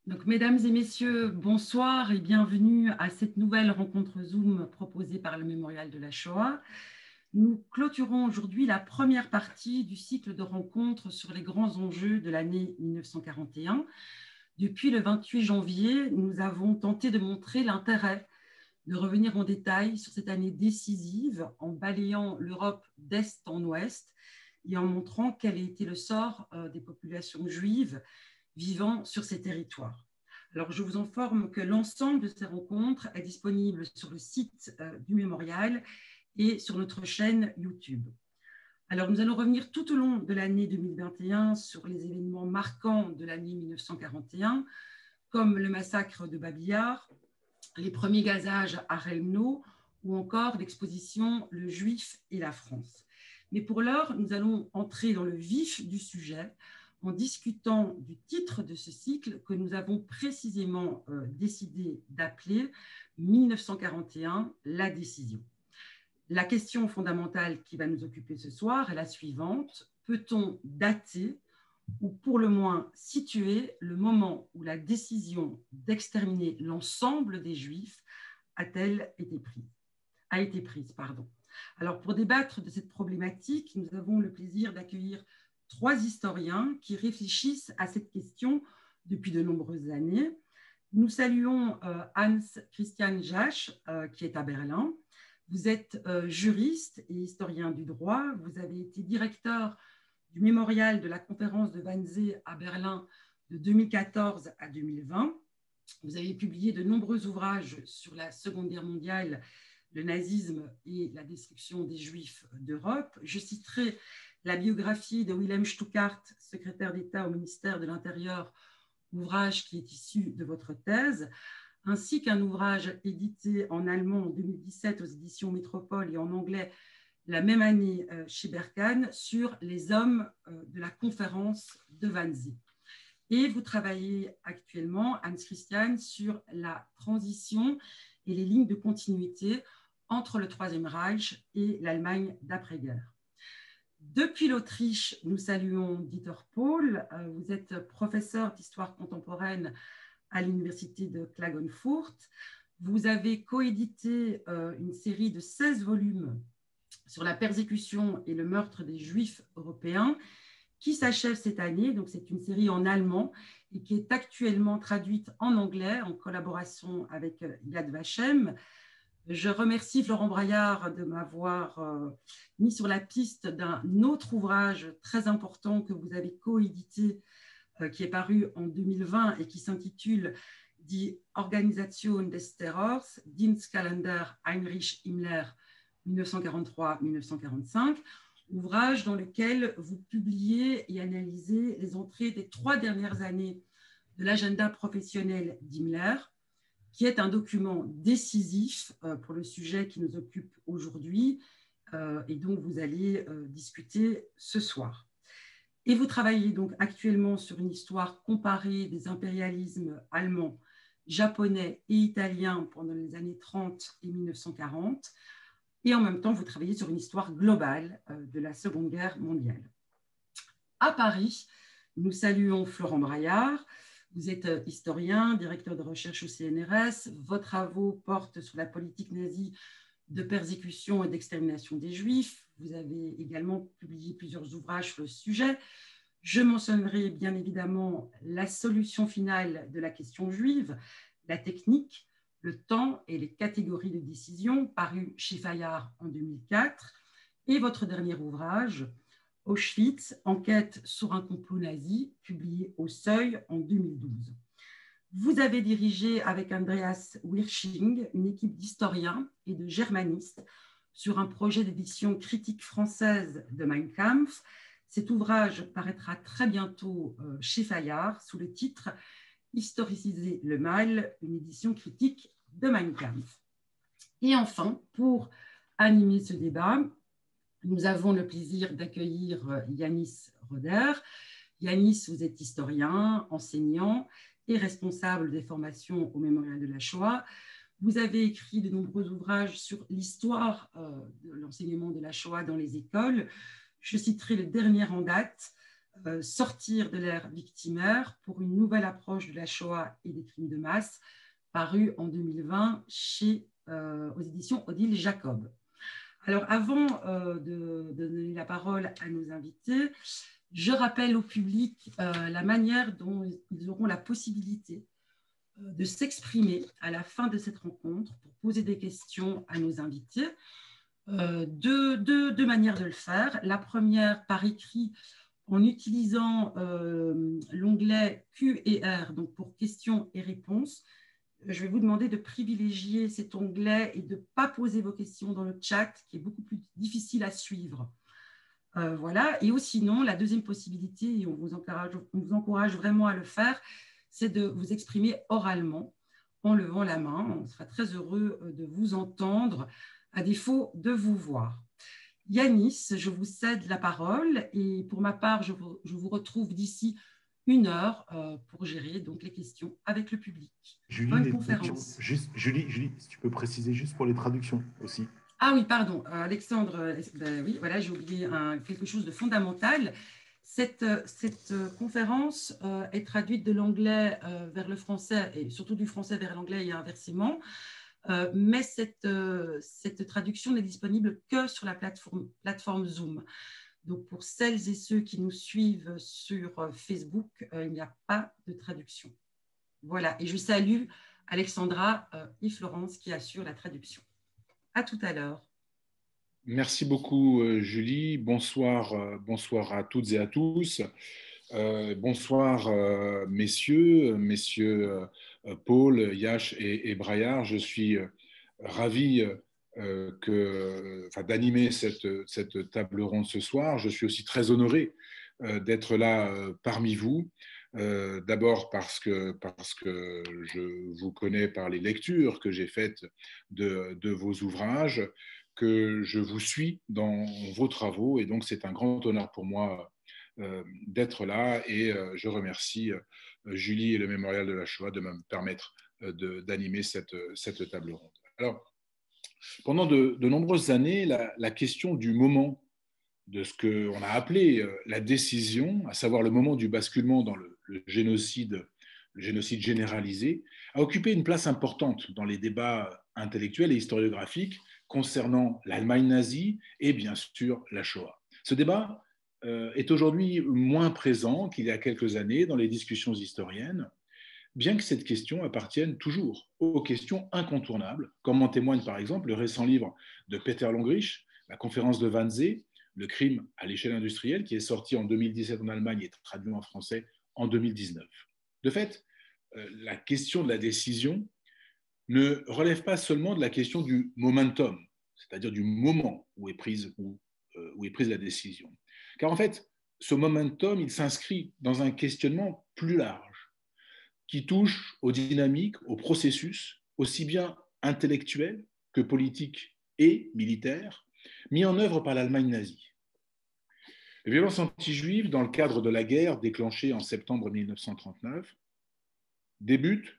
Donc, mesdames et messieurs, bonsoir et bienvenue à cette nouvelle rencontre Zoom proposée par le Mémorial de la Shoah. Nous clôturons aujourd'hui la première partie du cycle de rencontres sur les grands enjeux de l'année 1941. Depuis le 28 janvier, nous avons tenté de montrer l'intérêt de revenir en détail sur cette année décisive en balayant l'Europe d'est en ouest et en montrant quel a été le sort des populations juives vivant sur ces territoires. Alors, je vous informe que l'ensemble de ces rencontres est disponible sur le site du Mémorial et sur notre chaîne YouTube. Alors, nous allons revenir tout au long de l'année 2021 sur les événements marquants de l'année 1941, comme le massacre de Babi Yar, les premiers gazages à Relmno ou encore l'exposition Le Juif et la France. Mais pour l'heure, nous allons entrer dans le vif du sujet en discutant du titre de ce cycle que nous avons précisément décidé d'appeler 1941, la décision. La question fondamentale qui va nous occuper ce soir est la suivante. Peut-on dater ou pour le moins situer le moment où la décision d'exterminer l'ensemble des Juifs a été prise. Alors, pour débattre de cette problématique, nous avons le plaisir d'accueillir trois historiens qui réfléchissent à cette question depuis de nombreuses années. Nous saluons Hans Christian Jasch, qui est à Berlin. Vous êtes juriste et historien du droit. Vous avez été directeur du mémorial de la conférence de Wannsee à Berlin de 2014 à 2020. Vous avez publié de nombreux ouvrages sur la Seconde Guerre mondiale, le nazisme et la destruction des Juifs d'Europe. Je citerai la biographie de Wilhelm Stuckart, secrétaire d'État au ministère de l'Intérieur, ouvrage qui est issu de votre thèse, ainsi qu'un ouvrage édité en allemand en 2017 aux éditions Métropole et en anglais la même année chez Berkane sur les hommes de la conférence de Wannsee. Et vous travaillez actuellement, Hans Christian, sur la transition et les lignes de continuité entre le Troisième Reich et l'Allemagne d'après-guerre. Depuis l'Autriche, nous saluons Dieter Pohl. Vous êtes professeur d'histoire contemporaine à l'université de Klagenfurt. Vous avez coédité une série de 16 volumes sur la persécution et le meurtre des Juifs européens qui s'achève cette année. Donc, c'est une série en allemand et qui est actuellement traduite en anglais en collaboration avec Yad Vashem. Je remercie Florent Braillard de m'avoir mis sur la piste d'un autre ouvrage très important que vous avez coédité, qui est paru en 2020 et qui s'intitule Die Organisation des Terrors, Dienstkalender Heinrich Himmler 1943-1945, ouvrage dans lequel vous publiez et analysez les entrées des 3 dernières années de l'agenda professionnel d'Himmler, qui est un document décisif pour le sujet qui nous occupe aujourd'hui et dont vous allez discuter ce soir. Et vous travaillez donc actuellement sur une histoire comparée des impérialismes allemands, japonais et italiens pendant les années 30 et 1940. Et en même temps, vous travaillez sur une histoire globale de la Seconde Guerre mondiale. À Paris, nous saluons Florent Braillard. Vous êtes historien, directeur de recherche au CNRS. Vos travaux portent sur la politique nazie de persécution et d'extermination des Juifs. Vous avez également publié plusieurs ouvrages sur le sujet. Je mentionnerai bien évidemment La solution finale de la question juive, la technique, le temps et les catégories de décision, paru chez Fayard en 2004, et votre dernier ouvrage, Auschwitz, enquête sur un complot nazi, publié au Seuil en 2012. Vous avez dirigé avec Andreas Wirsching une équipe d'historiens et de germanistes sur un projet d'édition critique française de Mein Kampf. Cet ouvrage paraîtra très bientôt chez Fayard sous le titre « Historiciser le mal, une édition critique de Mein Kampf ». Et enfin, pour animer ce débat, nous avons le plaisir d'accueillir Yanis Roder. Yanis, vous êtes historien, enseignant et responsable des formations au Mémorial de la Shoah. Vous avez écrit de nombreux ouvrages sur l'histoire de l'enseignement de la Shoah dans les écoles. Je citerai le dernier en date, sortir de l'ère victimaire pour une nouvelle approche de la Shoah et des crimes de masse, paru en 2020 aux éditions Odile Jacob. Alors, avant de donner la parole à nos invités, je rappelle au public la manière dont ils auront la possibilité de s'exprimer à la fin de cette rencontre pour poser des questions à nos invités. Deux manières de le faire. La première, par écrit, en utilisant l'onglet Q et R, donc pour questions et réponses. Je vais vous demander de privilégier cet onglet et de ne pas poser vos questions dans le chat, qui est beaucoup plus difficile à suivre. Voilà. Et sinon, la deuxième possibilité, et on vous encourage vraiment à le faire, c'est de vous exprimer oralement en levant la main. On sera très heureux de vous entendre, à défaut de vous voir. Yanis, je vous cède la parole et pour ma part, je vous retrouve d'ici 1 heure pour gérer donc les questions avec le public. Julie, Bonne conférence. Julie, si tu peux préciser juste pour les traductions aussi. Ah oui, pardon, Alexandre, oui, voilà, j'ai oublié quelque chose de fondamental. Cette conférence est traduite de l'anglais vers le français et surtout du français vers l'anglais et inversement. Mais cette traduction n'est disponible que sur la plateforme Zoom. Donc, pour celles et ceux qui nous suivent sur Facebook, il n'y a pas de traduction. Voilà, et je salue Alexandra et Florence qui assurent la traduction. À tout à l'heure. Merci beaucoup, Julie. Bonsoir à toutes et à tous. Bonsoir, messieurs Paul, Yash et Braillard. Je suis ravi d'animer cette table ronde ce soir. Je suis aussi très honoré d'être là parmi vous. D'abord parce que je vous connais par les lectures que j'ai faites de vos ouvrages, que je vous suis dans vos travaux, et donc c'est un grand honneur pour moi d'être là, et je remercie Julie et le Mémorial de la Shoah de me permettre d'animer cette table ronde. Alors, pendant de nombreuses années, la question du moment de ce qu'on a appelé la décision, à savoir le moment du basculement dans le génocide généralisé, a occupé une place importante dans les débats intellectuels et historiographiques concernant l'Allemagne nazie et bien sûr la Shoah. Ce débat est aujourd'hui moins présent qu'il y a quelques années dans les discussions historiennes, bien que cette question appartienne toujours aux questions incontournables, comme en témoigne par exemple le récent livre de Peter Longrich, La conférence de Wannsee, Le crime à l'échelle industrielle, qui est sorti en 2017 en Allemagne et traduit en français en 2019. De fait, la question de la décision ne relève pas seulement de la question du momentum, c'est-à-dire du moment où est prise la décision. Car en fait, ce momentum, il s'inscrit dans un questionnement plus large, qui touche aux dynamiques, aux processus, aussi bien intellectuels que politiques et militaires, mis en œuvre par l'Allemagne nazie. Les violences anti-juives, dans le cadre de la guerre déclenchée en septembre 1939, débutent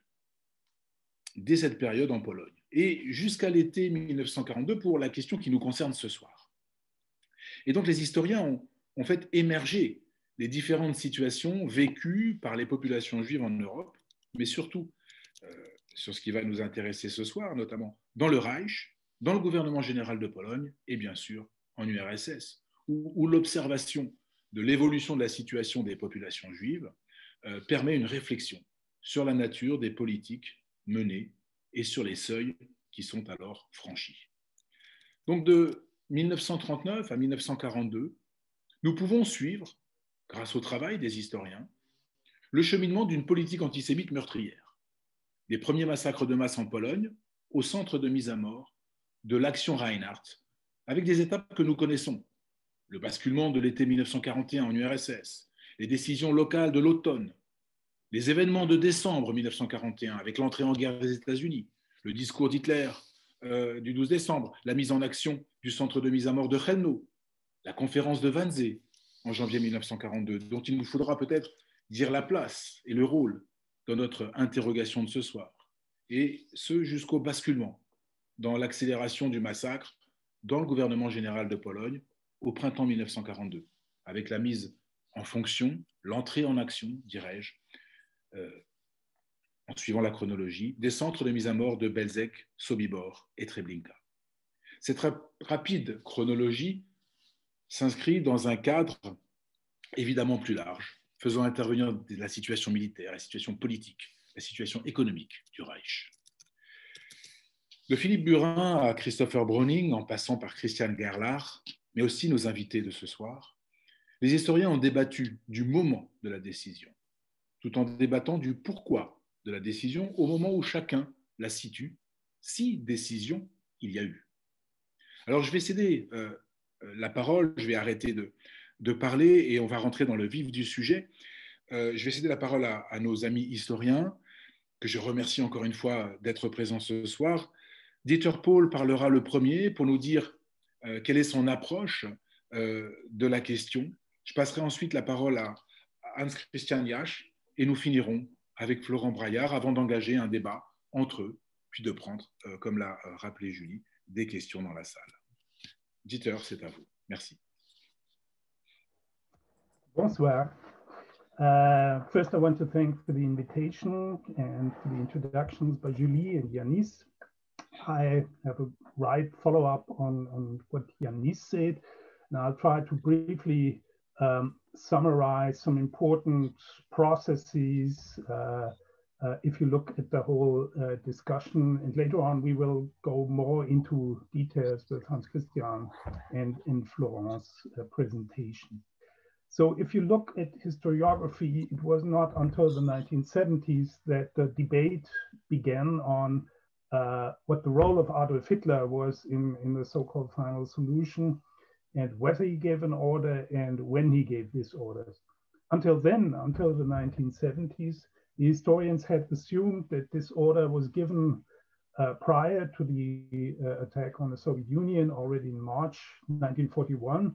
dès cette période en Pologne, et jusqu'à l'été 1942 pour la question qui nous concerne ce soir. Et donc les historiens ont fait émerger les différentes situations vécues par les populations juives en Europe, mais surtout sur ce qui va nous intéresser ce soir, notamment dans le Reich, dans le gouvernement général de Pologne et bien sûr en URSS, où l'observation de l'évolution de la situation des populations juives permet une réflexion sur la nature des politiques menées et sur les seuils qui sont alors franchis. Donc de 1939 à 1942, nous pouvons suivre, grâce au travail des historiens, le cheminement d'une politique antisémite meurtrière. Les premiers massacres de masse en Pologne, au centre de mise à mort de l'action Reinhardt, avec des étapes que nous connaissons. Le basculement de l'été 1941 en URSS, les décisions locales de l'automne, les événements de décembre 1941 avec l'entrée en guerre des États-Unis, le discours d'Hitler du 12 décembre, la mise en action du centre de mise à mort de Chelmno, la conférence de Wannsee en janvier 1942, dont il nous faudra peut-être dire la place et le rôle dans notre interrogation de ce soir, et ce jusqu'au basculement dans l'accélération du massacre dans le gouvernement général de Pologne au printemps 1942, avec la mise en fonction, l'entrée en action, dirais-je, en suivant la chronologie, des centres de mise à mort de Belzec, Sobibor et Treblinka. Cette rapide chronologie s'inscrit dans un cadre évidemment plus large, faisant intervenir la situation militaire, la situation politique, la situation économique du Reich. De Philippe Burin à Christopher Browning, en passant par Christian Gerlach, mais aussi nos invités de ce soir, les historiens ont débattu du moment de la décision, tout en débattant du pourquoi de la décision au moment où chacun la situe, si décision il y a eu. Alors je vais céder la parole, je vais arrêter de parler et on va rentrer dans le vif du sujet. Je vais céder la parole à nos amis historiens, que je remercie encore une fois d'être présents ce soir. Dieter Paul parlera le premier pour nous dire quelle est son approche de la question. Je passerai ensuite la parole à Hans Christian Jasch et nous finirons avec Florent Braillard avant d'engager un débat entre eux, puis de prendre, comme l'a rappelé Julie, des questions dans la salle. Dieter, c'est à vous. Merci. Bonsoir. First, I want to thank for the invitation and for the introductions by Julie and Yanis. I have a right follow-up on what Yanis said, and I'll try to briefly summarize some important processes if you look at the whole discussion, and later on we will go more into details with Hans Christian and in Florent's presentation. So if you look at historiography, it was not until the 1970s that the debate began on what the role of Adolf Hitler was in the so-called final solution, and whether he gave an order and when he gave these orders. Until then, until the 1970s, the historians had assumed that this order was given prior to the attack on the Soviet Union already in March 1941.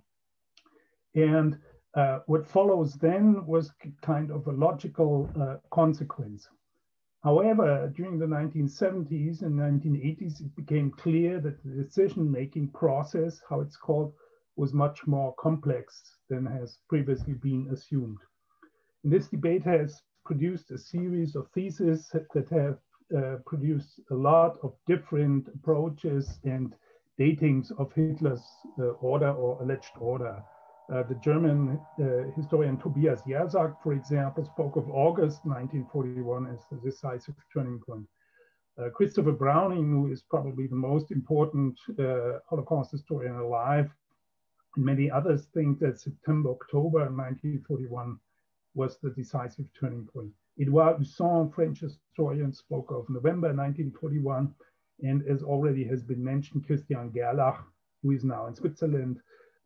And what follows then was kind of a logical consequence. However, during the 1970s and 1980s, it became clear that the decision-making process, how it's called, was much more complex than has previously been assumed. And this debate has produced a series of theses that have produced a lot of different approaches and datings of Hitler's order or alleged order. The German historian Tobias Jerzak, for example, spoke of August 1941 as the decisive turning point. Christopher Browning, who is probably the most important Holocaust historian alive, and many others think that September, October 1941 was the decisive turning point. Edouard Husson, French historian, spoke of November 1941, and as already has been mentioned, Christian Gerlach, who is now in Switzerland,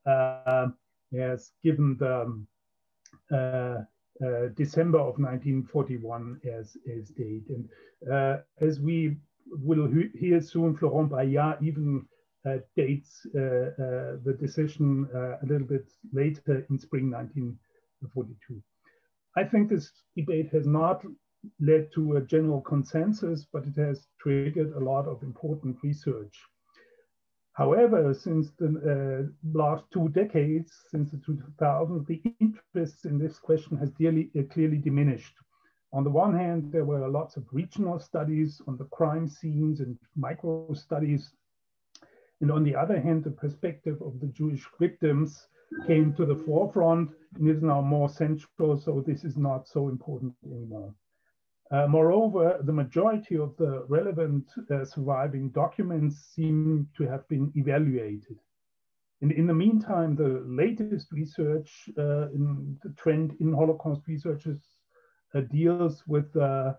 has given the December of 1941 as date. And as we will hear soon, Florent Braillard even dates the decision a little bit later in spring 1942. I think this debate has not led to a general consensus, but it has triggered a lot of important research. However, since the last 2 decades, since the 2000s, the interest in this question has clearly diminished. On the one hand, there were lots of regional studies on the crime scenes and micro studies. And on the other hand, the perspective of the Jewish victims came to the forefront and is now more central, so this is not so important anymore. Moreover, the majority of the relevant surviving documents seem to have been evaluated. And in the meantime, the latest research in the trend in Holocaust researchers deals with the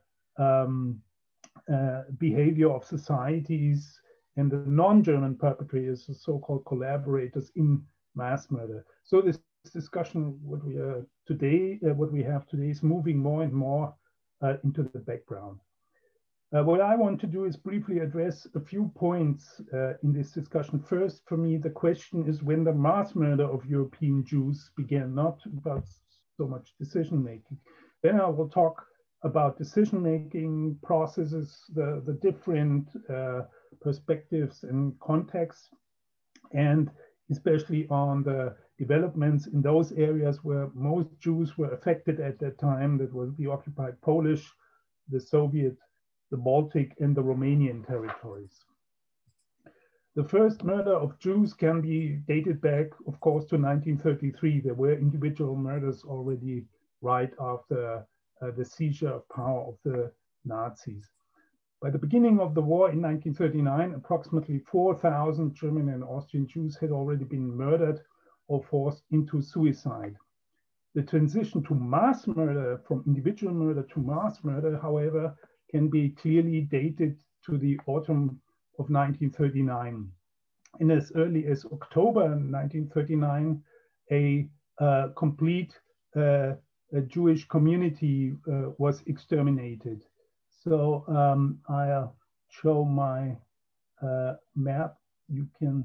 behavior of societies and the non-German perpetrators, the so-called collaborators in mass murder. So this discussion, what we have today is moving more and more into the background. What I want to do is briefly address a few points in this discussion. First, for me, the question is when the mass murder of European Jews began, not about so much decision-making. Then I will talk about decision-making processes, the different perspectives and contexts, and especially on the developments in those areas where most Jews were affected at that time. That was the occupied Polish, the Soviet, the Baltic, and the Romanian territories. The first murder of Jews can be dated back, of course, to 1933. There were individual murders already right after the seizure of power of the Nazis. By the beginning of the war in 1939, approximately 4,000 German and Austrian Jews had already been murdered or forced into suicide. The transition to mass murder, from individual murder to mass murder, however, can be clearly dated to the autumn of 1939. And as early as October 1939, a complete Jewish community was exterminated. So I'll show my map. You can,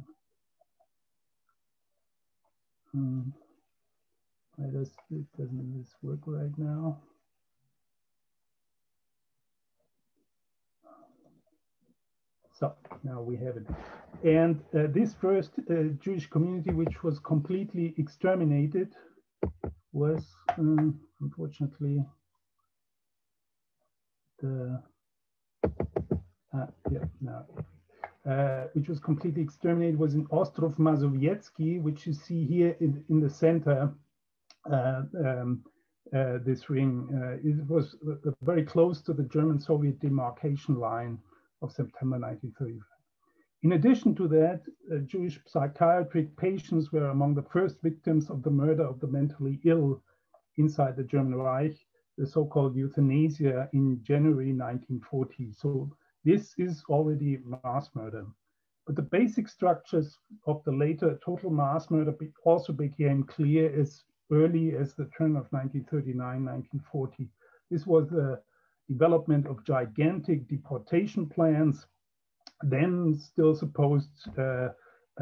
doesn't this work right now? So now we have it. And this first Jewish community, which was completely exterminated, was unfortunately which was completely exterminated, was in Ostrov Mazowiecki, which you see here in the center. This ring, it was very close to the German-Soviet demarcation line of September 1935. In addition to that, Jewish psychiatric patients were among the first victims of the murder of the mentally ill inside the German Reich, the so-called euthanasia in January 1940. So this is already mass murder. But the basic structures of the later total mass murder also became clear as early as the turn of 1939, 1940. This was the development of gigantic deportation plans, then still supposed to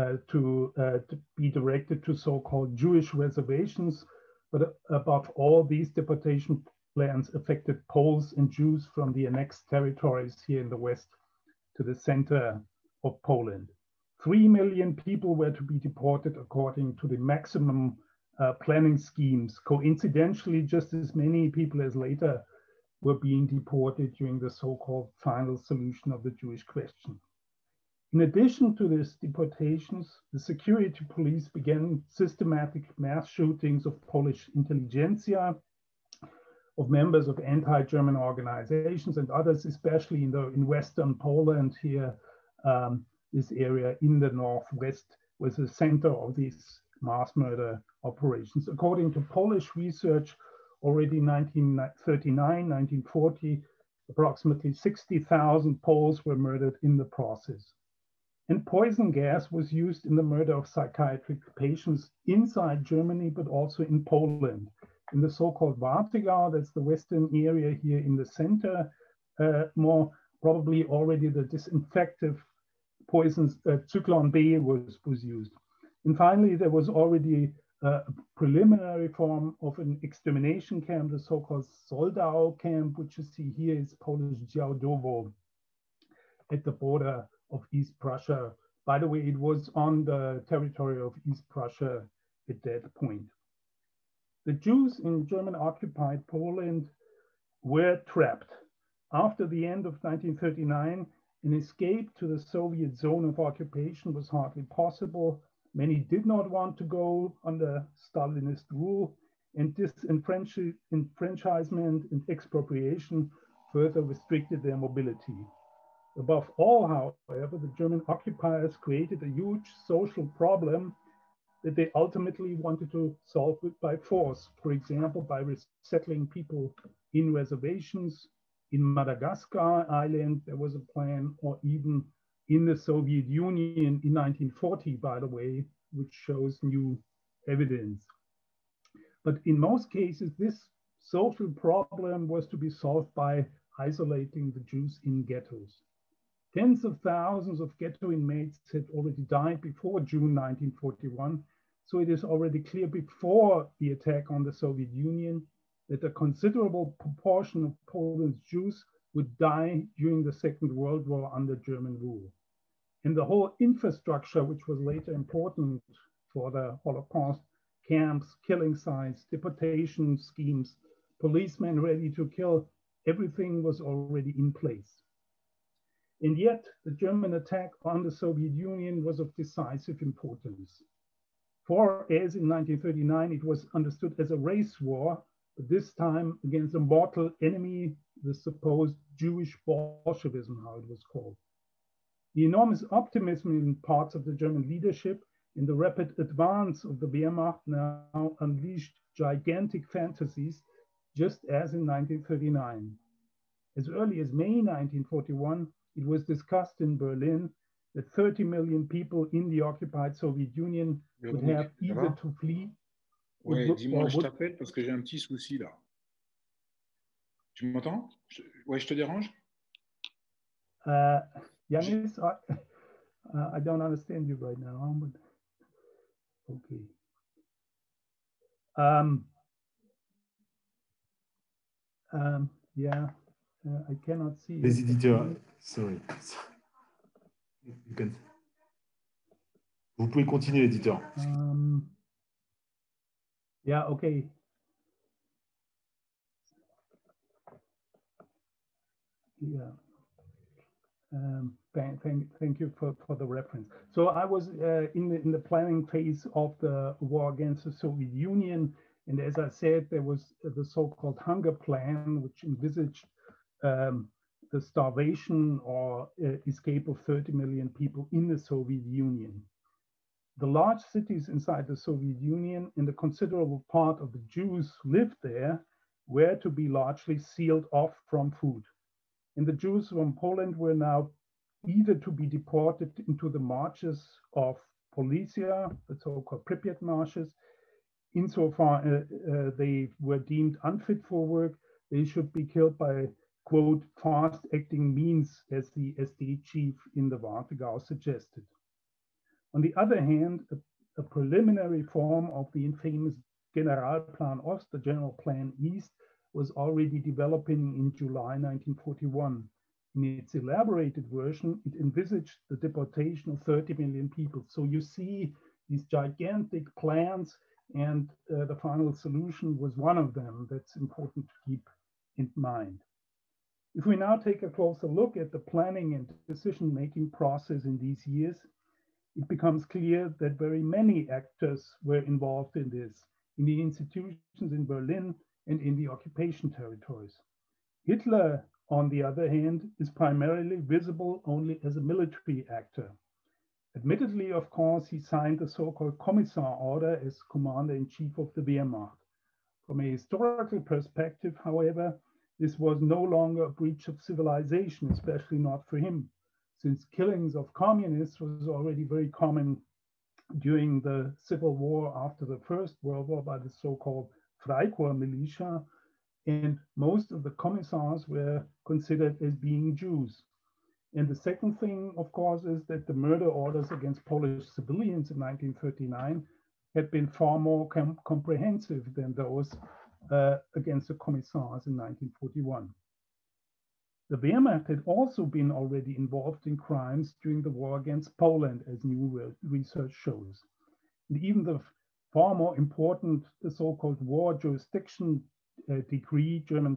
be directed to so-called Jewish reservations. But above all, these deportation plans affected Poles and Jews from the annexed territories here in the west to the center of Poland. 3 million people were to be deported according to the maximum planning schemes. Coincidentally, just as many people as later were being deported during the so-called final solution of the Jewish question. In addition to these deportations, the security police began systematic mass shootings of Polish intelligentsia, of members of anti-German organizations and others, especially in Western Poland here. This area in the Northwest was the center of these mass murder operations. According to Polish research, already 1939, 1940, approximately 60,000 Poles were murdered in the process. And poison gas was used in the murder of psychiatric patients inside Germany, but also in Poland. In the so-called Warthegau, that's the western area here in the center, more probably already the disinfective poisons, Zyklon B was used. And finally, there was already a preliminary form of an extermination camp, the so-called Soldau camp, which you see here is Polish Działdowo at the border of East Prussia. By the way, it was on the territory of East Prussia at that point. The Jews in German-occupied Poland were trapped. After the end of 1939, an escape to the Soviet zone of occupation was hardly possible. Many did not want to go under Stalinist rule, and disenfranchisement and expropriation further restricted their mobility. Above all, however, the German occupiers created a huge social problem that they ultimately wanted to solve it by force. For example, by resettling people in reservations. In Madagascar Island, there was a plan, or even in the Soviet Union in 1940, by the way, which shows new evidence. But in most cases, this social problem was to be solved by isolating the Jews in ghettos. Tens of thousands of ghetto inmates had already died before June 1941, so it is already clear before the attack on the Soviet Union that a considerable proportion of Poland's Jews would die during the Second World War under German rule. And the whole infrastructure, which was later important for the Holocaust, camps, killing sites, deportation schemes, policemen ready to kill. Everything was already in place. And yet, the German attack on the Soviet Union was of decisive importance. For, as in 1939, it was understood as a race war, but this time against a mortal enemy, the supposed Jewish Bolshevism, how it was called. The enormous optimism in parts of the German leadership and the rapid advance of the Wehrmacht now unleashed gigantic fantasies, just as in 1939. As early as May 1941, it was discussed in Berlin that 30 million people in the occupied Soviet Union would have either to flee. Oui, dis-moi, je t'appelle parce que j'ai un petit souci là. Tu m'entends? Ouais, je te dérange? Yanis, I don't understand you right now, but okay. Yeah, I cannot see. Les éditeurs, sorry. Vous pouvez continuer, éditeur. Yeah, okay. Yeah. Thank you for the reference. So I was in the planning phase of the war against the Soviet Union, and as I said, there was the so-called hunger plan, which envisaged the starvation or escape of 30 million people in the Soviet Union. The large cities inside the Soviet Union and a considerable part of the Jews who lived there were to be largely sealed off from food. And the Jews from Poland were now either to be deported into the marches of Polisia, the so-called Pripyat marshes. Insofar they were deemed unfit for work, they should be killed by, quote, fast-acting means, as the SD chief in the Warthegau suggested. On the other hand, a preliminary form of the infamous Generalplan Ost, the General Plan East, was already developing in July 1941. In its elaborated version, it envisaged the deportation of 30 million people. So you see these gigantic plans, and the final solution was one of them that's important to keep in mind. If we now take a closer look at the planning and decision-making process in these years, it becomes clear that very many actors were involved in this, in the institutions in Berlin and in the occupation territories. Hitler, on the other hand, is primarily visible only as a military actor. Admittedly, of course, he signed the so-called Kommissar order as commander-in-chief of the Wehrmacht. From a historical perspective, however, this was no longer a breach of civilization, especially not for him, since killings of communists was already very common during the civil war after the First World War by the so-called Freikorps militia, and most of the commissars were considered as being Jews. And the second thing, of course, is that the murder orders against Polish civilians in 1939 had been far more comprehensive than those against the commissars in 1941. The Wehrmacht had also been already involved in crimes during the war against Poland, as new research shows. And even the far more important, the so-called war jurisdiction decree, German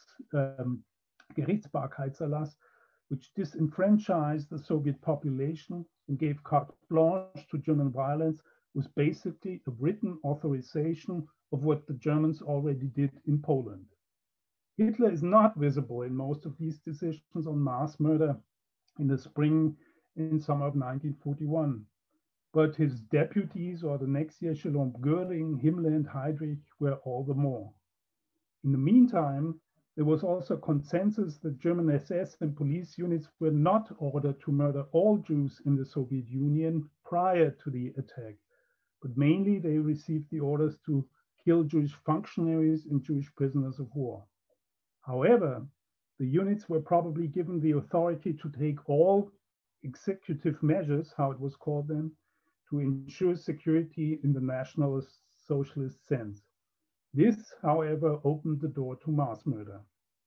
Kriegsgerichtsbarkeitserlass, which disenfranchised the Soviet population and gave carte blanche to German violence, was basically a written authorization of what the Germans already did in Poland. Hitler is not visible in most of these decisions on mass murder in the spring and summer of 1941. But his deputies, or the next echelon, Göring, Himmler, and Heydrich, were all the more. In the meantime, there was also consensus that German SS and police units were not ordered to murder all Jews in the Soviet Union prior to the attack, but mainly they received the orders to kill Jewish functionaries and Jewish prisoners of war. However, the units were probably given the authority to take all executive measures, how it was called then, to ensure security in the nationalist socialist sense. This, however, opened the door to mass murder.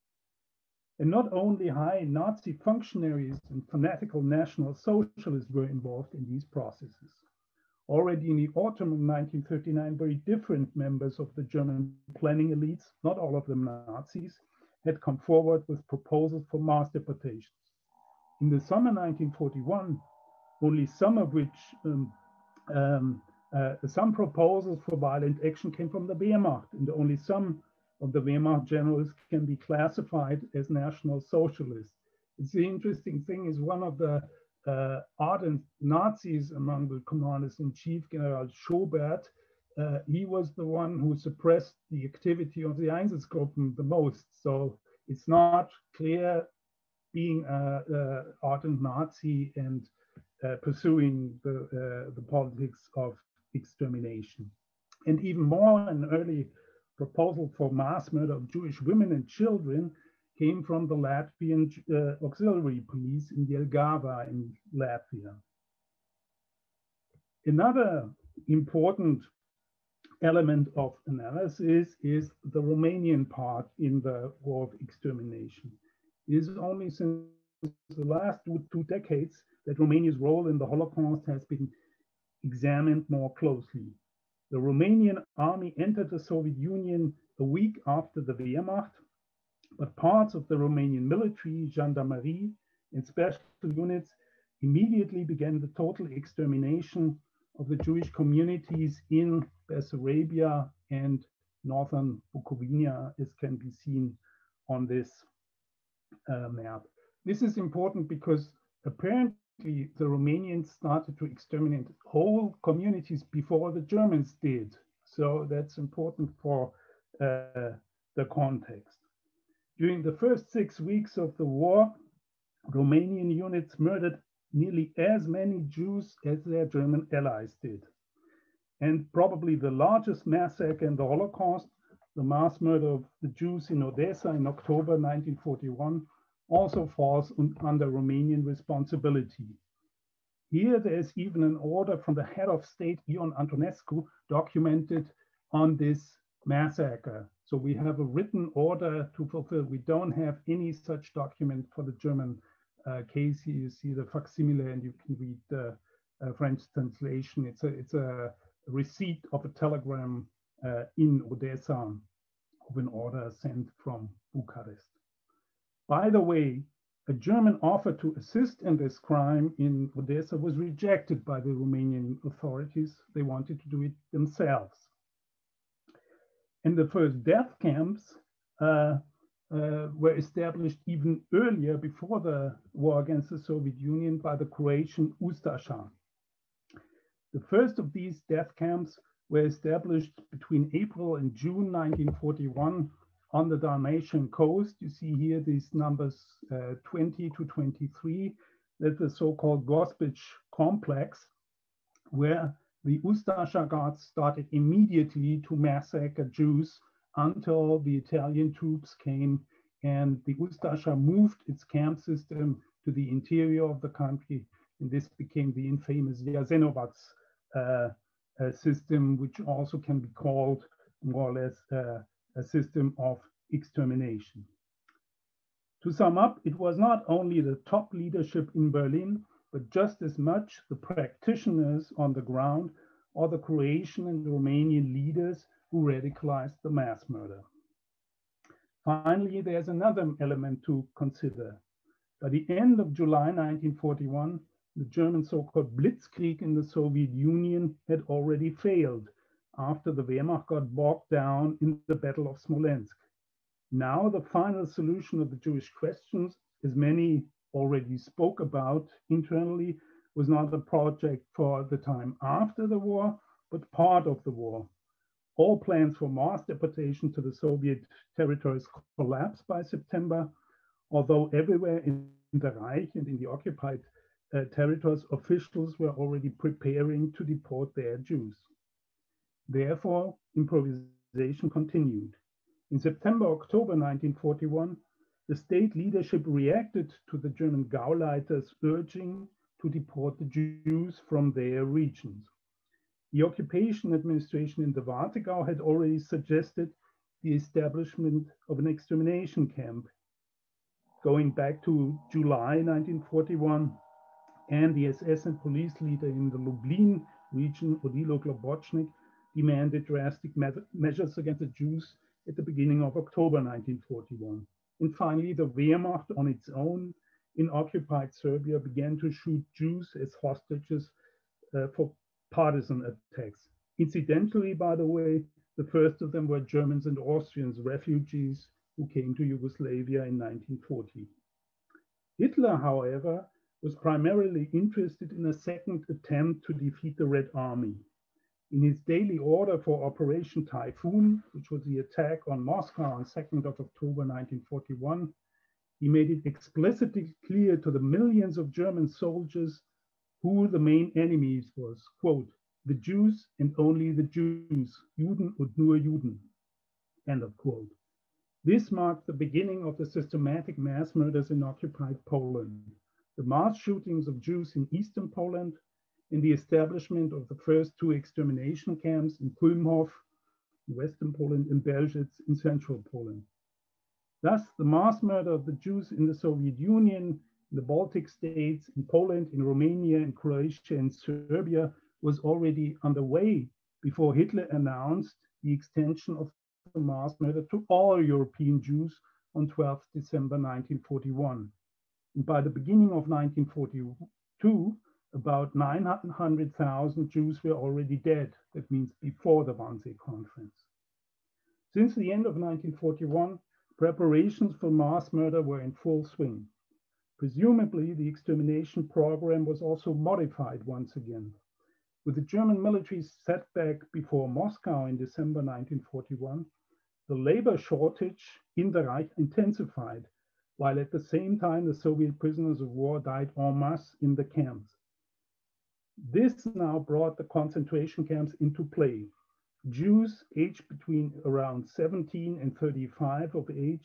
And not only high Nazi functionaries and fanatical National Socialists were involved in these processes. Already in the autumn of 1939, very different members of the German planning elites, not all of them Nazis, had come forward with proposals for mass deportations. In the summer 1941, only some of which, some proposals for violent action came from the Wehrmacht, and only some of the Wehrmacht generals can be classified as National Socialists. It's the interesting thing is one of the ardent Nazis among the commanders in chief, General Schobert, he was the one who suppressed the activity of the Einsatzgruppen the most. So it's not clear being an ardent Nazi and pursuing the politics of extermination. And even more, an early proposal for mass murder of Jewish women and children came from the Latvian auxiliary police in Jelgava in Latvia. Another important element of analysis is the Romanian part in the war of extermination. It is only since the last two decades that Romania's role in the Holocaust has been examined more closely. The Romanian army entered the Soviet Union a week after the Wehrmacht, but parts of the Romanian military, gendarmerie, and special units immediately began the total extermination of the Jewish communities in Bessarabia and northern Bukovina, as can be seen on this map. This is important because apparently the Romanians started to exterminate whole communities before the Germans did. So that's important for the context. During the first 6 weeks of the war, Romanian units murdered nearly as many Jews as their German allies did. And probably the largest massacre in the Holocaust, the mass murder of the Jews in Odessa in October 1941, also falls under Romanian responsibility. Here there's even an order from the head of state, Ion Antonescu, documented on this massacre. So we have a written order to fulfill. We don't have any such document for the German case. Here you see the facsimile and you can read the French translation. It's a receipt of a telegram in Odessa of an order sent from Bucharest. By the way, a German offer to assist in this crime in Odessa was rejected by the Romanian authorities. They wanted to do it themselves. And the first death camps were established even earlier, before the war against the Soviet Union, by the Croatian Ustasha. The first of these death camps were established between April and June 1941 on the Dalmatian coast. You see here these numbers 20 to 23, that's the so-called Gospic complex, where the Ustasha guards started immediately to massacre Jews until the Italian troops came, and the Ustasha moved its camp system to the interior of the country, and this became the infamous Jasenovac system, which also can be called more or less a system of extermination. To sum up, it was not only the top leadership in Berlin, but just as much the practitioners on the ground or the Croatian and Romanian leaders who radicalized the mass murder. Finally, there's another element to consider. By the end of July 1941, the German so-called Blitzkrieg in the Soviet Union had already failed after the Wehrmacht got bogged down in the Battle of Smolensk. Now the final solution of the Jewish questions, as many already spoke about internally, was not a project for the time after the war, but part of the war. All plans for mass deportation to the Soviet territories collapsed by September, although everywhere in the Reich and in the occupied territories, officials were already preparing to deport their Jews. Therefore, improvisation continued. In September-October 1941, the state leadership reacted to the German Gauleiters' urging to deport the Jews from their regions. The occupation administration in the Warthegau had already suggested the establishment of an extermination camp. Going back to July 1941, and the SS and police leader in the Lublin region, Odilo Globocnik, demanded drastic measures against the Jews at the beginning of October 1941. And finally, the Wehrmacht on its own in occupied Serbia began to shoot Jews as hostages for partisan attacks. Incidentally, by the way, the first of them were Germans and Austrians, refugees who came to Yugoslavia in 1940. Hitler, however, was primarily interested in a second attempt to defeat the Red Army. In his daily order for Operation Typhoon, which was the attack on Moscow on 2nd of October 1941, he made it explicitly clear to the millions of German soldiers who the main enemies was, quote, the Jews and only the Jews, Juden und nur Juden, end of quote. This marked the beginning of the systematic mass murders in occupied Poland, the mass shootings of Jews in Eastern Poland, and the establishment of the first two extermination camps in Kulmhof, in Western Poland, and Belzec in Central Poland. Thus, the mass murder of the Jews in the Soviet Union, in the Baltic states, in Poland, in Romania, in Croatia, and Serbia was already underway before Hitler announced the extension of the mass murder to all European Jews on 12 December 1941. And by the beginning of 1942, about 900,000 Jews were already dead. That means before the Wannsee Conference. Since the end of 1941, preparations for mass murder were in full swing. Presumably, the extermination program was also modified once again. With the German military setback before Moscow in December 1941, the labor shortage in the Reich intensified, while at the same time the Soviet prisoners of war died en masse in the camps. This now brought the concentration camps into play. Jews aged between around 17 and 35 of age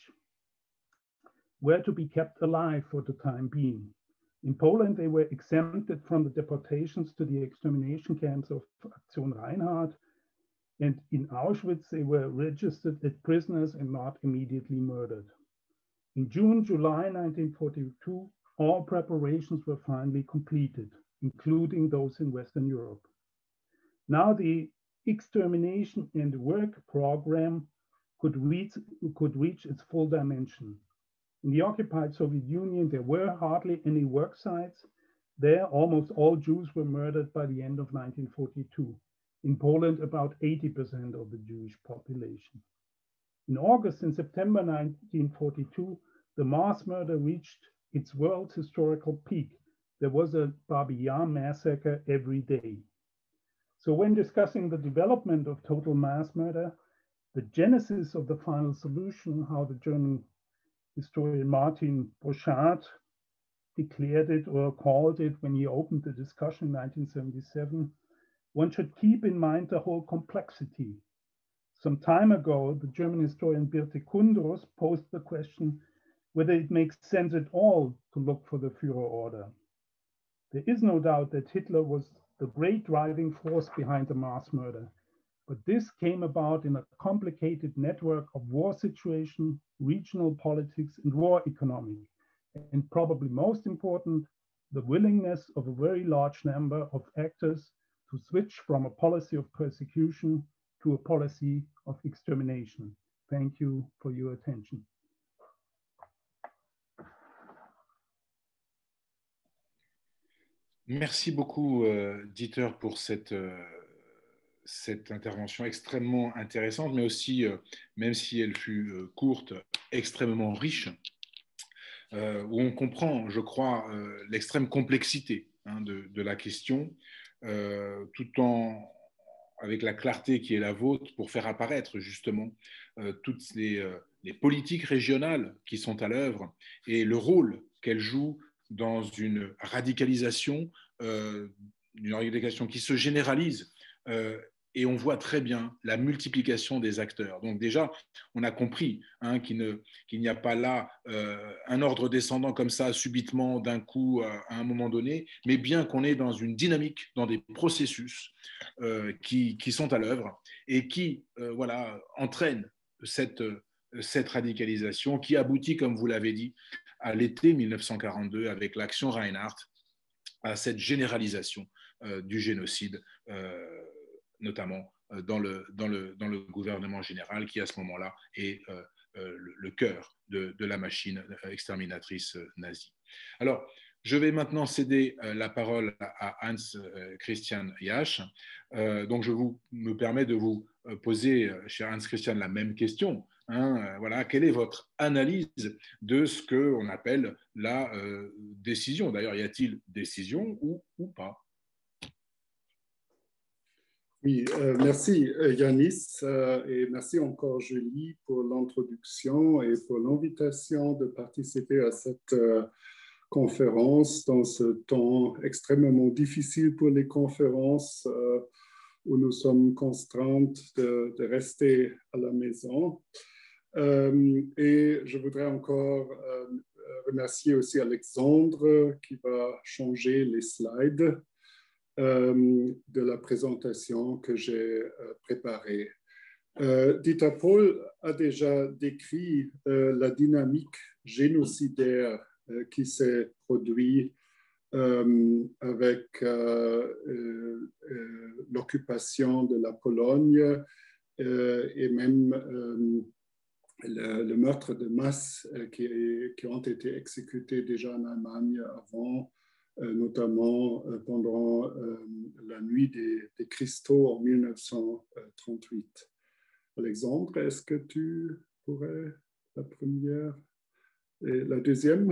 were to be kept alive for the time being. In Poland, they were exempted from the deportations to the extermination camps of Aktion Reinhardt, and in Auschwitz, they were registered as prisoners and not immediately murdered. In June, July 1942, all preparations were finally completed, including those in Western Europe. Now the extermination and work program could reach its full dimension. In the occupied Soviet Union, there were hardly any work sites. There, almost all Jews were murdered by the end of 1942. In Poland, about 80% of the Jewish population. In August and September 1942, the mass murder reached its world historical peak. There was a Babi Yar massacre every day. So when discussing the development of total mass murder, the genesis of the final solution, how the German historian Martin Borchardt declared it or called it when he opened the discussion in 1977, one should keep in mind the whole complexity. Some time ago, the German historian Birte Kundros posed the question whether it makes sense at all to look for the Führer order. There is no doubt that Hitler was the great driving force behind the mass murder, but this came about in a complicated network of war situation, regional politics, and war economy, and probably most important, the willingness of a very large number of actors to switch from a policy of persecution to a policy of extermination. Thank you for your attention. Merci beaucoup, Dieter, pour cette intervention extrêmement intéressante, mais aussi, même si elle fut courte, extrêmement riche, où on comprend, je crois, l'extrême complexité de la question, tout en avec la clarté qui est la vôtre pour faire apparaître justement toutes les politiques régionales qui sont à l'œuvre et le rôle qu'elles jouent dans une radicalisation qui se généralise. Et on voit très bien la multiplication des acteurs. Donc déjà, on a compris qu'il n'y a pas là un ordre descendant comme ça, subitement, d'un coup, à un moment donné, mais bien qu'on est dans une dynamique, dans des processus qui sont à l'œuvre et qui entraînent cette radicalisation qui aboutit, comme vous l'avez dit, à l'été 1942 avec l'action Reinhardt, à cette généralisation du génocide, notamment dans le gouvernement général qui, à ce moment-là, est le cœur de la machine exterminatrice nazie. Alors, je vais maintenant céder la parole à Hans Christian Jasch. Donc, me permets de vous poser, cher Hans Christian, la même question. Voilà, quelle est votre analyse de ce qu'on appelle la décision? D'ailleurs, y a-t-il décision ou pas? Oui, merci Yanis et merci encore Julie pour l'introduction et pour l'invitation de participer à cette conférence dans ce temps extrêmement difficile pour les conférences où nous sommes contraints de rester à la maison. Et je voudrais encore remercier aussi Alexandre qui va changer les slides de la présentation que j'ai préparée. Dieter Pohl a déjà décrit la dynamique génocidaire qui s'est produite avec l'occupation de la Pologne et même le meurtre de masse qui ont été exécutés déjà en Allemagne avant, notamment pendant la nuit des cristaux en 1938. Alexandre, est-ce que tu pourrais la première et la deuxième?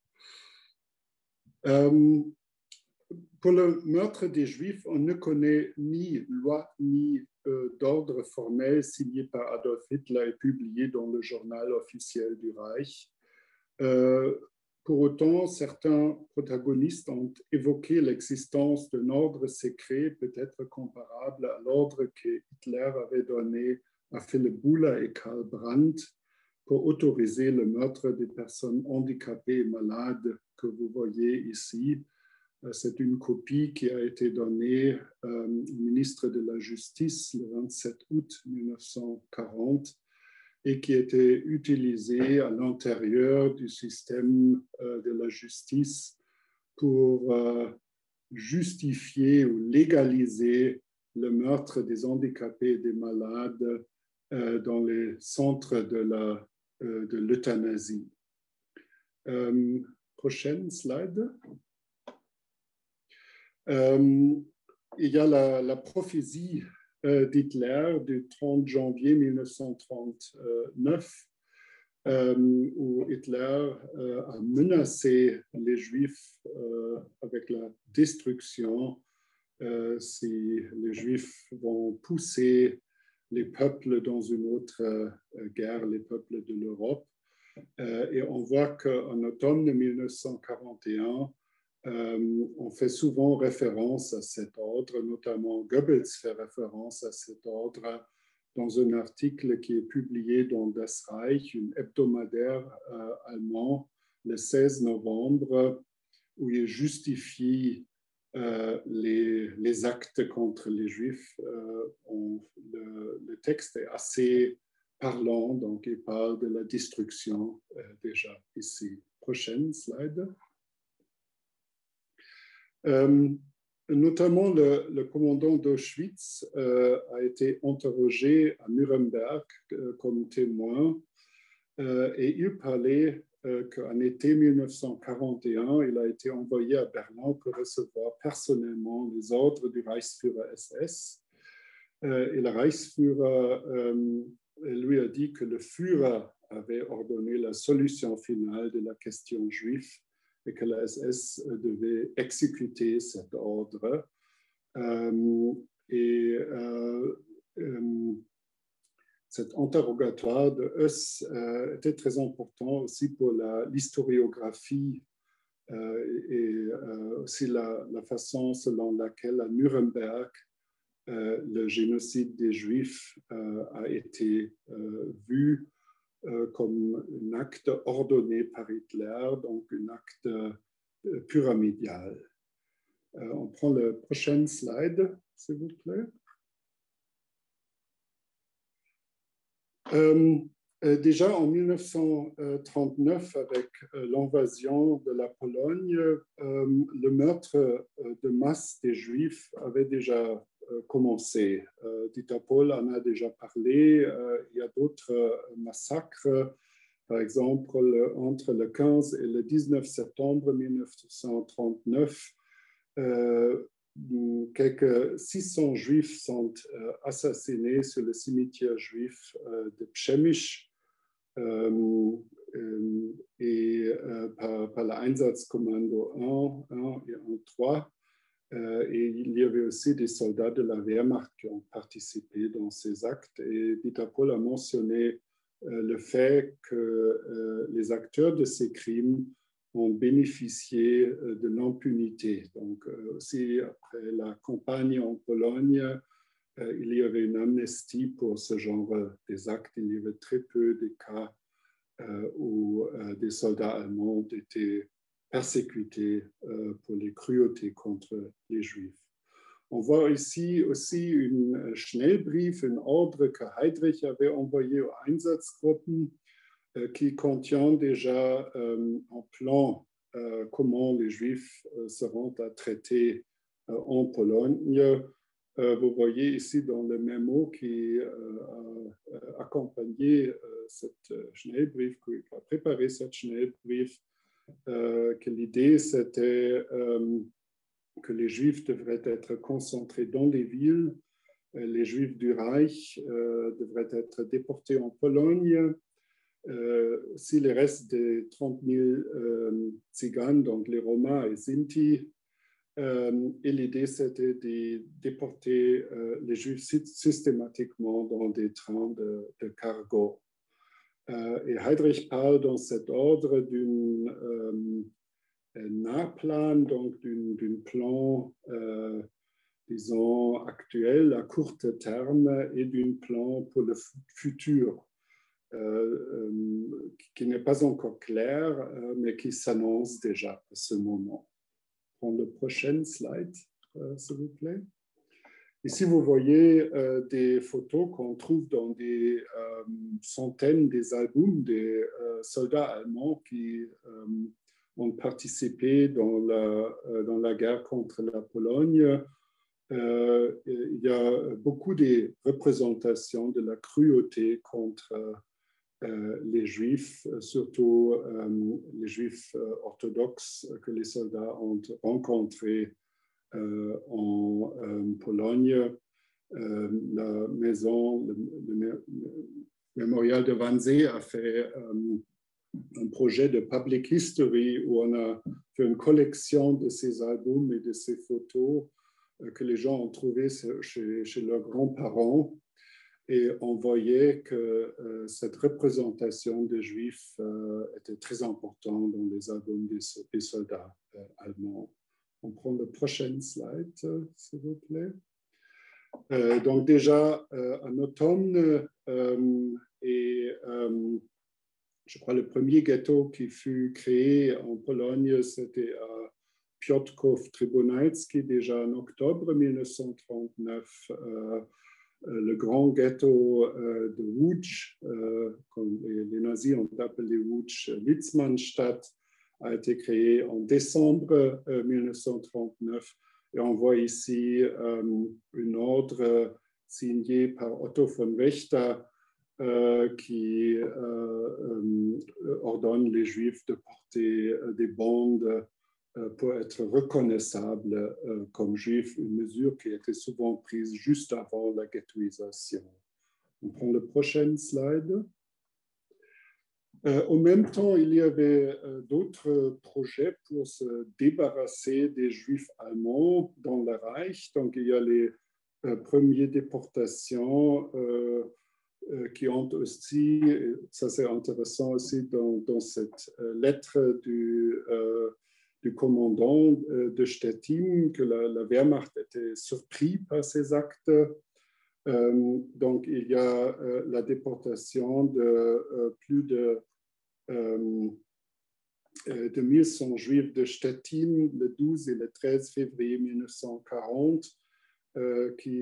Pour le meurtre des Juifs, on ne connaît ni loi ni d'ordre formel signé par Adolf Hitler et publié dans le journal officiel du Reich. Pour autant, certains protagonistes ont évoqué l'existence d'un ordre secret peut-être comparable à l'ordre que Hitler avait donné à Philipp Buhler et Karl Brandt pour autoriser le meurtre des personnes handicapées et malades que vous voyez ici. C'est une copie qui a été donnée au ministre de la Justice le 27 août 1940 et qui était utilisée à l'intérieur du système de la justice pour justifier ou légaliser le meurtre des handicapés et des malades dans les centres de l'euthanasie. Prochaine slide. Il y a la prophétie d'Hitler du 30 janvier 1939, où Hitler a menacé les Juifs avec la destruction si les Juifs vont pousser les peuples dans une autre guerre, les peuples de l'Europe. Et on voit qu'en automne 1941, on fait souvent référence à cet ordre, notamment Goebbels fait référence à cet ordre dans un article qui est publié dans Das Reich, une hebdomadaire allemand, le 16 novembre, où il justifie les actes contre les Juifs. Le texte est assez parlant, donc il parle de la destruction déjà ici. Prochaine slide. Notamment le commandant d'Auschwitz a été interrogé à Nuremberg comme témoin et il parlait qu'en été 1941, il a été envoyé à Berlin pour recevoir personnellement les ordres du Reichsführer SS. Et le Reichsführer lui a dit que le Führer avait ordonné la solution finale de la question juive et que la SS devait exécuter cet ordre. Cet interrogatoire de Heuss était très important aussi pour l'historiographie et aussi la façon selon laquelle à Nuremberg, le génocide des Juifs a été vu comme un acte ordonné par Hitler, donc un acte pyramidal. On prend le prochain slide, s'il vous plaît. Déjà en 1939, avec l'invasion de la Pologne, le meurtre de masse des Juifs avait déjà commencé. Dieter Pohl en a déjà parlé. Il y a d'autres massacres, par exemple entre le 15 et le 19 septembre 1939. Quelques 600 Juifs sont assassinés sur le cimetière juif de Przemyśl par l'Einsatzkommando 1 et 3. Et il y avait aussi des soldats de la Wehrmacht qui ont participé dans ces actes. Et Dieter Pohl a mentionné le fait que les acteurs de ces crimes ont bénéficié de l'impunité. Donc, aussi après la campagne en Pologne, il y avait une amnistie pour ce genre des actes. Il y avait très peu de cas où des soldats allemands ont été persécutés pour les cruautés contre les Juifs. On voit ici aussi un Schnellbrief, un ordre que Heydrich avait envoyé aux Einsatzgruppen qui contient déjà un plan comment les Juifs seront à traiter en Pologne. Vous voyez ici dans le mémo qui a accompagné cette Schnellbrief, qui a préparé cette Schnellbrief, que l'idée c'était que les Juifs devraient être concentrés dans les villes, les Juifs du Reich devraient être déportés en Pologne, aussi les restes des 30 000 Tziganes, donc les Roms et Sinti. Et l'idée, c'était de déporter les Juifs systématiquement dans des trains de cargo. Et Heydrich parle dans cet ordre d'un Nahplan, donc d'un plan, disons, actuel à court terme et d'un plan pour le futur, qui n'est pas encore clair, mais qui s'annonce déjà à ce moment. Prendre le prochain slide, s'il vous plaît. Ici, vous voyez des photos qu'on trouve dans des centaines des albums des soldats allemands qui ont participé dans la guerre contre la Pologne. Il y a beaucoup de représentations de la cruauté contre les Juifs, surtout les Juifs orthodoxes que les soldats ont rencontrés en Pologne. La maison, le mémorial de Wannsee a fait un projet de public history où on a fait une collection de ces albums et de ces photos que les gens ont trouvées chez leurs grands-parents. Et on voyait que cette représentation des Juifs était très importante dans les albums des soldats allemands. On prend le prochain slide, s'il vous plaît. Donc déjà, en automne, je crois le premier ghetto qui fut créé en Pologne, c'était à Piotrków-Trybunalski, déjà en octobre 1939. Le grand ghetto de Łódź, comme les nazis ont appelé Łódź Litzmannstadt, a été créé en décembre 1939. Et on voit ici un ordre signé par Otto von Wächter qui ordonne les Juifs de porter des bandes pour être reconnaissables comme Juifs, une mesure qui était souvent prise juste avant la ghettoisation. On prend le prochain slide. En même temps, il y avait d'autres projets pour se débarrasser des Juifs allemands dans le Reich. Donc, il y a les premières déportations qui ont aussi, ça c'est intéressant aussi dans cette lettre du commandant de Stettin, que la Wehrmacht était surpris par ces actes. Donc, il y a la déportation de plus de 1100 Juifs de Stettin le 12 et le 13 février 1940. qui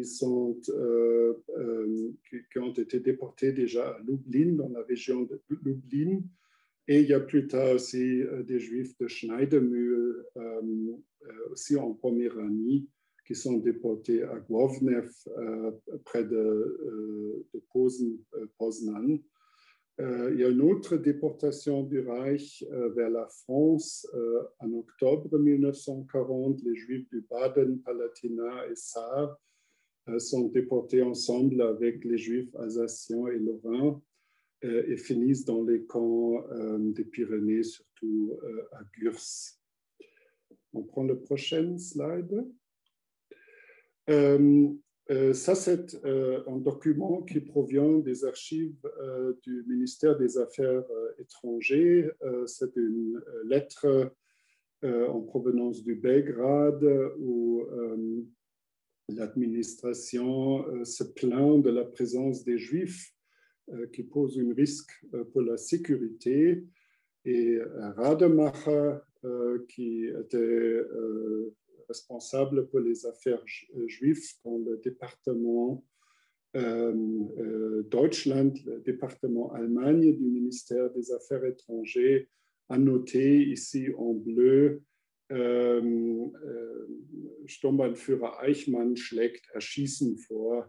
ont été déportés déjà à Lublin, dans la région de Lublin. Et il y a plus tard aussi des Juifs de Schneidemühl, aussi en Poméranie, qui sont déportés à Głownew, près de Poznan. Il y a une autre déportation du Reich vers la France en octobre 1940. Les Juifs du Baden, Palatinat et Sarre sont déportés ensemble avec les Juifs alsaciens et lorrains et finissent dans les camps des Pyrénées, surtout à Gurs. On prend le prochain slide. Ça, c'est un document qui provient des archives du ministère des Affaires étrangères. C'est une lettre en provenance du Belgrade où l'administration se plaint de la présence des Juifs qui pose un risque pour la sécurité. Et Rademacher, qui était responsable pour les affaires juives dans le département Deutschland, le département Allemagne du ministère des Affaires étrangères, a noté ici en bleu Sturmbannführer Eichmann schlägt Erschießen vor.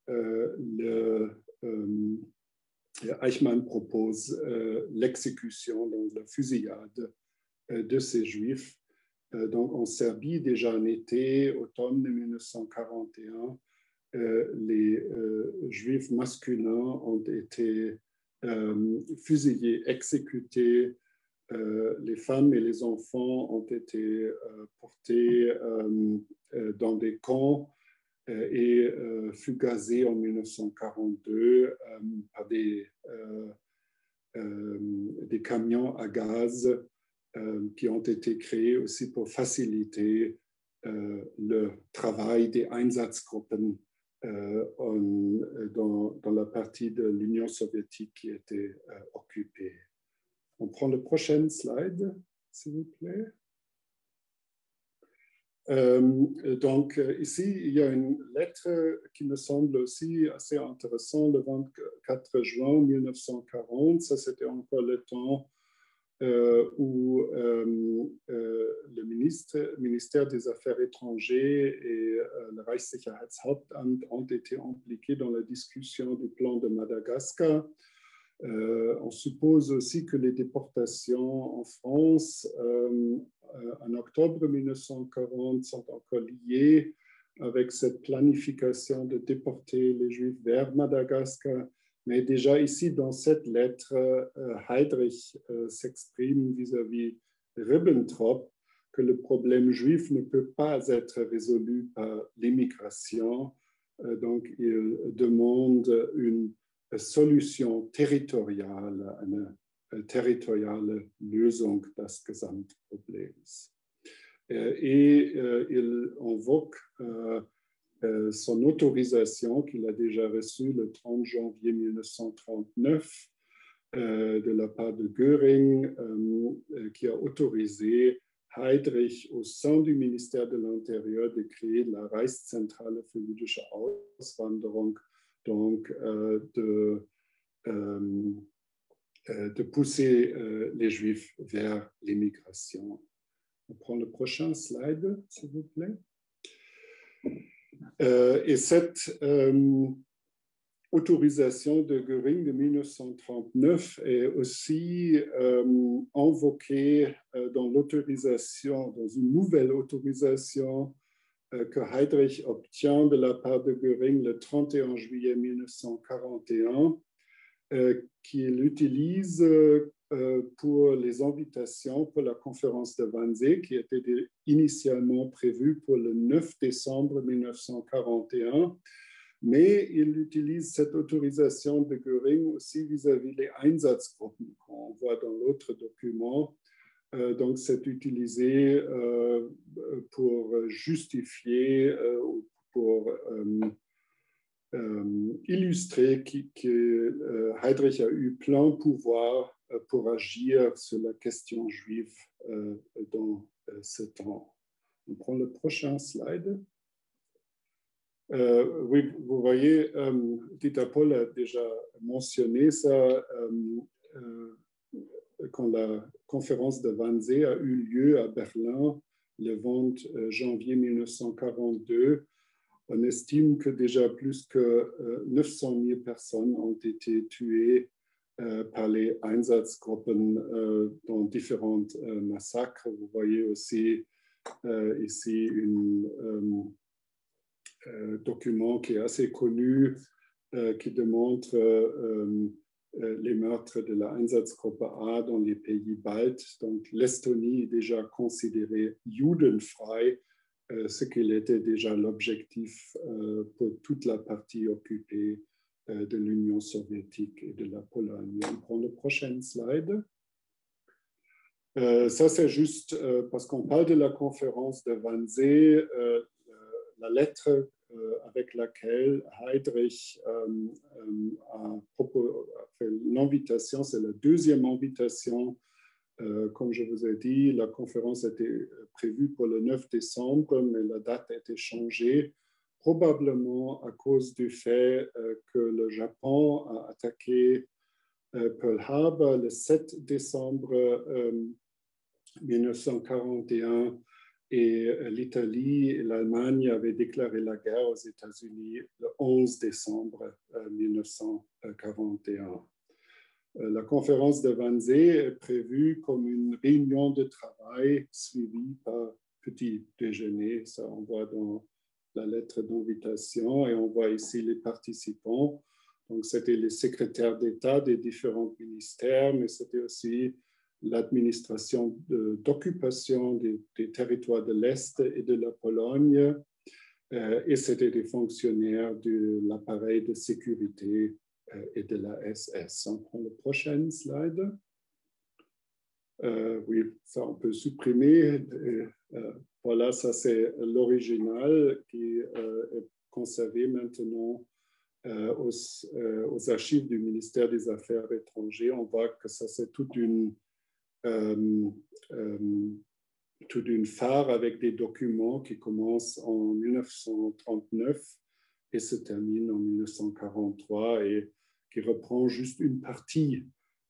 Eichmann propose l'exécution, donc la fusillade de ces Juifs. Donc en Serbie, déjà en été, automne 1941, les Juifs masculins ont été fusillés, exécutés. Les femmes et les enfants ont été portés dans des camps et fut gazé en 1942 par des camions à gaz qui ont été créés aussi pour faciliter le travail des Einsatzgruppen dans la partie de l'Union soviétique qui était occupée. On prend le prochain slide, s'il vous plaît. Donc ici, il y a une lettre qui me semble aussi assez intéressante, le 24 juin 1940. Ça, c'était encore le temps où le ministère des Affaires étrangères et le Reichssicherheitshauptamt ont été impliqués dans la discussion du plan de Madagascar. On suppose aussi que les déportations en France en octobre 1940 sont encore liées avec cette planification de déporter les Juifs vers Madagascar. Mais déjà ici, dans cette lettre, Heydrich s'exprime vis-à-vis Ribbentrop que le problème juif ne peut pas être résolu par l'immigration. Donc, il demande une Solution territoriale, eine territoriale Lösung des Gesamtproblems. Et il invoque son autorisation qu'il a déjà reçue le 30 janvier 1939 de la part de Göring, qui a autorisé Heydrich au sein du ministère de l'Intérieur de créer la Reichszentrale für jüdische Auswanderung, donc de pousser les Juifs vers l'immigration. On prend le prochain slide, s'il vous plaît. Et cette autorisation de Göring de 1939 est aussi invoquée dans l'autorisation, dans une nouvelle autorisation que Heydrich obtient de la part de Göring le 31 juillet 1941, qu'il utilise pour les invitations pour la conférence de Wannsee, qui était initialement prévue pour le 9 décembre 1941. Mais il utilise cette autorisation de Göring aussi vis-à-vis des Einsatzgruppen qu'on voit dans l'autre document. Donc, c'est utilisé pour justifier, pour illustrer que Heydrich a eu plein pouvoir pour agir sur la question juive dans ce temps. On prend le prochain slide. Oui, vous voyez, Dieter Pohl a déjà mentionné ça quand la conférence de Wannsee a eu lieu à Berlin le 20 janvier 1942. On estime que déjà plus que 900 000 personnes ont été tuées par les Einsatzgruppen dans différents massacres. Vous voyez aussi ici un document qui est assez connu, qui démontre les meurtres de la Einsatzgruppe A dans les pays baltes. Donc l'Estonie est déjà considérée judenfrei, ce qui était déjà l'objectif pour toute la partie occupée de l'Union soviétique et de la Pologne. On prend le prochain slide. Ça, c'est juste parce qu'on parle de la conférence de Wannsee, la lettre avec laquelle Heydrich a fait l'invitation, c'est la deuxième invitation. Comme je vous ai dit, la conférence était prévue pour le 9 décembre, mais la date a été changée, probablement à cause du fait que le Japon a attaqué Pearl Harbor le 7 décembre 1941 et l'Italie et l'Allemagne avaient déclaré la guerre aux États-Unis le 11 décembre 1941. La conférence de Wannsee est prévue comme une réunion de travail suivie par petit déjeuner. Ça, on voit dans la lettre d'invitation et on voit ici les participants. Donc, c'était les secrétaires d'État des différents ministères, mais c'était aussi l'administration d'occupation des territoires de l'Est et de la Pologne, et c'était des fonctionnaires de l'appareil de sécurité et de la SS. On prend le prochain slide. Oui, ça on peut supprimer. Voilà, ça c'est l'original qui est conservé maintenant aux archives du ministère des Affaires étrangères. On voit que ça c'est toute une phare avec des documents qui commencent en 1939 et se terminent en 1943 et qui reprend juste une partie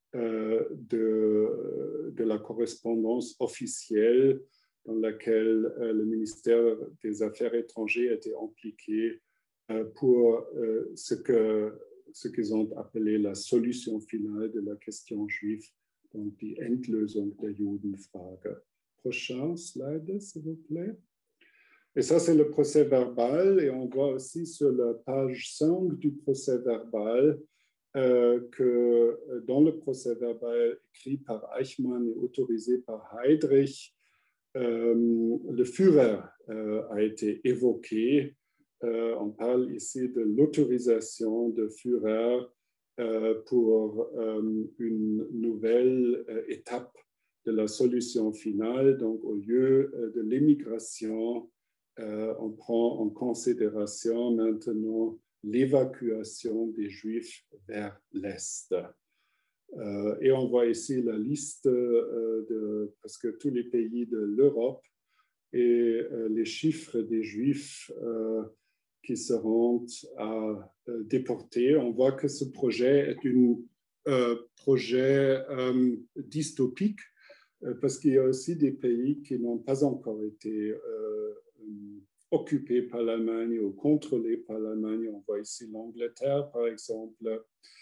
de la correspondance officielle dans laquelle le ministère des Affaires étrangères était impliqué pour ce qu'ils ont appelé la solution finale de la question juive, donc die Endlösung der Judenfrage. Prochain slide, s'il vous plaît. Et ça, c'est le procès verbal. Et on voit aussi sur la page 5 du procès verbal que dans le procès verbal écrit par Eichmann et autorisé par Heydrich, le Führer a été évoqué. On parle ici de l'autorisation de Führer pour une nouvelle étape de la solution finale. Donc, au lieu de l'émigration, on prend en considération maintenant l'évacuation des Juifs vers l'Est. Et on voit ici la liste de presque tous les pays de l'Europe et les chiffres des Juifs qui seront à déporter. On voit que ce projet est un projet dystopique parce qu'il y a aussi des pays qui n'ont pas encore été occupés par l'Allemagne ou contrôlés par l'Allemagne. On voit ici l'Angleterre, par exemple,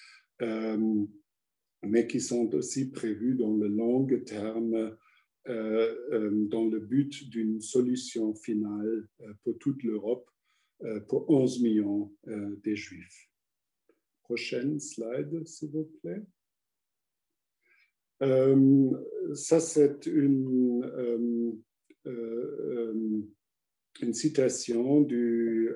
mais qui sont aussi prévus dans le long terme dans le but d'une solution finale pour toute l'Europe, pour 11 millions des Juifs. Prochaine slide, s'il vous plaît. Ça, c'est une citation du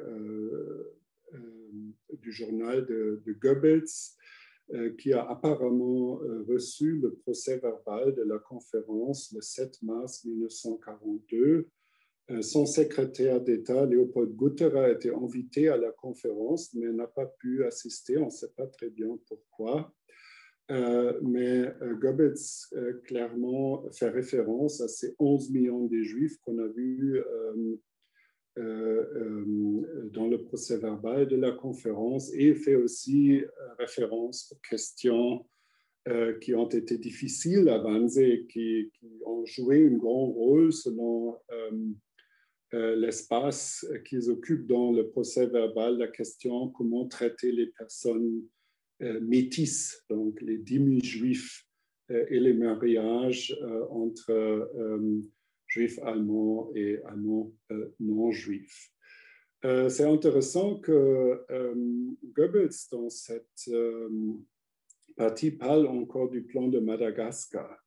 journal de Goebbels, qui a apparemment reçu le procès verbal de la conférence le 7 mars 1942. Son secrétaire d'État, Léopold Gutter, a été invité à la conférence, mais n'a pas pu assister. On ne sait pas très bien pourquoi. Mais Goebbels clairement fait référence à ces 11 millions de Juifs qu'on a vus dans le procès verbal de la conférence et fait aussi référence aux questions qui ont été difficiles à Wannsee, qui ont joué un grand rôle selon l'espace qu'ils occupent dans le procès verbal, la question comment traiter les personnes métisses, donc les demi-juifs et les mariages entre juifs allemands et allemands non-juifs. C'est intéressant que Goebbels, dans cette partie, parle encore du plan de Madagascar.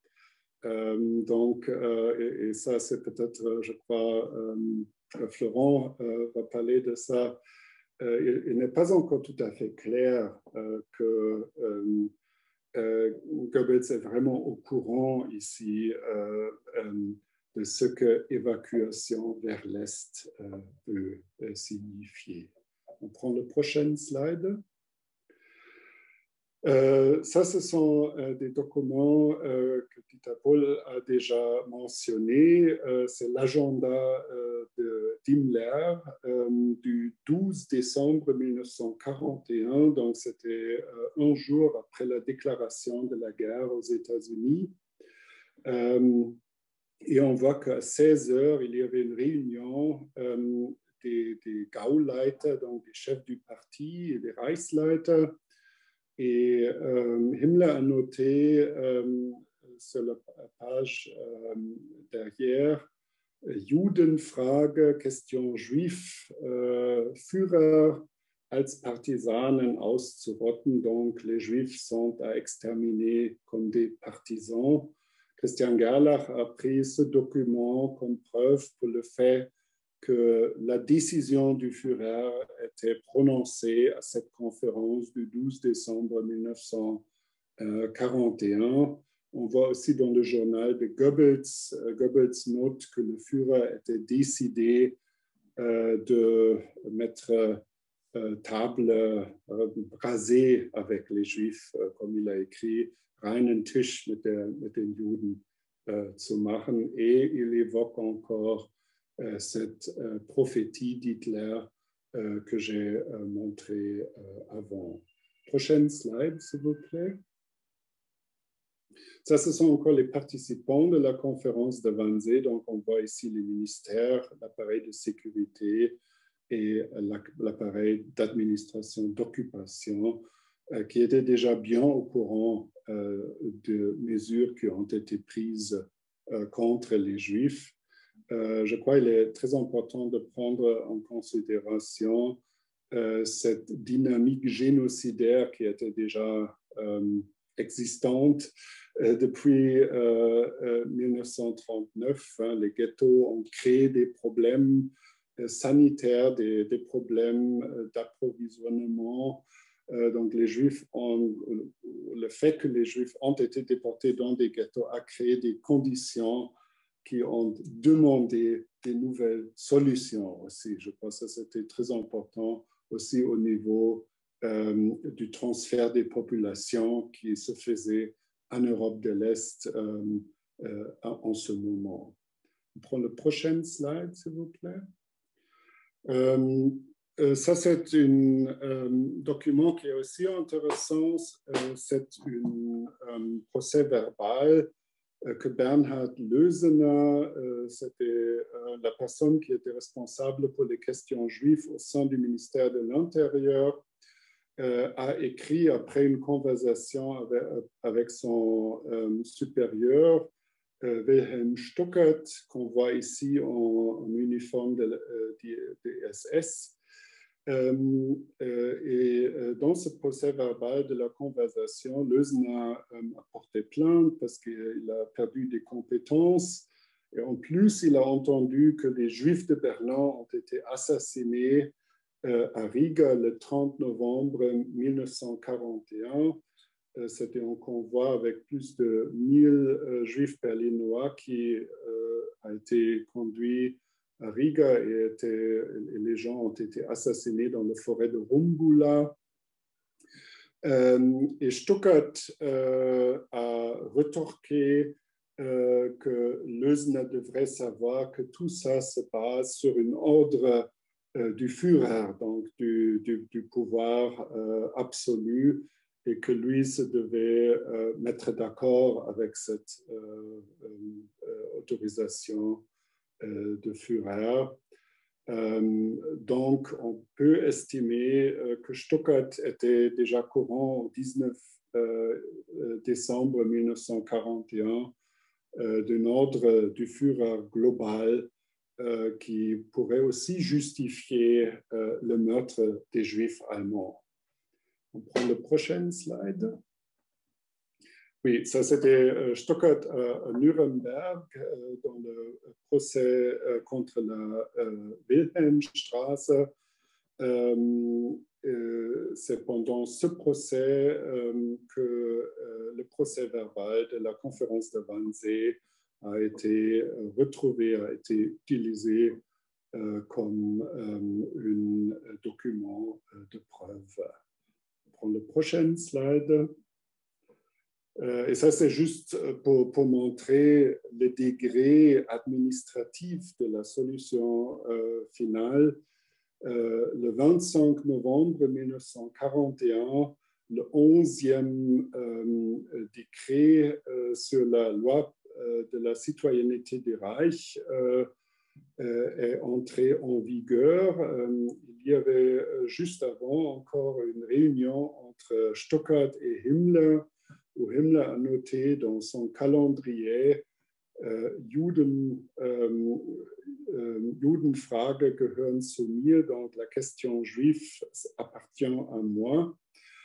Et ça, c'est peut-être, je crois, Florent va parler de ça. Il n'est pas encore tout à fait clair que Goebbels est vraiment au courant ici de ce que évacuation vers l'Est peut signifier. On prend le prochain slide. Ça, ce sont des documents que Dieter Boll a déjà mentionnés. C'est l'agenda d'Himmler du 12 décembre 1941. Donc, c'était un jour après la déclaration de la guerre aux États-Unis. Et on voit qu'à 16 heures, il y avait une réunion des Gauleiter, donc des chefs du parti et des Reichsleiter. Et Himmler a noté sur la page derrière Judenfrage, Question Juif, Führer als Partisanen auszurotten. Donc les Juifs sont à exterminer comme des partisans. Christian Gerlach a pris ce document comme preuve pour le fait que la décision du Führer était prononcée à cette conférence du 12 décembre 1941. On voit aussi dans le journal de Goebbels, Goebbels note que le Führer était décidé de mettre table rasée avec les Juifs, comme il a écrit, reinen Tisch mit den Juden zu machen. Et il évoque encore cette prophétie d'Hitler que j'ai montrée avant. Prochaine slide, s'il vous plaît. Ça, ce sont encore les participants de la conférence de Wannsee. Donc, on voit ici les ministères, l'appareil de sécurité et l'appareil d'administration d'occupation qui étaient déjà bien au courant de mesures qui ont été prises contre les Juifs. Je crois qu'il est très important de prendre en considération cette dynamique génocidaire qui était déjà existante depuis 1939. Les ghettos ont créé des problèmes sanitaires, des problèmes d'approvisionnement. Donc les Juifs le fait que les Juifs ont été déportés dans des ghettos a créé des conditions qui ont demandé des nouvelles solutions aussi. Je pense que c'était très important aussi au niveau du transfert des populations qui se faisait en Europe de l'Est en ce moment. On prend le prochain slide, s'il vous plaît. Ça, c'est un document qui est aussi intéressant. C'est un procès verbal que Bernhard Lösener, c'était la personne qui était responsable pour les questions juives au sein du ministère de l'Intérieur, a écrit après une conversation avec son supérieur, Wilhelm Stuckert, qu'on voit ici en uniforme de SS. Et dans ce procès verbal de la conversation, Lösener a porté plainte parce qu'il a perdu des compétences. Et en plus, il a entendu que les Juifs de Berlin ont été assassinés à Riga le 30 novembre 1941. C'était un convoi avec plus de 1000 Juifs berlinois qui a été conduit à Riga et les gens ont été assassinés dans la forêt de Rumbula. Et Stuckert a retorqué que Lösner devrait savoir que tout ça se base sur un ordre du Führer, donc du pouvoir absolu, et que lui se devait mettre d'accord avec cette autorisation de Führer. Donc, on peut estimer que Stuttgart était déjà courant au 19 décembre 1941 d'un ordre du Führer global qui pourrait aussi justifier le meurtre des Juifs allemands. On prend le prochain slide. Oui, ça c'était Stuttgart à Nuremberg dans le procès contre la Wilhelmstraße. C'est pendant ce procès que le procès verbal de la conférence de Wannsee a été retrouvé, a été utilisé comme un document de preuve. On prend le prochain slide. Et ça, c'est juste pour montrer le degré administratif de la solution finale. Le 25 novembre 1941, le 11e décret sur la loi de la citoyenneté du Reich est entré en vigueur. Il y avait juste avant encore une réunion entre Stuttgart et Himmler, où Himmler a noté dans son calendrier Judenfrage gehören zu mir, donc la question juive appartient à moi.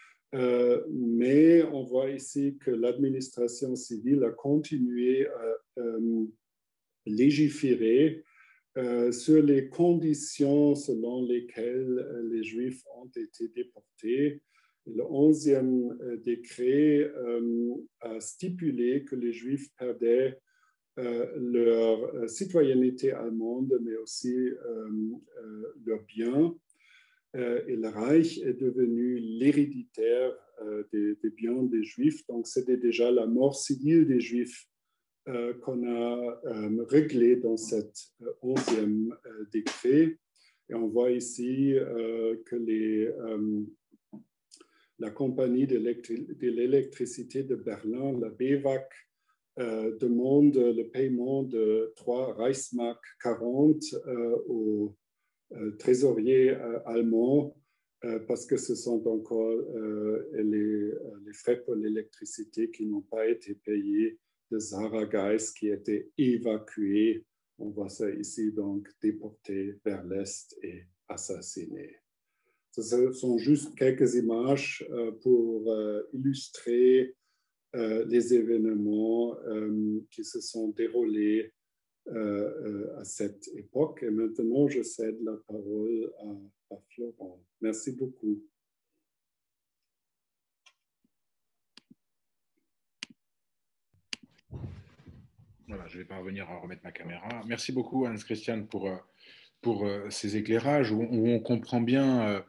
Mais on voit ici que l'administration civile a continué à légiférer sur les conditions selon lesquelles les Juifs ont été déportés. Le 11e décret a stipulé que les Juifs perdaient leur citoyenneté allemande, mais aussi leurs biens. Et le Reich est devenu l'héréditaire des biens des Juifs. Donc, c'était déjà la mort civile des Juifs qu'on a réglée dans cet 11e décret. Et on voit ici que la compagnie de l'électricité de Berlin, la BEWAG, demande le paiement de 3 Reichsmark 40 au trésorier allemand parce que ce sont encore les frais pour l'électricité qui n'ont pas été payés de Sarah Geis qui était évacué. On voit ça ici, donc déporté vers l'Est et assassiné. Ce sont juste quelques images pour illustrer les événements qui se sont déroulés à cette époque. Et maintenant, je cède la parole à Florent. Merci beaucoup. Voilà, je vais parvenir à remettre ma caméra. Merci beaucoup, Hans-Christian, pour ces éclairages où on comprend bien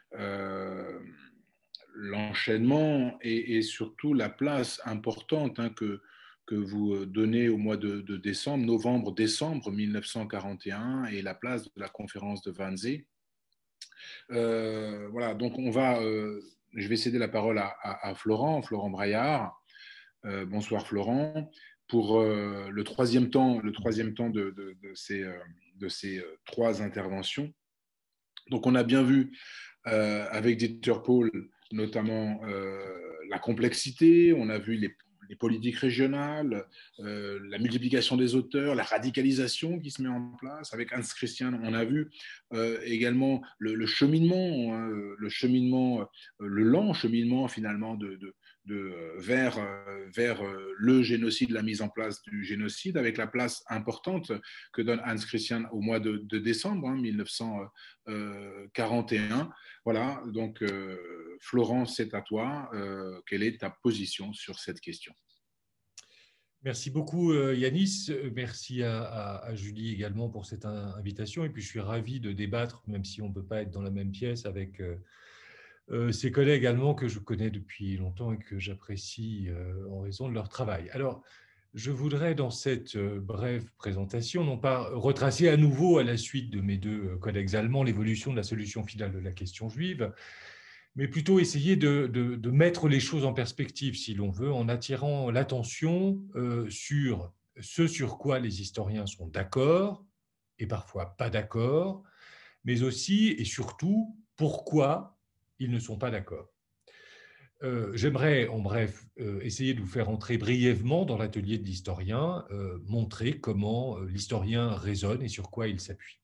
l'enchaînement et surtout la place importante que vous donnez au mois de décembre, novembre-décembre 1941 et la place de la conférence de Wannsee. Voilà, donc je vais céder la parole à Florent Braillard. Bonsoir Florent. Pour le troisième temps de ces 3 interventions. Donc on a bien vu avec Dieter Paul notamment la complexité, on a vu les politiques régionales, la multiplication des auteurs, la radicalisation qui se met en place. Avec Hans-Christian, on a vu également le cheminement, le lent cheminement finalement vers le génocide, la mise en place du génocide, avec la place importante que donne Hans-Christian au mois de décembre 1941. Voilà, donc Florent, c'est à toi. Quelle est ta position sur cette question ? Merci beaucoup Yanis, merci à Julie également pour cette invitation et puis je suis ravi de débattre, même si on ne peut pas être dans la même pièce avec ces collègues allemands que je connais depuis longtemps et que j'apprécie en raison de leur travail. Alors, Je voudrais, dans cette brève présentation, non pas retracer à nouveau, à la suite de mes deux collègues allemands, l'évolution de la solution finale de la question juive, mais plutôt essayer de mettre les choses en perspective, si l'on veut, en attirant l'attention sur ce sur quoi les historiens sont d'accord, et parfois pas d'accord, mais aussi et surtout pourquoi ils ne sont pas d'accord. J'aimerais, en bref, essayer de vous faire entrer brièvement dans l'atelier de l'historien, montrer comment l'historien raisonne et sur quoi il s'appuie.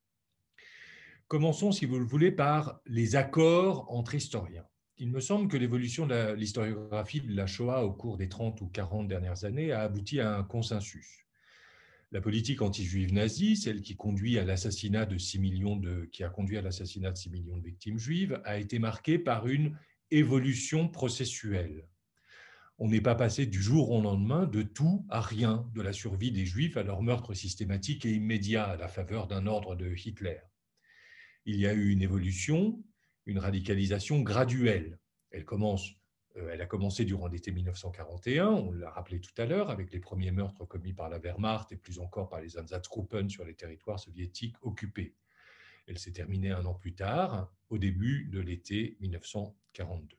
Commençons, si vous le voulez, par les accords entre historiens. Il me semble que l'évolution de l'historiographie de la Shoah au cours des 30 ou 40 dernières années a abouti à un consensus. La politique anti-juive nazie, celle qui a conduit à l'assassinat de 6 millions de victimes juives, a été marquée par une évolution processuelle. On n'est pas passé du jour au lendemain de tout à rien, de la survie des Juifs à leur meurtre systématique et immédiat à la faveur d'un ordre de Hitler. Il y a eu une évolution, une radicalisation graduelle. Elle a commencé durant l'été 1941, on l'a rappelé tout à l'heure, avec les premiers meurtres commis par la Wehrmacht et plus encore par les Einsatzgruppen sur les territoires soviétiques occupés. Elle s'est terminée un an plus tard, au début de l'été 1942.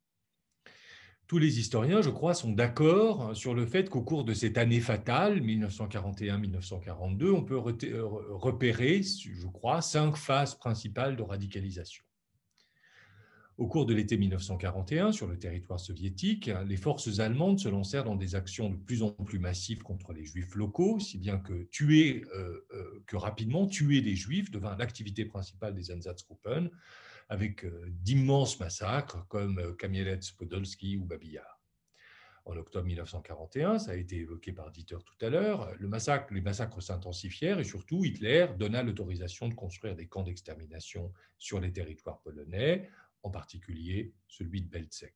Tous les historiens, je crois, sont d'accord sur le fait qu'au cours de cette année fatale, 1941-1942, on peut repérer, je crois, 5 phases principales de radicalisation. Au cours de l'été 1941, sur le territoire soviétique, les forces allemandes se lancèrent dans des actions de plus en plus massives contre les juifs locaux, si bien que rapidement, tuer des juifs devint l'activité principale des Einsatzgruppen, avec d'immenses massacres comme Kamielec-Podolski ou Babi Yar. En octobre 1941, ça a été évoqué par Dieter tout à l'heure, les massacres s'intensifièrent et surtout Hitler donna l'autorisation de construire des camps d'extermination sur les territoires polonais, en particulier celui de Belzec.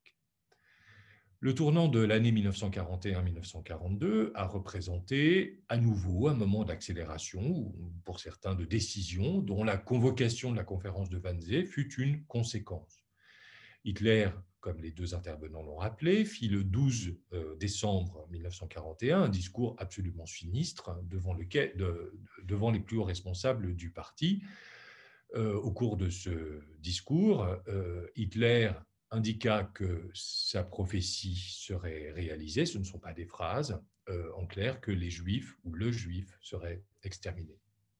Le tournant de l'année 1941-1942 a représenté à nouveau un moment d'accélération, ou pour certains de décision, dont la convocation de la conférence de Wannsee fut une conséquence. Hitler, comme les deux intervenants l'ont rappelé, fit le 12 décembre 1941 un discours absolument sinistre devant les plus hauts responsables du parti. Au cours de ce discours, Hitler indiqua que sa prophétie serait réalisée, ce ne sont pas des phrases, en clair, que les Juifs ou le Juif serait exterminé.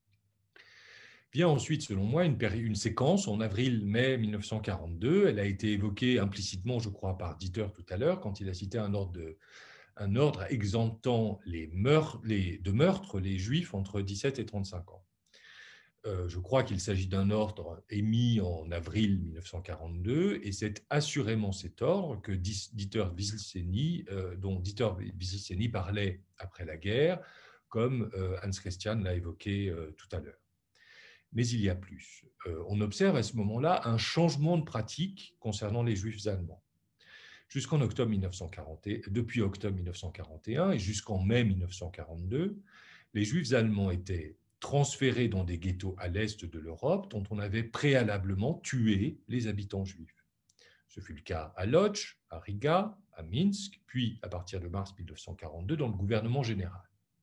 Vient ensuite, selon moi, une séquence en avril-mai 1942. Elle a été évoquée implicitement, je crois, par Dieter tout à l'heure, quand il a cité un ordre exemptant de meurtre les Juifs entre 17 et 35 ans. Je crois qu'il s'agit d'un ordre émis en avril 1942, et c'est assurément cet ordre que dont Dieter Wislicenyi parlait après la guerre, comme Hans Christian l'a évoqué tout à l'heure. Mais il y a plus. On observe à ce moment-là un changement de pratique concernant les Juifs allemands. Depuis octobre 1941 et jusqu'en mai 1942, les Juifs allemands étaient transférés dans des ghettos à l'est de l'Europe dont on avait préalablement tué les habitants juifs. Ce fut le cas à Lodz, à Riga, à Minsk, puis à partir de mars 1942 dans le gouvernement général.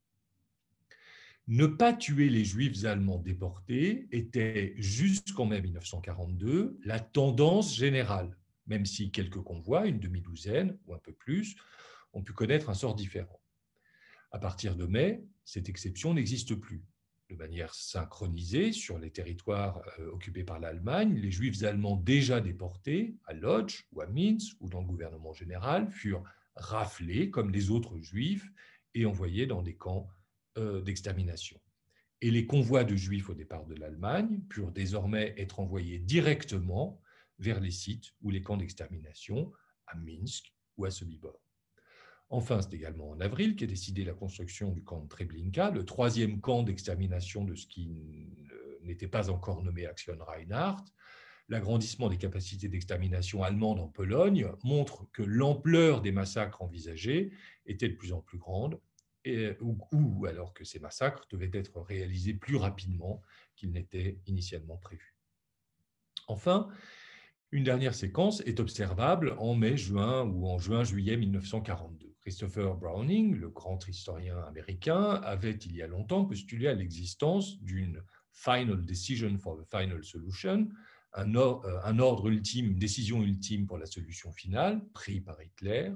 Ne pas tuer les Juifs allemands déportés était jusqu'en mai 1942 la tendance générale, même si quelques convois, une demi-douzaine ou un peu plus, ont pu connaître un sort différent. À partir de mai, cette exception n'existe plus. De manière synchronisée sur les territoires occupés par l'Allemagne, les Juifs allemands déjà déportés à Lodz ou à Minsk ou dans le gouvernement général furent raflés comme les autres Juifs et envoyés dans des camps d'extermination. Et les convois de Juifs au départ de l'Allemagne purent désormais être envoyés directement vers les sites ou les camps d'extermination à Minsk ou à Sobibor. Enfin, c'est également en avril qu'est décidée la construction du camp de Treblinka, le 3e camp d'extermination de ce qui n'était pas encore nommé Aktion Reinhardt. L'agrandissement des capacités d'extermination allemandes en Pologne montre que l'ampleur des massacres envisagés était de plus en plus grande, ou alors que ces massacres devaient être réalisés plus rapidement qu'il n'était initialement prévu. Enfin, une dernière séquence est observable en mai-juin ou en juin-juillet 1942. Christopher Browning, le grand historien américain, avait il y a longtemps postulé à l'existence d'une Final Decision for the Final Solution, un ordre ultime, une décision ultime pour la solution finale, pris par Hitler,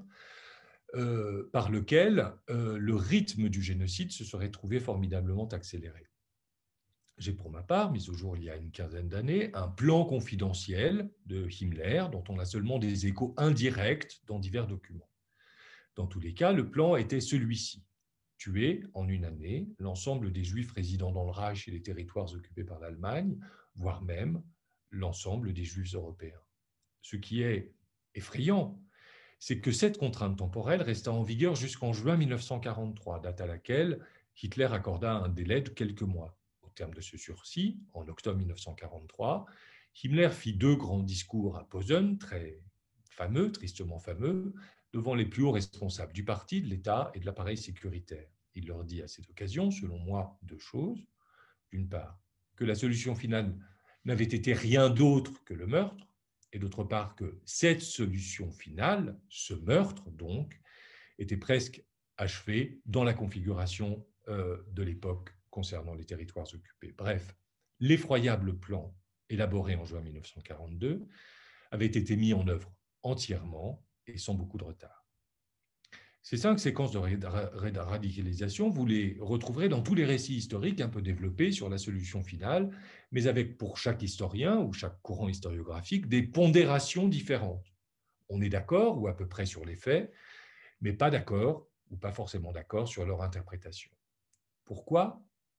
par lequel le rythme du génocide se serait trouvé formidablement accéléré. J'ai pour ma part mis au jour il y a une quinzaine d'années un plan confidentiel de Himmler dont on a seulement des échos indirects dans divers documents. Dans tous les cas, le plan était celui-ci: tuer en une année l'ensemble des Juifs résidant dans le Reich et les territoires occupés par l'Allemagne, voire même l'ensemble des Juifs européens. Ce qui est effrayant, c'est que cette contrainte temporelle resta en vigueur jusqu'en juin 1943, date à laquelle Hitler accorda un délai de quelques mois. Au terme de ce sursis, en octobre 1943, Himmler fit 2 grands discours à Posen, très fameux, tristement fameux, devant les plus hauts responsables du parti, de l'État et de l'appareil sécuritaire. Il leur dit à cette occasion, selon moi, 2 choses. D'une part, que la solution finale n'avait été rien d'autre que le meurtre, et d'autre part que cette solution finale, ce meurtre donc, était presque achevé dans la configuration de l'époque concernant les territoires occupés. Bref, l'effroyable plan élaboré en juin 1942 avait été mis en œuvre entièrement et sans beaucoup de retard. Ces 5 séquences de radicalisation, vous les retrouverez dans tous les récits historiques un peu développés sur la solution finale, mais avec pour chaque historien ou chaque courant historiographique des pondérations différentes. On est d'accord, ou à peu près sur les faits, mais pas d'accord, ou pas forcément d'accord sur leur interprétation. Pourquoi ?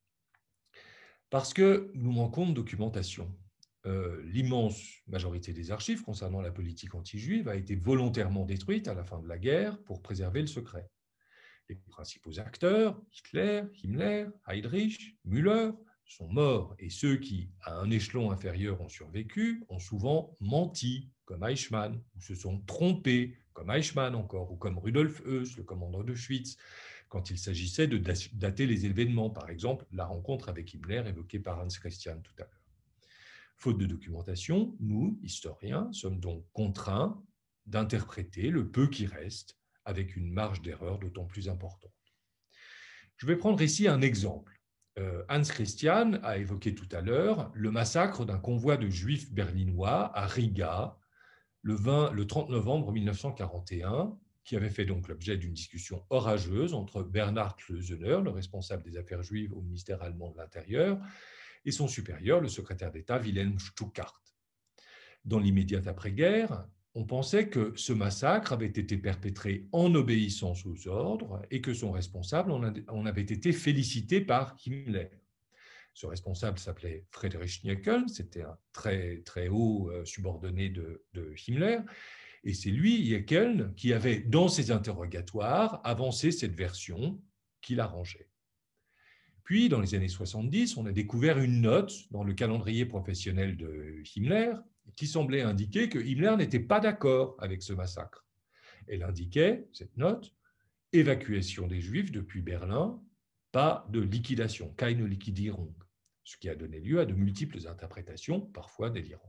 Parce que nous manquons de documentation. L'immense majorité des archives concernant la politique anti-juive a été volontairement détruite à la fin de la guerre pour préserver le secret. Les principaux acteurs, Hitler, Himmler, Heydrich, Müller, sont morts, et ceux qui, à un échelon inférieur, ont survécu, ont souvent menti, comme Eichmann, ou se sont trompés, comme Eichmann encore, ou comme Rudolf Höss, le commandant d'Auschwitz, quand il s'agissait de dater les événements, par exemple la rencontre avec Himmler évoquée par Hans Christian tout à l'heure. Faute de documentation, nous, historiens, sommes donc contraints d'interpréter le peu qui reste avec une marge d'erreur d'autant plus importante. Je vais prendre ici un exemple. Hans Christian a évoqué tout à l'heure le massacre d'un convoi de juifs berlinois à Riga le 30 novembre 1941, qui avait fait donc l'objet d'une discussion orageuse entre Bernhard Klösener, le responsable des affaires juives au ministère allemand de l'Intérieur, et son supérieur, le secrétaire d'État Wilhelm Stuckart. Dans l'immédiate après-guerre, on pensait que ce massacre avait été perpétré en obéissance aux ordres et que son responsable en avait été félicité par Himmler. Ce responsable s'appelait Friedrich Nieckel, c'était un très, très haut subordonné de Himmler, et c'est lui, Nieckel, qui avait, dans ses interrogatoires, avancé cette version qu'il arrangeait. Puis, dans les années 70, on a découvert une note dans le calendrier professionnel de Himmler qui semblait indiquer que Himmler n'était pas d'accord avec ce massacre. Elle indiquait, cette note, évacuation des Juifs depuis Berlin, pas de liquidation, keine Liquidierung, ce qui a donné lieu à de multiples interprétations, parfois délirantes.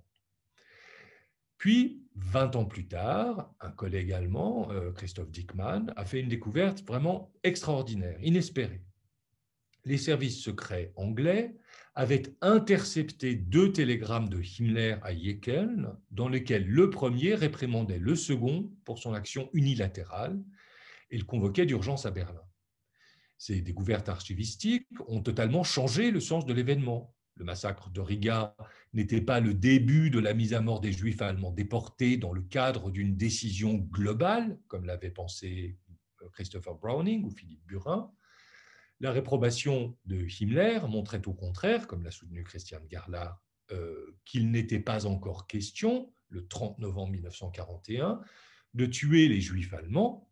Puis, 20 ans plus tard, un collègue allemand, Christoph Dickmann, a fait une découverte vraiment extraordinaire, inespérée. Les services secrets anglais avaient intercepté 2 télégrammes de Himmler à Nieckel, dans lesquels le premier réprimandait le second pour son action unilatérale et le convoquait d'urgence à Berlin. Ces découvertes archivistiques ont totalement changé le sens de l'événement. Le massacre de Riga n'était pas le début de la mise à mort des Juifs allemands déportés dans le cadre d'une décision globale, comme l'avait pensé Christopher Browning ou Philippe Burin. La réprobation de Himmler montrait au contraire, comme l'a soutenu Christian Garlach, qu'il n'était pas encore question, le 30 novembre 1941, de tuer les Juifs allemands,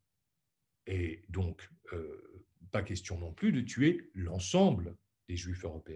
et donc pas question non plus de tuer l'ensemble des Juifs européens.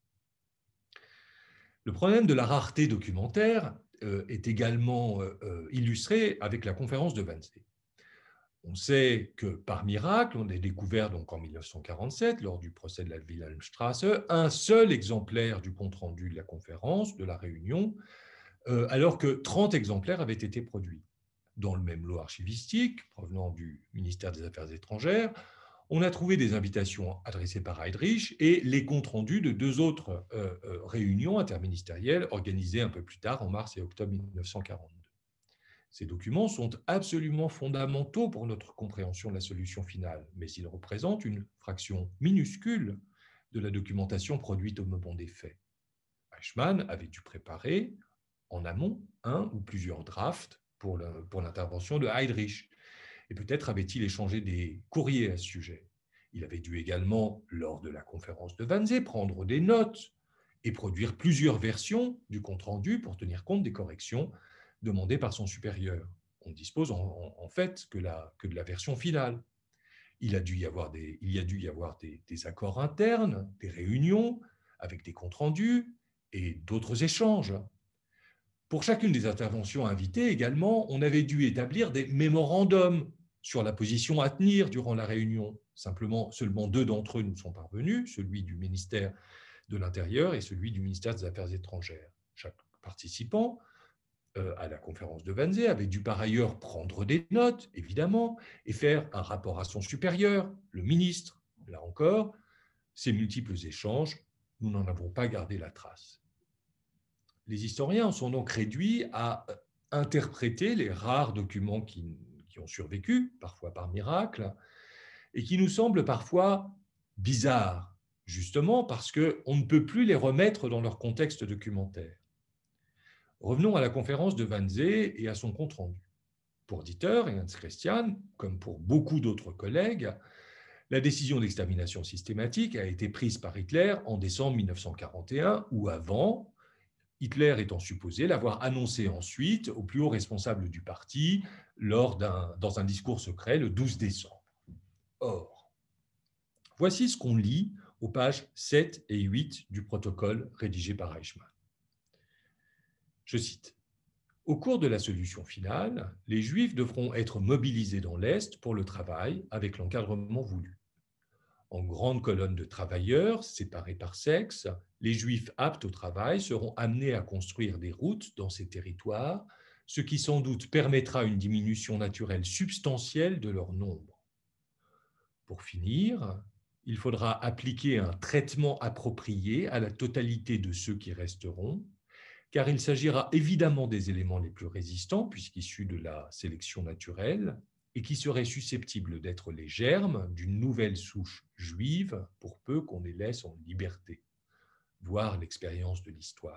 Le problème de la rareté documentaire est également illustré avec la conférence de Wannsee. On sait que, par miracle, on a découvert donc en 1947, lors du procès de la Wilhelmstrasse, un seul exemplaire du compte-rendu de la conférence, de la réunion, alors que 30 exemplaires avaient été produits. dans le même lot archivistique provenant du ministère des Affaires étrangères, on a trouvé des invitations adressées par Heydrich et les comptes rendus de 2 autres réunions interministérielles organisées un peu plus tard, en mars et octobre 1942. Ces documents sont absolument fondamentaux pour notre compréhension de la solution finale, mais ils représentent une fraction minuscule de la documentation produite au moment des faits. Eichmann avait dû préparer en amont un ou plusieurs drafts pour l'intervention de Heydrich. Et peut-être avait-il échangé des courriers à ce sujet. Il avait dû également, lors de la conférence de Wannsee, prendre des notes et produire plusieurs versions du compte-rendu pour tenir compte des corrections demandées par son supérieur. On ne dispose en fait que de la version finale. Il y a dû y avoir des accords internes, des réunions avec des comptes rendus et d'autres échanges. Pour chacune des interventions invitées également, on avait dû établir des mémorandums sur la position à tenir durant la réunion. Seulement 2 d'entre eux nous sont parvenus, celui du ministère de l'Intérieur et celui du ministère des Affaires étrangères. Chaque participant à la conférence de Wannsee avait dû par ailleurs prendre des notes, évidemment, et faire un rapport à son supérieur, le ministre. Là encore, ces multiples échanges, nous n'en avons pas gardé la trace. Les historiens sont donc réduits à interpréter les rares documents qui ont survécu, parfois par miracle, et qui nous semblent parfois bizarres, justement parce qu'on ne peut plus les remettre dans leur contexte documentaire. Revenons à la conférence de Wannsee et à son compte-rendu. Pour Dieter et Hans Christian, comme pour beaucoup d'autres collègues, la décision d'extermination systématique a été prise par Hitler en décembre 1941 ou avant, Hitler étant supposé l'avoir annoncé ensuite aux plus hauts responsables du parti dans un discours secret le 12 décembre. Or, voici ce qu'on lit aux pages 7 et 8 du protocole rédigé par Eichmann. Je cite : « Au cours de la solution finale, les Juifs devront être mobilisés dans l'Est pour le travail avec l'encadrement voulu. En grandes colonnes de travailleurs, séparés par sexe, les Juifs aptes au travail seront amenés à construire des routes dans ces territoires, ce qui sans doute permettra une diminution naturelle substantielle de leur nombre. Pour finir, il faudra appliquer un traitement approprié à la totalité de ceux qui resteront, car il s'agira évidemment des éléments les plus résistants, puisqu'issus de la sélection naturelle, et qui seraient susceptibles d'être les germes d'une nouvelle souche juive, pour peu qu'on les laisse en liberté. Voir l'expérience de l'histoire. »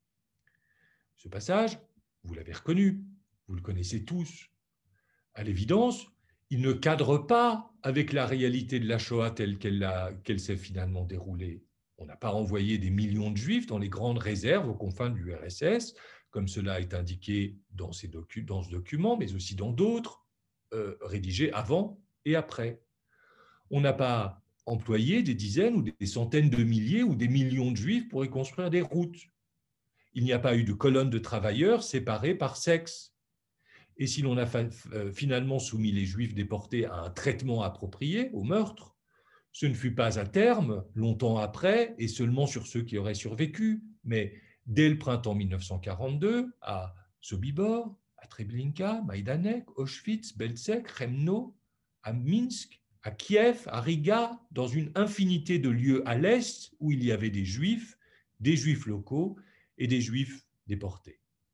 Ce passage, vous l'avez reconnu, vous le connaissez tous. À l'évidence, il ne cadre pas avec la réalité de la Shoah telle qu'elle s'est finalement déroulée. On n'a pas envoyé des millions de Juifs dans les grandes réserves aux confins de l'URSS, comme cela est indiqué dans ce document, mais aussi dans d'autres, rédigés avant et après. On n'a pas employé des dizaines ou des centaines de milliers ou des millions de Juifs pour y construire des routes. Il n'y a pas eu de colonnes de travailleurs séparées par sexe. Et si l'on a finalement soumis les Juifs déportés à un traitement approprié, au meurtre, ce ne fut pas à terme, longtemps après, et seulement sur ceux qui auraient survécu, mais dès le printemps 1942, à Sobibor, à Treblinka, Majdanek, Auschwitz, Belzec, Remno, à Minsk, à Kiev, à Riga, dans une infinité de lieux à l'Est où il y avait des Juifs locaux et des Juifs déportés.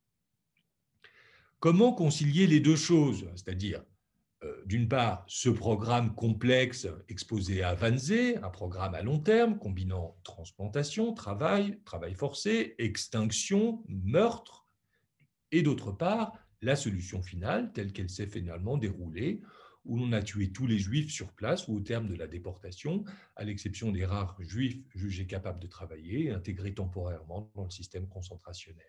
Comment concilier les deux choses, c'est-à-dire d'une part, ce programme complexe exposé à Wannsee, un programme à long terme combinant transplantation, travail forcé, extinction, meurtre, et d'autre part, la solution finale telle qu'elle s'est finalement déroulée, où l'on a tué tous les Juifs sur place ou au terme de la déportation, à l'exception des rares Juifs jugés capables de travailler et intégrés temporairement dans le système concentrationnaire.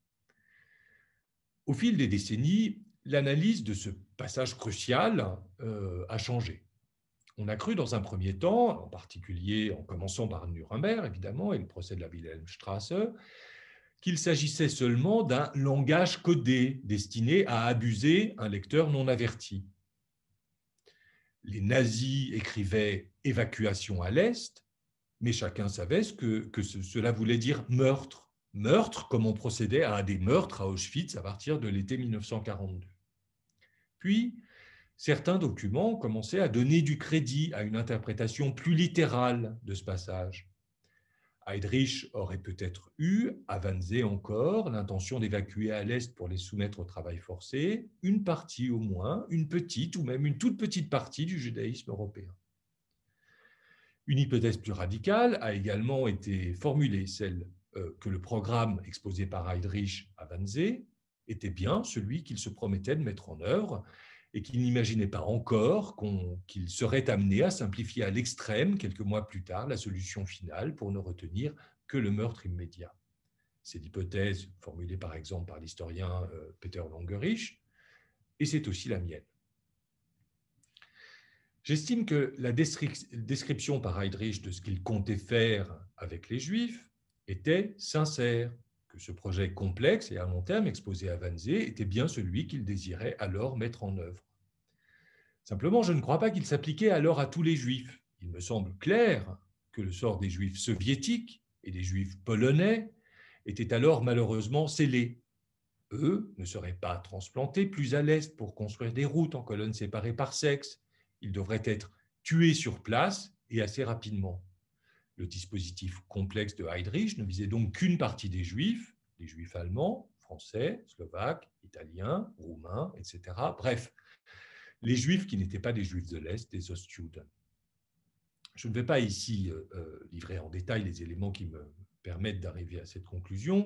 Au fil des décennies, l'analyse de ce passage crucial a changé. On a cru dans un premier temps, en particulier en commençant par Nuremberg évidemment et le procès de la Wilhelmstrasse, qu'il s'agissait seulement d'un langage codé destiné à abuser un lecteur non averti. Les nazis écrivaient « évacuation à l'Est », mais chacun savait ce que cela voulait dire « meurtre ». Meurtre, comme on procédait à des meurtres à Auschwitz à partir de l'été 1942. Puis, certains documents commençaient à donner du crédit à une interprétation plus littérale de ce passage. Heydrich aurait peut-être eu, à Wannsee encore, l'intention d'évacuer à l'Est pour les soumettre au travail forcé une partie au moins, une petite ou même une toute petite partie du judaïsme européen. Une hypothèse plus radicale a également été formulée, celle que le programme exposé par Heydrich à Wannsee était bien celui qu'il se promettait de mettre en œuvre et qu'il n'imaginait pas encore qu'il serait amené à simplifier à l'extrême, quelques mois plus tard, la solution finale pour ne retenir que le meurtre immédiat. C'est l'hypothèse formulée par exemple par l'historien Peter Langerich, et c'est aussi la mienne. J'estime que la description par Heydrich de ce qu'il comptait faire avec les Juifs était sincère, que ce projet complexe et à long terme exposé à Wannsee était bien celui qu'il désirait alors mettre en œuvre. Simplement, je ne crois pas qu'il s'appliquait alors à tous les Juifs. Il me semble clair que le sort des Juifs soviétiques et des Juifs polonais était alors malheureusement scellé. Eux ne seraient pas transplantés plus à l'est pour construire des routes en colonnes séparées par sexe. Ils devraient être tués sur place et assez rapidement. Le dispositif complexe de Heydrich ne visait donc qu'une partie des Juifs, les Juifs allemands, français, slovaques, italiens, roumains, etc. Bref, les Juifs qui n'étaient pas des Juifs de l'Est, des Ostjuden. Je ne vais pas ici livrer en détail les éléments qui me permettent d'arriver à cette conclusion.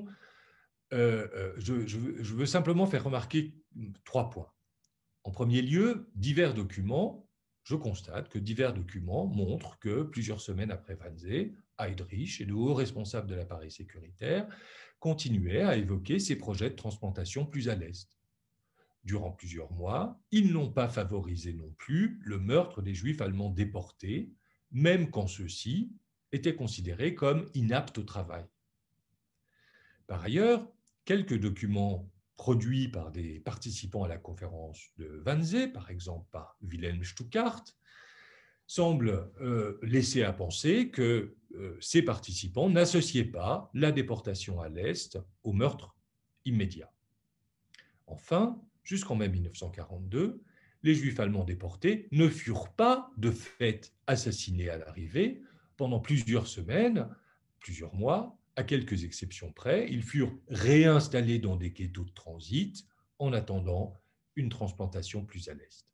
Je veux simplement faire remarquer 3 points. En premier lieu, je constate que divers documents montrent que plusieurs semaines après Wannsee, Heydrich et de hauts responsables de l'appareil sécuritaire continuaient à évoquer ces projets de transplantation plus à l'est. Durant plusieurs mois, ils n'ont pas favorisé non plus le meurtre des Juifs allemands déportés, même quand ceux-ci étaient considérés comme inaptes au travail. Par ailleurs, quelques documents produits par des participants à la conférence de Wannsee, par exemple par Wilhelm Stuckart, semblent laisser à penser que ces participants n'associaient pas la déportation à l'Est au meurtre immédiat. Enfin, jusqu'en mai 1942, les Juifs allemands déportés ne furent pas de fait assassinés à l'arrivée. Pendant plusieurs semaines, plusieurs mois, à quelques exceptions près, ils furent réinstallés dans des ghettos de transit en attendant une transplantation plus à l'est.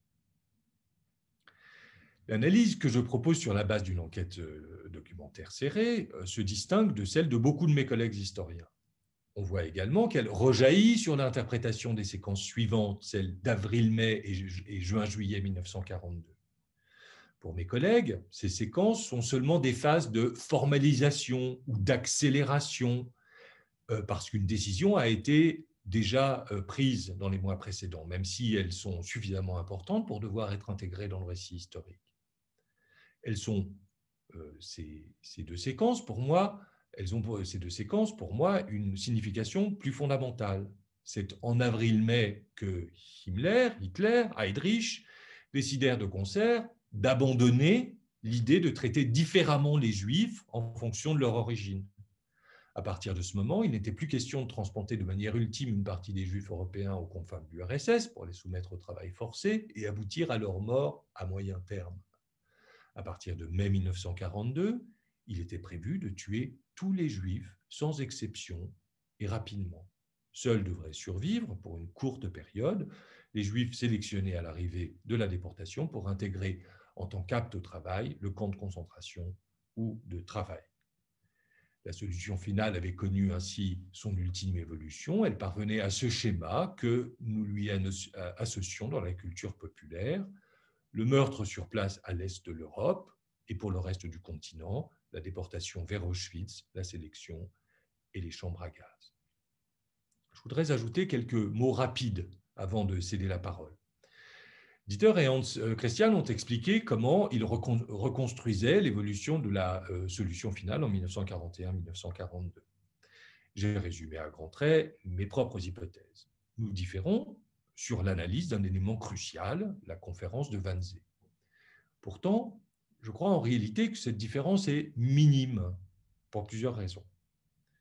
L'analyse que je propose sur la base d'une enquête documentaire serrée se distingue de celle de beaucoup de mes collègues historiens. On voit également qu'elle rejaillit sur l'interprétation des séquences suivantes, celles d'avril-mai et juin-juillet 1942. Pour mes collègues, ces séquences sont seulement des phases de formalisation ou d'accélération, parce qu'une décision a été déjà prise dans les mois précédents, même si elles sont suffisamment importantes pour devoir être intégrées dans le récit historique. Elles sont, ces deux séquences, pour moi, une signification plus fondamentale. C'est en avril-mai que Hitler, Heydrich, décidèrent de concert d'abandonner l'idée de traiter différemment les Juifs en fonction de leur origine. À partir de ce moment, il n'était plus question de transplanter de manière ultime une partie des Juifs européens aux confins de l'URSS pour les soumettre au travail forcé et aboutir à leur mort à moyen terme. À partir de mai 1942, il était prévu de tuer tous les Juifs, sans exception, et rapidement. Seuls devraient survivre, pour une courte période, les Juifs sélectionnés à l'arrivée de la déportation pour intégrer en tant qu'aptes au travail le camp de concentration ou de travail. La solution finale avait connu ainsi son ultime évolution. Elle parvenait à ce schéma que nous lui associons dans la culture populaire: le meurtre sur place à l'est de l'Europe et pour le reste du continent, la déportation vers Auschwitz, la sélection et les chambres à gaz. Je voudrais ajouter quelques mots rapides avant de céder la parole. Dieter et Hans Christian ont expliqué comment ils reconstruisaient l'évolution de la solution finale en 1941-1942. J'ai résumé à grands traits mes propres hypothèses. Nous différons sur l'analyse d'un élément crucial, la conférence de Wannsee. Pourtant, je crois en réalité que cette différence est minime, pour plusieurs raisons.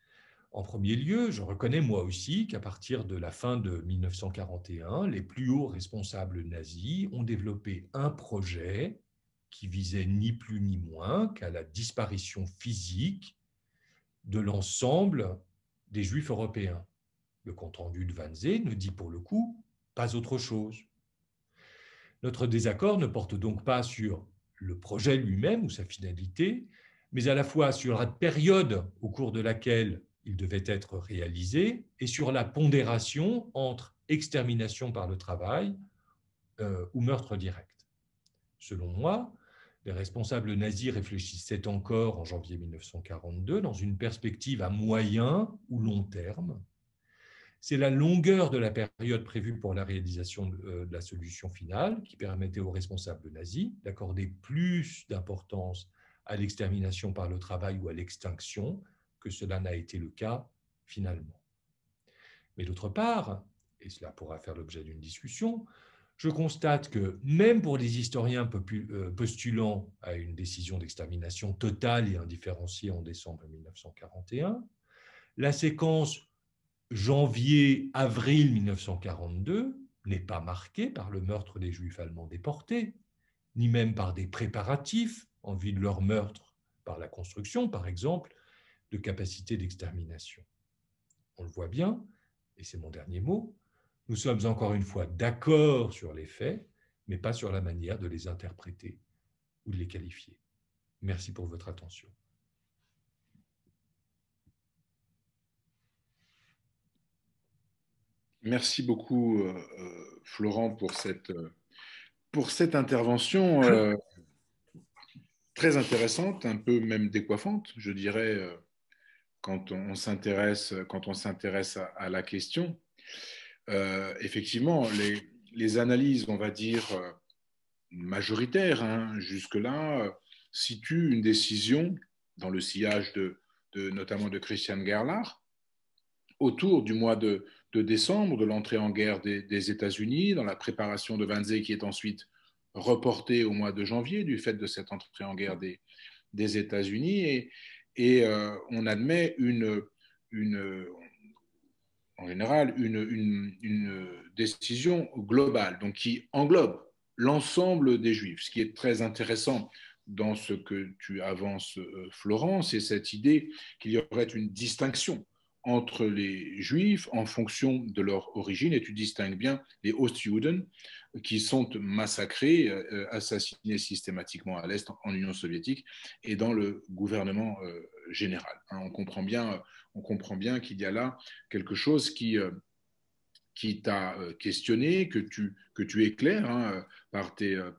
En premier lieu, je reconnais moi aussi qu'à partir de la fin de 1941, les plus hauts responsables nazis ont développé un projet qui visait ni plus ni moins qu'à la disparition physique de l'ensemble des Juifs européens. Le compte-rendu de Wannsee ne dit pour le coup pas autre chose. Notre désaccord ne porte donc pas sur le projet lui-même ou sa finalité, mais à la fois sur la période au cours de laquelle il devait être réalisé et sur la pondération entre extermination par le travail ou meurtre direct. Selon moi, les responsables nazis réfléchissaient encore en janvier 1942 dans une perspective à moyen ou long terme. C'est la longueur de la période prévue pour la réalisation de la solution finale qui permettait aux responsables nazis d'accorder plus d'importance à l'extermination par le travail ou à l'extinction que cela n'a été le cas finalement. Mais d'autre part, et cela pourra faire l'objet d'une discussion, je constate que même pour les historiens postulant à une décision d'extermination totale et indifférenciée en décembre 1941, la séquence janvier-avril 1942 n'est pas marquée par le meurtre des Juifs allemands déportés, ni même par des préparatifs en vue de leur meurtre par la construction, par exemple, de capacités d'extermination. On le voit bien, et c'est mon dernier mot, nous sommes encore une fois d'accord sur les faits, mais pas sur la manière de les interpréter ou de les qualifier. Merci pour votre attention. Merci beaucoup, Florent, pour cette intervention très intéressante, un peu même décoiffante, je dirais, quand on s'intéresse à la question. Effectivement, les analyses, on va dire, majoritaires, hein, jusque-là, situent une décision dans le sillage notamment de Christian Gerlach, autour du mois de décembre, de l'entrée en guerre des États-Unis, dans la préparation de Wannsee qui est ensuite reportée au mois de janvier du fait de cette entrée en guerre des États-Unis. Et on admet en général une décision globale, donc qui englobe l'ensemble des Juifs. Ce qui est très intéressant dans ce que tu avances, Florent, c'est cette idée qu'il y aurait une distinction entre les Juifs en fonction de leur origine, et tu distingues bien les Ostjuden qui sont massacrés, assassinés systématiquement à l'Est, en Union soviétique, et dans le gouvernement général. On comprend bien qu'il y a là quelque chose qui t'a questionné, que tu éclaires, hein, par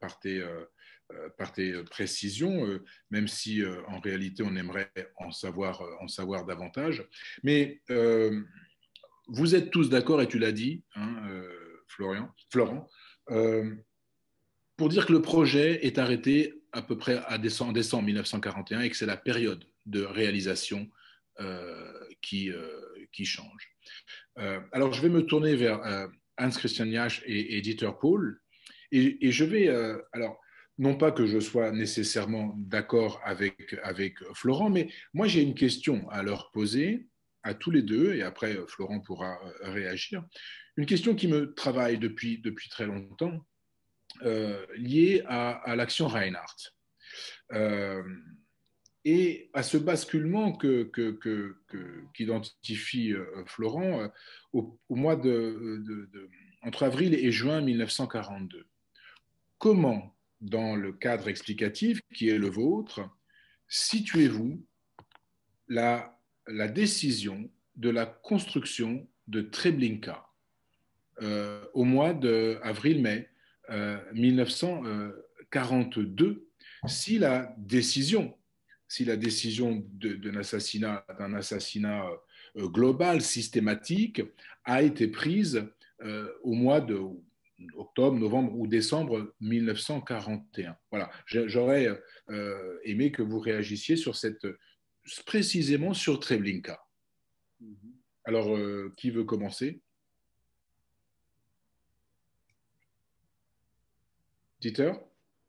tes précisions, même si en réalité on aimerait en savoir davantage. Mais vous êtes tous d'accord, et tu l'as dit, hein, Florent, pour dire que le projet est arrêté à peu près en décembre 1941 et que c'est la période de réalisation qui change. Alors, je vais me tourner vers Hans Christian Jasch et Dieter Pohl, et je vais, alors, non pas que je sois nécessairement d'accord avec Florent, mais moi j'ai une question à leur poser, à tous les deux, et après Florent pourra réagir. Une question qui me travaille depuis très longtemps, liée à l'action Reinhardt. Et à ce basculement qu'identifie Florent au mois entre avril et juin 1942. Comment, dans le cadre explicatif qui est le vôtre, situez-vous la décision de la construction de Treblinka au mois d'avril-mai 1942, si la décision d'un assassinat global, systématique, a été prise au mois de octobre, novembre ou décembre 1941. Voilà, j'aurais aimé que vous réagissiez précisément sur Treblinka. Alors, qui veut commencer? Dieter?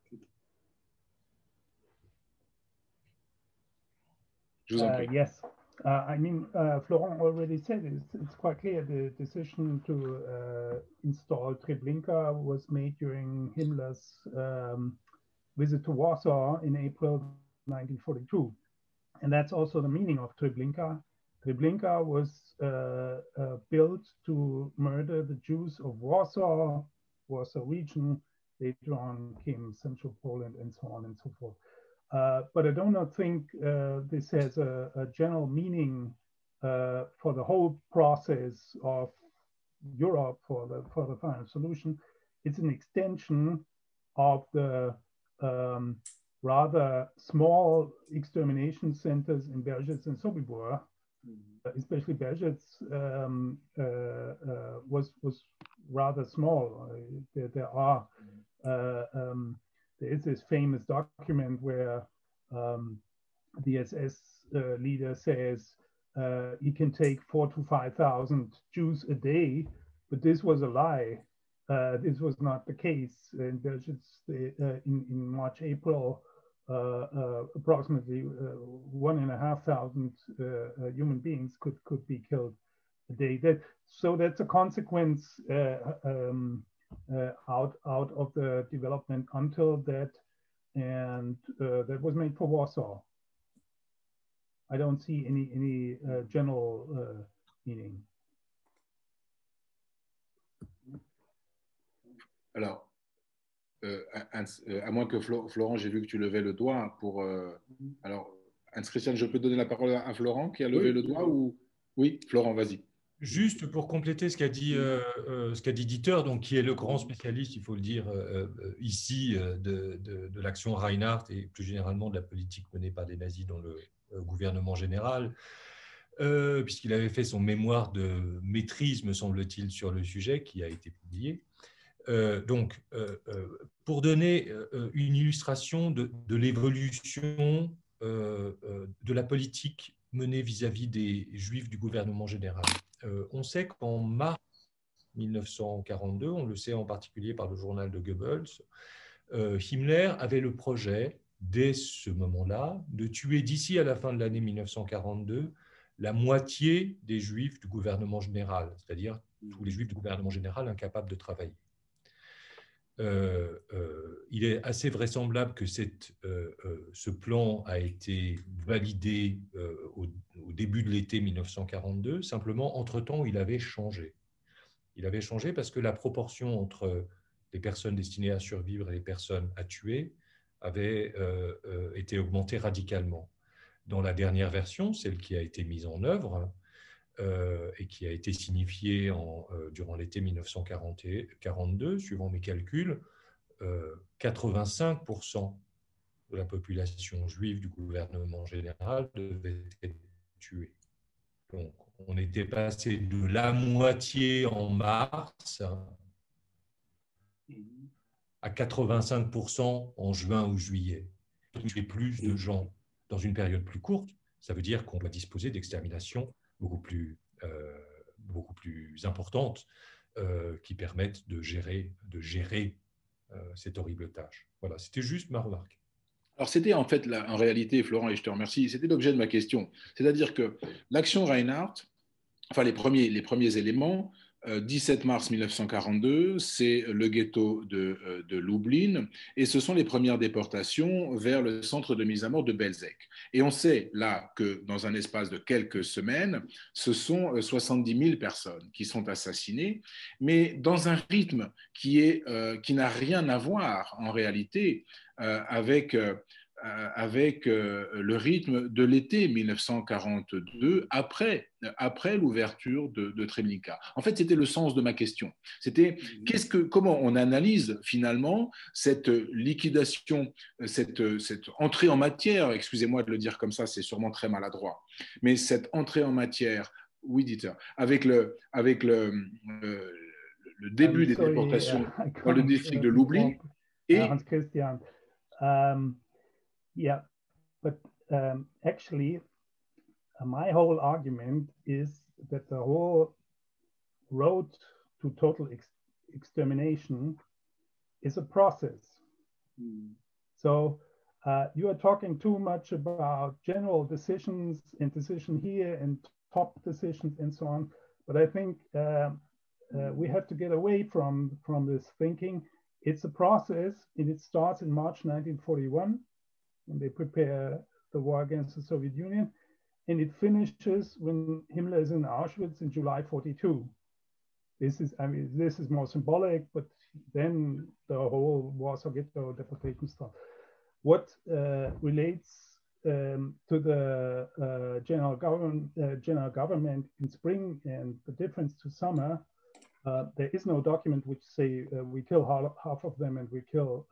Yes. I mean, Florent already said it's quite clear the decision to install Treblinka was made during Himmler's visit to Warsaw in April 1942. And that's also the meaning of Treblinka. Treblinka was built to murder the Jews of Warsaw region. Later on came Central Poland and so on and so forth. But I do not think this has a general meaning for the whole process of Europe for the final solution. It's an extension of the rather small extermination centers in Belzec and Sobibor. Especially Belzec was rather small. There is this famous document where the SS leader says he can take 4,000 to 5,000 Jews a day, but this was a lie. This was not the case. In Belzec, in March, April, approximately 1,500 human beings could be killed a day. So that's a consequence out of the development until that, and that was made for Warsaw. I don't see any general meaning. Alors, à moins que Florent, j'ai vu que tu levais le doigt pour. Alors, Hans-Christian, je peux donner la parole à Florent qui a levé le doigt ou... Oui, Florent, vas-y. Juste pour compléter ce qu'a dit Dieter, donc, qui est le grand spécialiste, il faut le dire, ici, de l'action Reinhardt et plus généralement de la politique menée par des nazis dans le gouvernement général, puisqu'il avait fait son mémoire de maîtrise, me semble-t-il, sur le sujet, qui a été publié. Pour donner une illustration de l'évolution de la politique menée vis-à-vis des Juifs du gouvernement général. On sait qu'en mars 1942, on le sait en particulier par le journal de Goebbels, Himmler avait le projet, dès ce moment-là, de tuer d'ici à la fin de l'année 1942 la moitié des Juifs du gouvernement général, c'est-à-dire tous les Juifs du gouvernement général incapables de travailler. Il est assez vraisemblable que ce plan a été validé au début de l'été 1942. Simplement, entre-temps, il avait changé. Il avait changé parce que la proportion entre les personnes destinées à survivre et les personnes à tuer avait été augmentée radicalement. Dans la dernière version, celle qui a été mise en œuvre, et qui a été signifié durant l'été 1942, suivant mes calculs, 85% de la population juive du gouvernement général devait être tuée. Donc, on était passé de la moitié en mars à 85% en juin ou juillet. Tuer plus de gens dans une période plus courte, ça veut dire qu'on doit disposer d'exterminations beaucoup plus importantes qui permettent de gérer cette horrible tâche. Voilà, c'était juste ma remarque. Alors, c'était en fait, en réalité, Florent, et je te remercie, c'était l'objet de ma question. C'est-à-dire que l'action Reinhardt, enfin les premiers éléments, 17 mars 1942, c'est le ghetto de Lublin, et ce sont les premières déportations vers le centre de mise à mort de Belzec. Et on sait là que dans un espace de quelques semaines, ce sont 70 000 personnes qui sont assassinées, mais dans un rythme qui n'a rien à voir en réalité avec le rythme de l'été 1942, après l'ouverture de Treblinka. En fait, c'était le sens de ma question. C'était comment on analyse finalement cette liquidation, cette entrée en matière, excusez-moi de le dire comme ça, c'est sûrement très maladroit, mais cette entrée en matière, oui, Dieter, avec le début des déportations dans le district de Lublin et... Hans-Christian. Yeah, but actually, my whole argument is that the whole road to total extermination is a process. So You are talking too much about general decisions and decision here and top decisions and so on. But I think we have to get away from this thinking. It's a process, and it starts in March 1941 when they prepare the war against the Soviet Union, and it finishes when Himmler is in Auschwitz in July 42. This is more symbolic, but then the whole Warsaw Ghetto deportation stuff. What relates to the general government in spring and the difference to summer, there is no document which say we kill half of them and we kill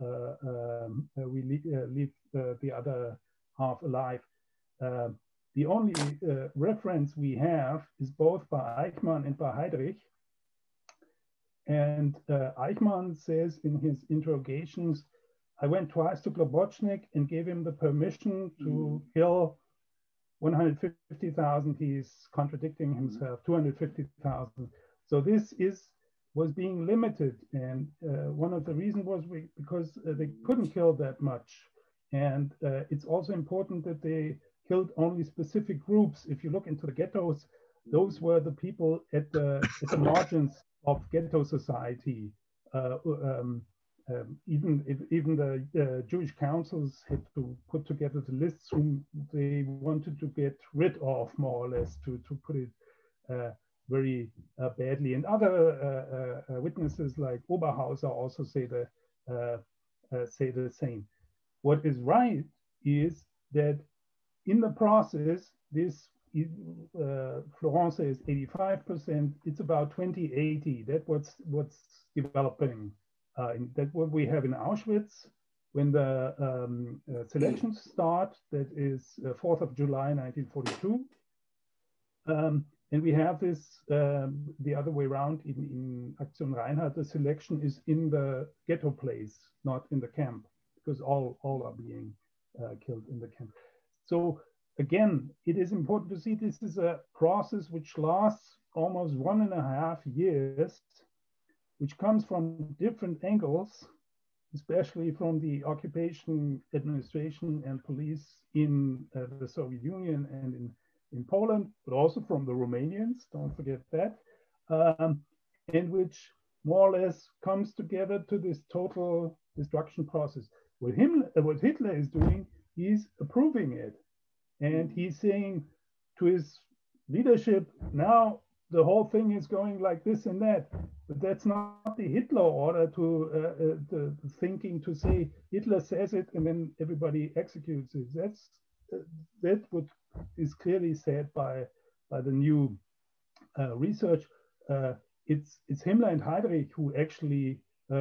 leave the other half alive. The only reference we have is both by Eichmann and by Heydrich. And Eichmann says in his interrogations, I went twice to Globocnik and gave him the permission to kill 150,000. He's contradicting himself, 250,000. So this was being limited. And one of the reasons was because they couldn't kill that much. And it's also important that they killed only specific groups. If you look into the ghettos, those were the people at the margins of ghetto society. Even the Jewish councils had to put together the lists whom they wanted to get rid of, more or less, to put it very badly. And other witnesses like Oberhauser also say the same. What is right is that in the process, this Florence says 85%, it's about 2080. That's what's developing. That's what we have in Auschwitz when the selections start. That is 4th of July, 1942. And we have this the other way around in Aktion Reinhardt. The selection is in the ghetto place, not in the camp, because all are being killed in the camp. So again, it is important to see this is a process which lasts almost 1.5 years, which comes from different angles, especially from the occupation administration and police in the Soviet Union and in Poland, but also from the Romanians, don't forget that, and which more or less comes together to this total destruction process. What Hitler is doing, he's approving it. And he's saying to his leadership, now the whole thing is going like this and that. But that's not the Hitler order to the thinking to say Hitler says it and then everybody executes it. That's what is clearly said by the new research. It's Himmler and Heydrich who actually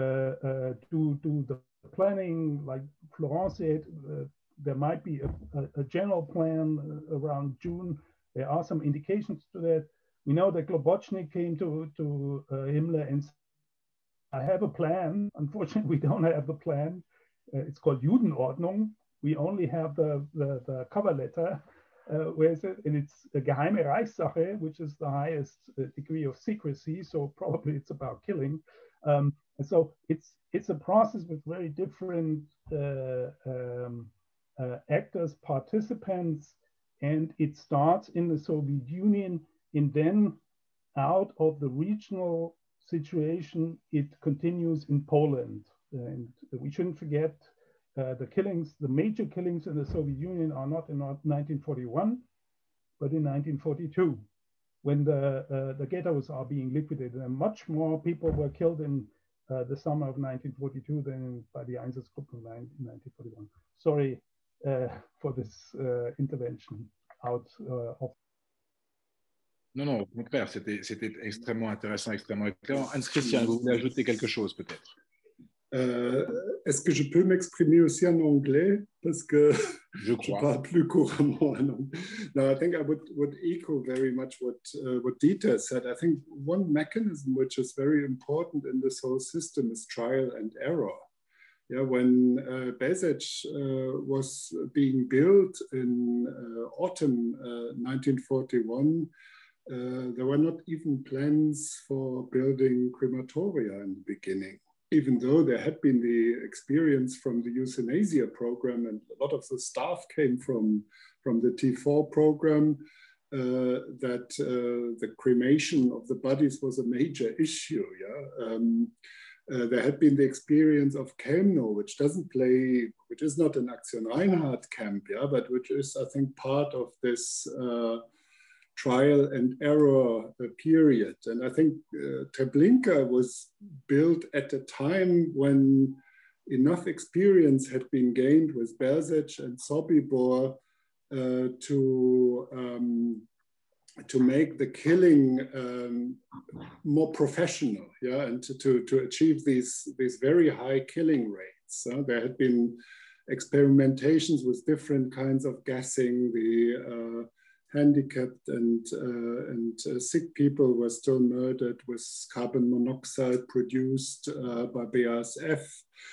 do the planning, like Florence said. There might be a general plan around June. There are some indications to that. We know that Globocnik came to Himmler and said, I have a plan. Unfortunately, we don't have the plan. It's called Judenordnung. We only have the cover letter. Where is it? And it's a Geheime Reichssache, which is the highest degree of secrecy. So probably it's about killing. And so it's a process with very different actors, participants, and it starts in the Soviet Union, and then out of the regional situation, it continues in Poland. And we shouldn't forget the killings, the major killings in the Soviet Union are not in 1941, but in 1942, when the ghettos are being liquidated. And much more people were killed in the summer of 1942 than by the Einsatzgruppe in 1941. Sorry for this intervention out of. Non, au contraire, c'était extrêmement intéressant, extrêmement éclairant. Hans-Christian, vous voulez ajouter quelque chose peut-être? Est-ce que je peux m'exprimer aussi en anglais? Parce que je parle plus couramment en anglais. No, I think I would echo very much what Dieter said. I think one mechanism which is very important in this whole system is trial and error. Yeah, when Bézec was being built in autumn 1941, there were not even plans for building crematoria in the beginning. even though there had been the experience from the euthanasia program, and a lot of the staff came from the T4 program, that the cremation of the bodies was a major issue. Yeah, there had been the experience of Chełmno, which is not an Aktion Reinhardt camp, yeah, but which is, I think, part of this trial and error period. And I think Treblinka was built at a time when enough experience had been gained with Berzec and Sobibor to make the killing more professional, yeah, and to achieve these very high killing rates. There had been experimentations with different kinds of gassing. The handicapped and sick people were still murdered with carbon monoxide produced by BASF.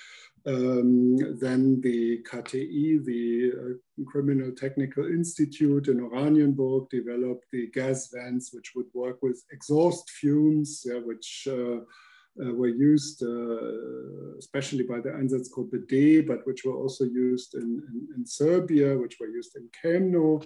Then the KTI, the Criminal Technical Institute in Oranienburg, developed the gas vents, which would work with exhaust fumes, yeah, which were used especially by the Einsatzgruppe D, but which were also used in Serbia, which were used in Chełmno.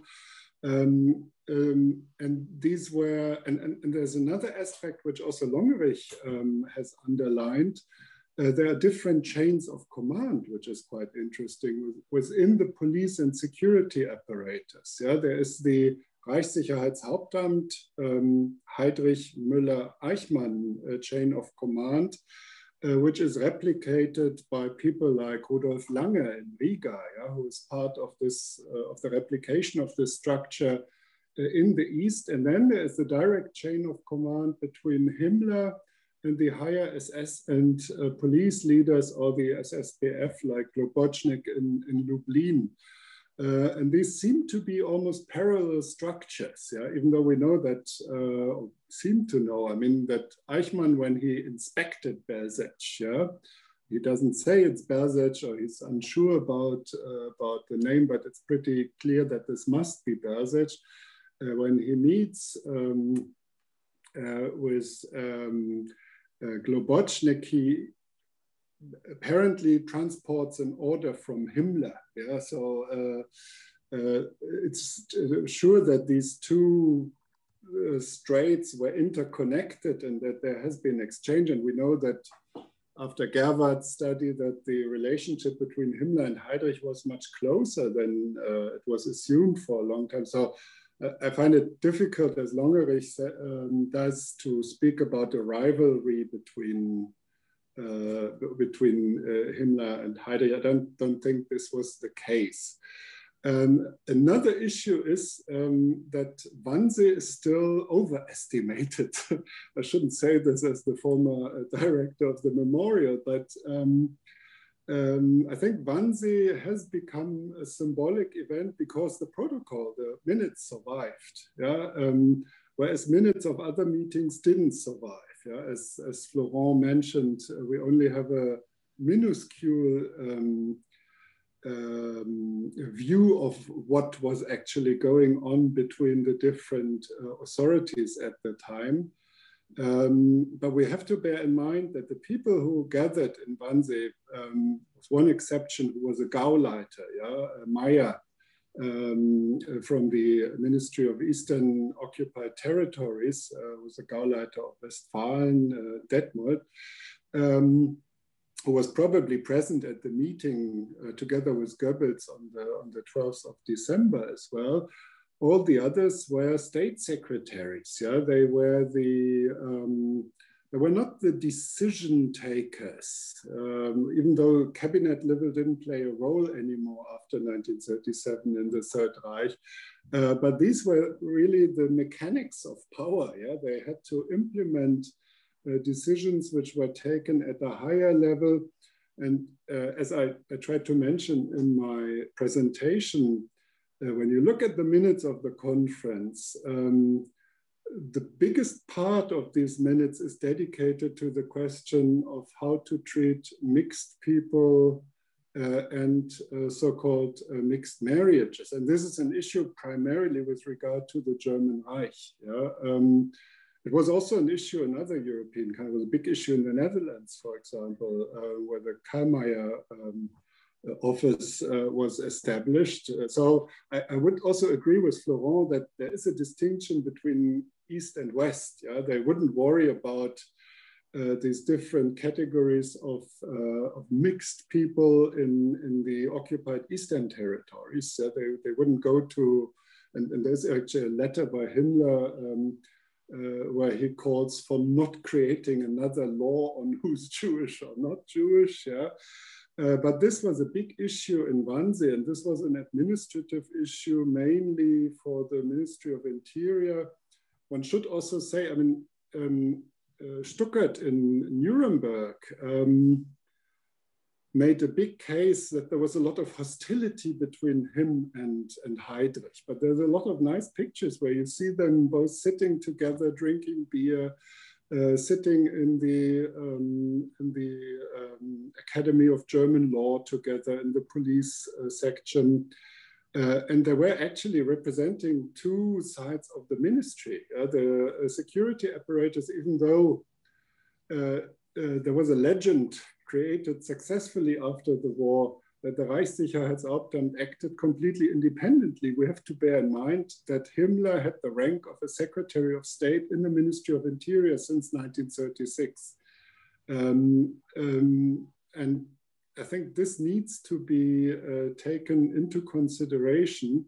And these were, and there's another aspect which also Longerich has underlined. There are different chains of command, which is quite interesting within the police and security apparatus. Yeah, there is the Reichssicherheitshauptamt, Heydrich Müller-Eichmann chain of command, which is replicated by people like Rudolf Lange in Riga, yeah, who is part of this, of the replication of this structure in the East. And then there is the direct chain of command between Himmler and the higher SS and police leaders, or the SSPF, like Globocnik in Lublin. And these seem to be almost parallel structures, yeah? Even though we know that, seem to know, I mean, that Eichmann, when he inspected Berzec, yeah, he doesn't say it's Berzec, or he's unsure about the name, but it's pretty clear that this must be Berzec. When he meets with Globocnik, he apparently transports an order from Himmler. Yeah, so it's sure that these two straits were interconnected and that there has been exchange. And we know that after Gerward's study, that the relationship between Himmler and Heydrich was much closer than it was assumed for a long time. So I find it difficult, as Longerich does, to speak about a rivalry between Himmler and Heydrich. I don't think this was the case. Another issue is that Wannsee is still overestimated. I shouldn't say this as the former director of the memorial, but I think Wannsee has become a symbolic event because the protocol, the minutes survived, yeah? Whereas minutes of other meetings didn't survive. Yeah? As Florent mentioned, we only have a minuscule view of what was actually going on between the different authorities at the time. But we have to bear in mind that the people who gathered in Wannsee, with one exception, who was a Gauleiter, yeah, Meyer, from the Ministry of Eastern Occupied Territories, was a Gauleiter of Westfalen, Detmold, who was probably present at the meeting together with Goebbels on the 12th of December as well. All the others were state secretaries. Yeah, they were not the decision takers, even though cabinet level didn't play a role anymore after 1937 in the Third Reich. But these were really the mechanics of power. Yeah, they had to implement decisions which were taken at a higher level. And as I tried to mention in my presentation, when you look at the minutes of the conference, the biggest part of these minutes is dedicated to the question of how to treat mixed people and so-called mixed marriages. And this is an issue primarily with regard to the German Reich. Yeah? It was also an issue in other European countries. It was a big issue in the Netherlands, for example, where the Kalmar office was established. So I would also agree with Florent that there is a distinction between East and West. Yeah? They wouldn't worry about these different categories of mixed people in the occupied Eastern territories. They wouldn't go to, and there's actually a letter by Himmler where he calls for not creating another law on who's Jewish or not Jewish. Yeah? But this was a big issue in Wannsee, and this was an administrative issue mainly for the Ministry of Interior. One should also say, I mean, Stuckert in Nuremberg made a big case that there was a lot of hostility between him and Heydrich. But there's a lot of nice pictures where you see them both sitting together, drinking beer, sitting in the Academy of German Law together in the police section. And they were actually representing two sides of the ministry. The security apparatus, even though there was a legend created successfully after the war that the Reichssicherheitsaufstand acted completely independently. We have to bear in mind that Himmler had the rank of a Secretary of State in the Ministry of Interior since 1936. And I think this needs to be taken into consideration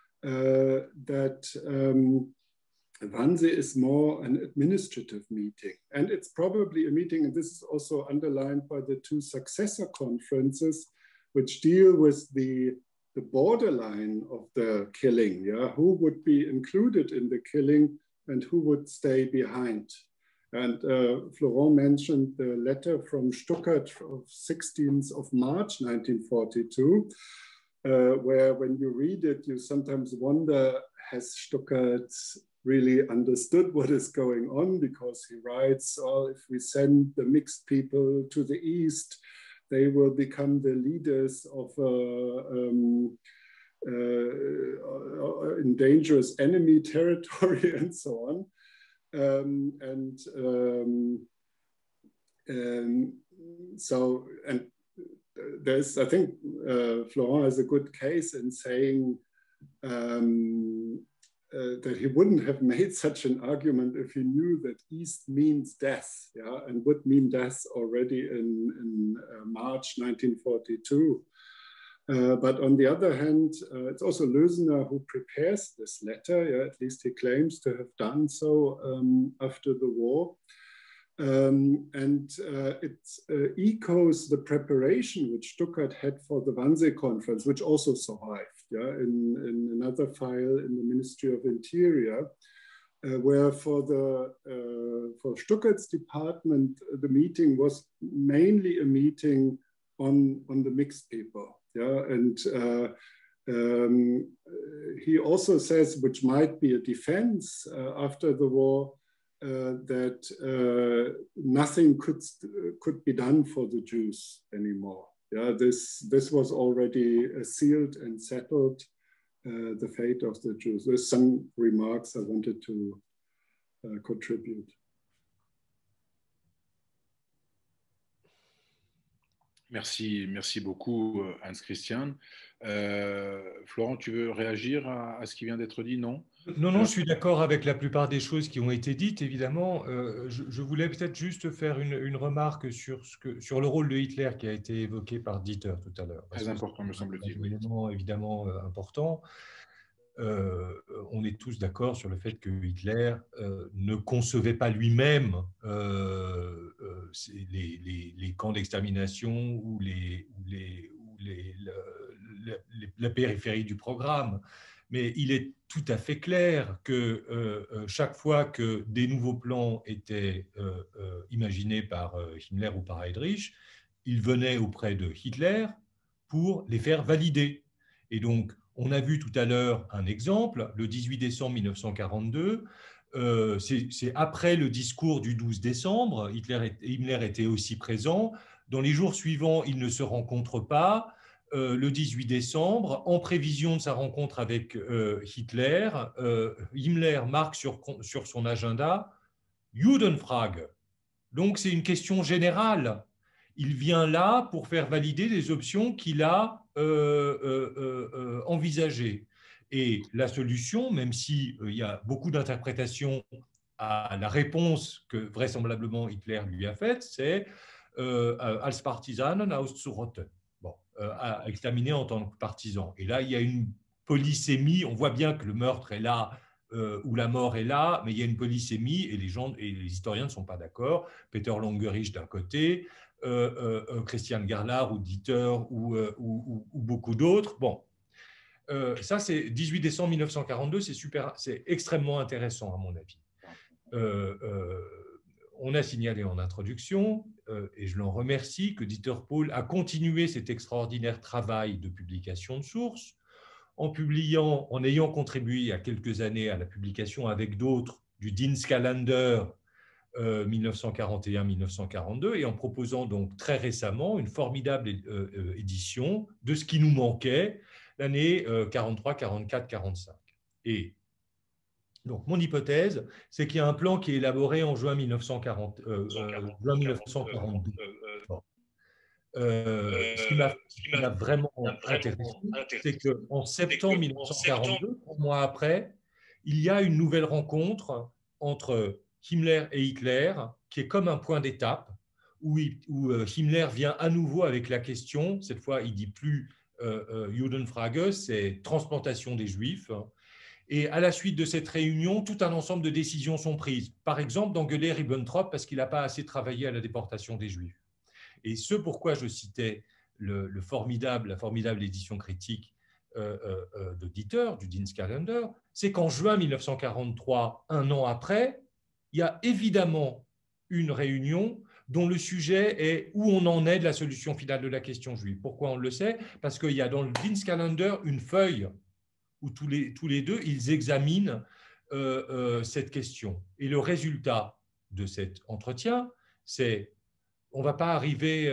that Wannsee is more an administrative meeting. And it's probably a meeting, and this is also underlined by the two successor conferences, which deal with the borderline of the killing, yeah? Who would be included in the killing and who would stay behind. And Florent mentioned the letter from Stuckert of 16th of March, 1942, where when you read it, you sometimes wonder, has Stuckert really understood what is going on? Because he writes, well, if we send the mixed people to the east, they will become the leaders of in dangerous enemy territory and so on. So there's, I think Florent has a good case in saying that he wouldn't have made such an argument if he knew that East means death, yeah, and would mean death already in March 1942. But on the other hand, it's also Lösener who prepares this letter, yeah, at least he claims to have done so after the war. It echoes the preparation which Stuckert had for the Wannsee Conference, which also survived, yeah, in another file in the Ministry of Interior, where for Stuckert's department, the meeting was mainly a meeting on the mixed people, yeah, and he also says, which might be a defense after the war, that nothing could be done for the Jews anymore. Yeah, this was already sealed and settled, the fate of the Jews. There's some remarks I wanted to contribute. Merci beaucoup, Hans-Christian. Florent, tu veux réagir à ce qui vient d'être dit, non? Non, je suis d'accord avec la plupart des choses qui ont été dites, évidemment. Je voulais peut-être juste faire une remarque sur le rôle de Hitler qui a été évoqué par Dieter tout à l'heure. Très important, me semble-t-il. Un élément évidemment important. On est tous d'accord sur le fait que Hitler ne concevait pas lui-même les camps d'extermination ou la périphérie du programme. Mais il est tout à fait clair que chaque fois que des nouveaux plans étaient imaginés par Himmler ou par Heydrich, ils venaient auprès de Hitler pour les faire valider. Et donc, on a vu tout à l'heure un exemple, le 18 décembre 1942, c'est après le discours du 12 décembre, Himmler était aussi présent. Dans les jours suivants, ils ne se rencontrent pas. Le 18 décembre, en prévision de sa rencontre avec Hitler, Himmler marque sur son agenda Judenfrage. Donc, c'est une question générale. Il vient là pour faire valider des options qu'il a envisagées. Et la solution, même s'il y a beaucoup d'interprétations à la réponse que vraisemblablement Hitler lui a faite, c'est als Partisanen auszurotten, bon, à exterminer en tant que partisan. Et là, il y a une polysémie, on voit bien que le meurtre est là, ou la mort est là, mais il y a une polysémie et les gens et les historiens ne sont pas d'accord. Peter Longerich d'un côté, Christian Gerlach ou Dieter ou beaucoup d'autres. Bon, ça c'est 18 décembre 1942, c'est extrêmement intéressant à mon avis. On a signalé en introduction, et je l'en remercie, que Dieter Pohl a continué cet extraordinaire travail de publication de sources, en ayant contribué il y a quelques années à la publication avec d'autres du Dienstkalender 1941-1942 et en proposant donc très récemment une formidable édition de ce qui nous manquait l'année 43, 44, 45. Et donc, mon hypothèse, c'est qu'il y a un plan qui est élaboré en juin 1942. Ce qui m'a vraiment intéressé, c'est qu'en septembre 1942, 3 mois après, il y a une nouvelle rencontre entre Himmler et Hitler, qui est comme un point d'étape, où Himmler vient à nouveau avec la question, cette fois il ne dit plus Judenfrage, c'est transplantation des Juifs. Et à la suite de cette réunion, tout un ensemble de décisions sont prises. Par exemple, d'engueuler Ribbentrop parce qu'il n'a pas assez travaillé à la déportation des Juifs. Et ce pourquoi je citais la formidable édition critique de Dieter, du Dienstkalender, c'est qu'en juin 1943, un an après, il y a évidemment une réunion dont le sujet est où on en est de la solution finale de la question juive. Pourquoi on le sait? Parce qu'il y a dans le Dienstkalender une feuille où tous les deux, ils examinent cette question. Et le résultat de cet entretien, c'est on ne va pas arriver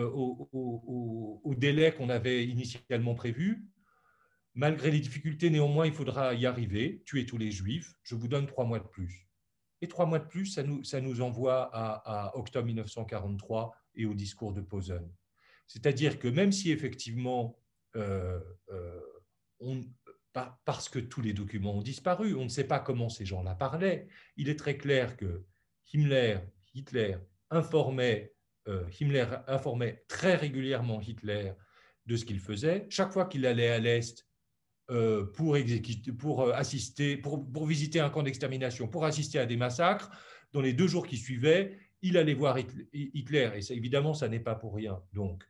au délai qu'on avait initialement prévu. Malgré les difficultés, néanmoins, il faudra y arriver, tuer tous les Juifs. Je vous donne 3 mois de plus. Et 3 mois de plus, ça nous envoie à octobre 1943 et au discours de Posen. C'est-à-dire que même si effectivement, parce que tous les documents ont disparu, on ne sait pas comment ces gens-là parlaient, il est très clair que Hitler informait très régulièrement Hitler de ce qu'il faisait. Chaque fois qu'il allait à l'Est pour visiter un camp d'extermination, pour assister à des massacres, dans les 2 jours qui suivaient, il allait voir Hitler. Et ça, évidemment, ça n'est pas pour rien. Donc,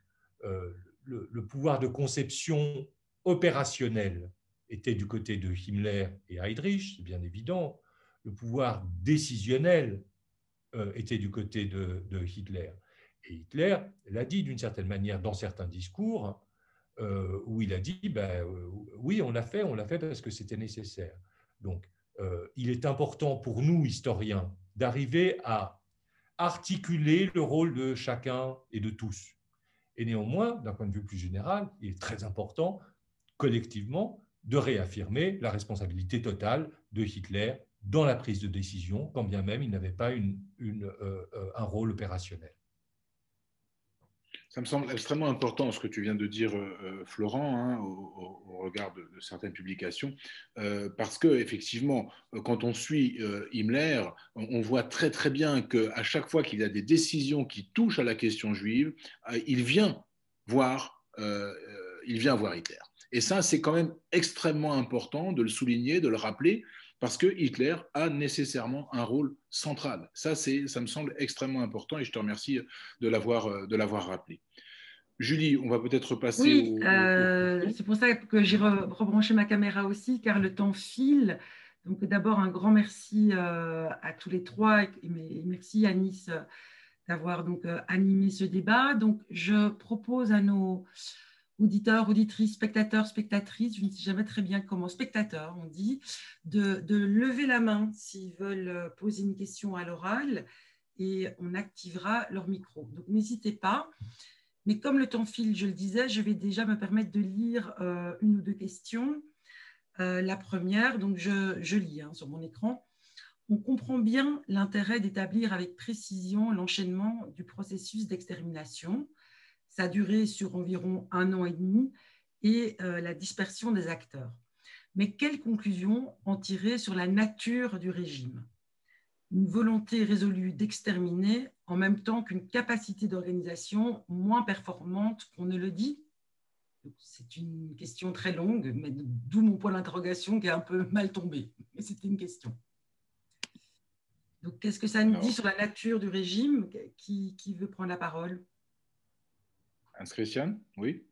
le pouvoir de conception opérationnelle était du côté de Himmler et Heydrich, c'est bien évident. Le pouvoir décisionnel était du côté de Hitler. Et Hitler l'a dit d'une certaine manière dans certains discours, où il a dit oui, on l'a fait parce que c'était nécessaire. Donc, il est important pour nous, historiens, d'arriver à articuler le rôle de chacun et de tous. Et néanmoins, d'un point de vue plus général, il est très important, collectivement, de réaffirmer la responsabilité totale de Hitler dans la prise de décision, quand bien même il n'avait pas un rôle opérationnel. Ça me semble extrêmement important ce que tu viens de dire, Florent, hein, au regard de certaines publications, parce qu'effectivement, quand on suit Himmler, on voit très très bien qu'à chaque fois qu'il y a des décisions qui touchent à la question juive, il vient voir Hitler. Et ça, c'est quand même extrêmement important de le souligner, de le rappeler, parce que Hitler a nécessairement un rôle central. Ça me semble extrêmement important et je te remercie de l'avoir rappelé. Julie, on va peut-être passer c'est pour ça que j'ai rebranché ma caméra aussi, car le temps file. Donc d'abord, un grand merci à tous les 3 et merci Yanis d'avoir donc animé ce débat. Donc je propose à nos auditeurs, auditrices, spectateurs, spectatrices, je ne sais jamais très bien comment, spectateurs on dit, de lever la main s'ils veulent poser une question à l'oral et on activera leur micro. Donc n'hésitez pas. Mais comme le temps file, je le disais, je vais déjà me permettre de lire 1 ou 2 questions. La première, donc je lis sur mon écran. on comprend bien l'intérêt d'établir avec précision l'enchaînement du processus d'extermination, sa durée sur environ 1 an et demi et la dispersion des acteurs. Mais quelles conclusions en tirer sur la nature du régime? Une volonté résolue d'exterminer en même temps qu'une capacité d'organisation moins performante qu'on ne le dit? C'est une question très longue, mais d'où mon point d'interrogation qui est un peu mal tombé. Mais c'était une question. Donc, qu'est-ce que ça nous dit sur la nature du régime? Qui veut prendre la parole? Hans-Christian, oui.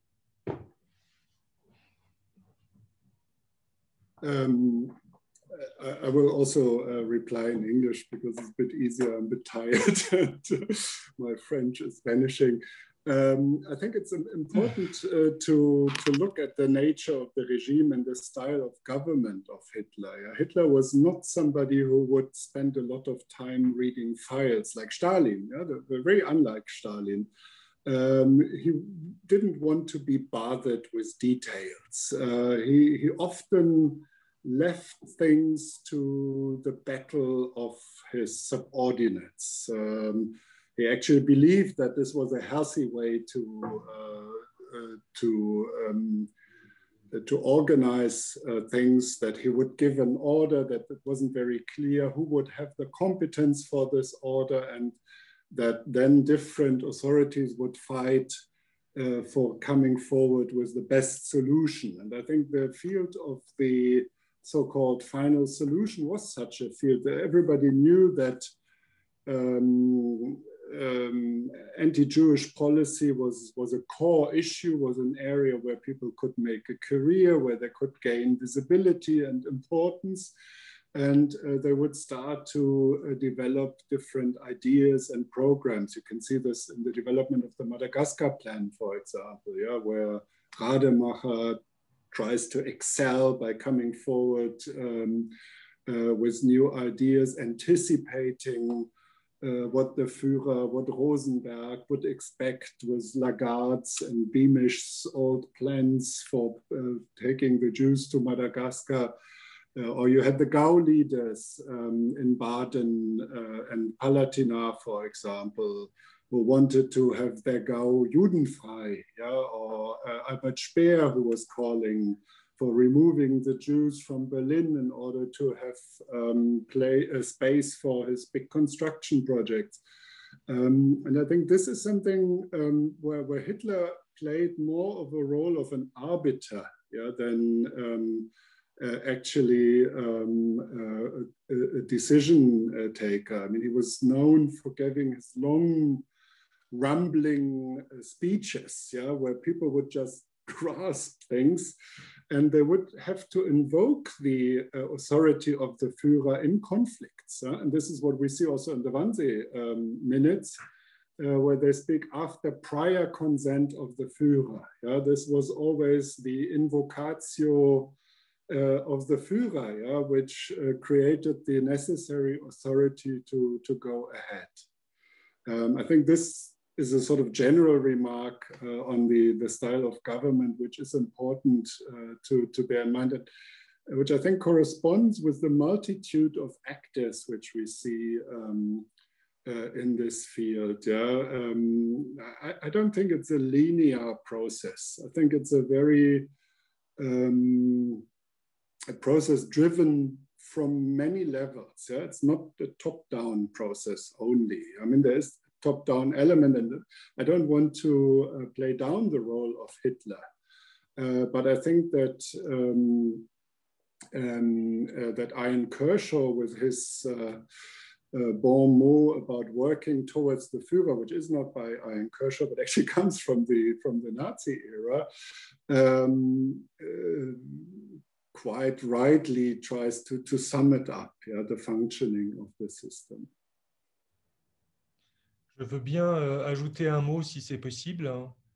I will also reply in English because it's a bit easier. I'm a bit tired and my French is vanishing. I think it's important to look at the nature of the regime and the style of government of Hitler. Hitler was not somebody who would spend a lot of time reading files like Stalin. Yeah? They're very unlike Stalin. He didn't want to be bothered with details. He often left things to the battle of his subordinates. He actually believed that this was a healthy way to organize things, that he would give an order that it wasn't very clear who would have the competence for this order, and that then different authorities would fight for coming forward with the best solution. And I think the field of the so-called final solution was such a field that everybody knew that anti-Jewish policy was a core issue, was an area where people could make a career, where they could gain visibility and importance. And they would start to develop different ideas and programs. You can see this in the development of the Madagascar Plan, for example, yeah, where Rademacher tries to excel by coming forward with new ideas, anticipating what the Führer, what Rosenberg would expect with Lagarde's and Beamish's old plans for taking the Jews to Madagascar. Or you had the Gau leaders in Baden and Palatinat, for example, who wanted to have their Gau judenfrei, yeah? Or Albert Speer, who was calling for removing the Jews from Berlin in order to have a space for his big construction projects. And I think this is something where Hitler played more of a role of an arbiter, yeah, than actually a decision taker. I mean, he was known for giving his long, rambling speeches, yeah, where people would just grasp things, and they would have to invoke the authority of the Führer in conflicts. And this is what we see also in the Wannsee minutes, where they speak after prior consent of the Führer. Yeah? This was always the invocatio of the Führer, yeah? Which created the necessary authority to go ahead. I think this is a sort of general remark on the style of government, which is important to bear in mind, which I think corresponds with the multitude of actors which we see in this field. Yeah? I don't think it's a linear process. I think it's a very a process driven from many levels. Yeah? It's not a top-down process only. I mean, there is top-down element, and I don't want to play down the role of Hitler, but I think that that Ian Kershaw, with his bon mot about working towards the Führer, which is not by Ian Kershaw, but actually comes from the Nazi era, quite rightly tries to sum it up, yeah, the functioning of the system. Je veux bien ajouter un mot si c'est possible.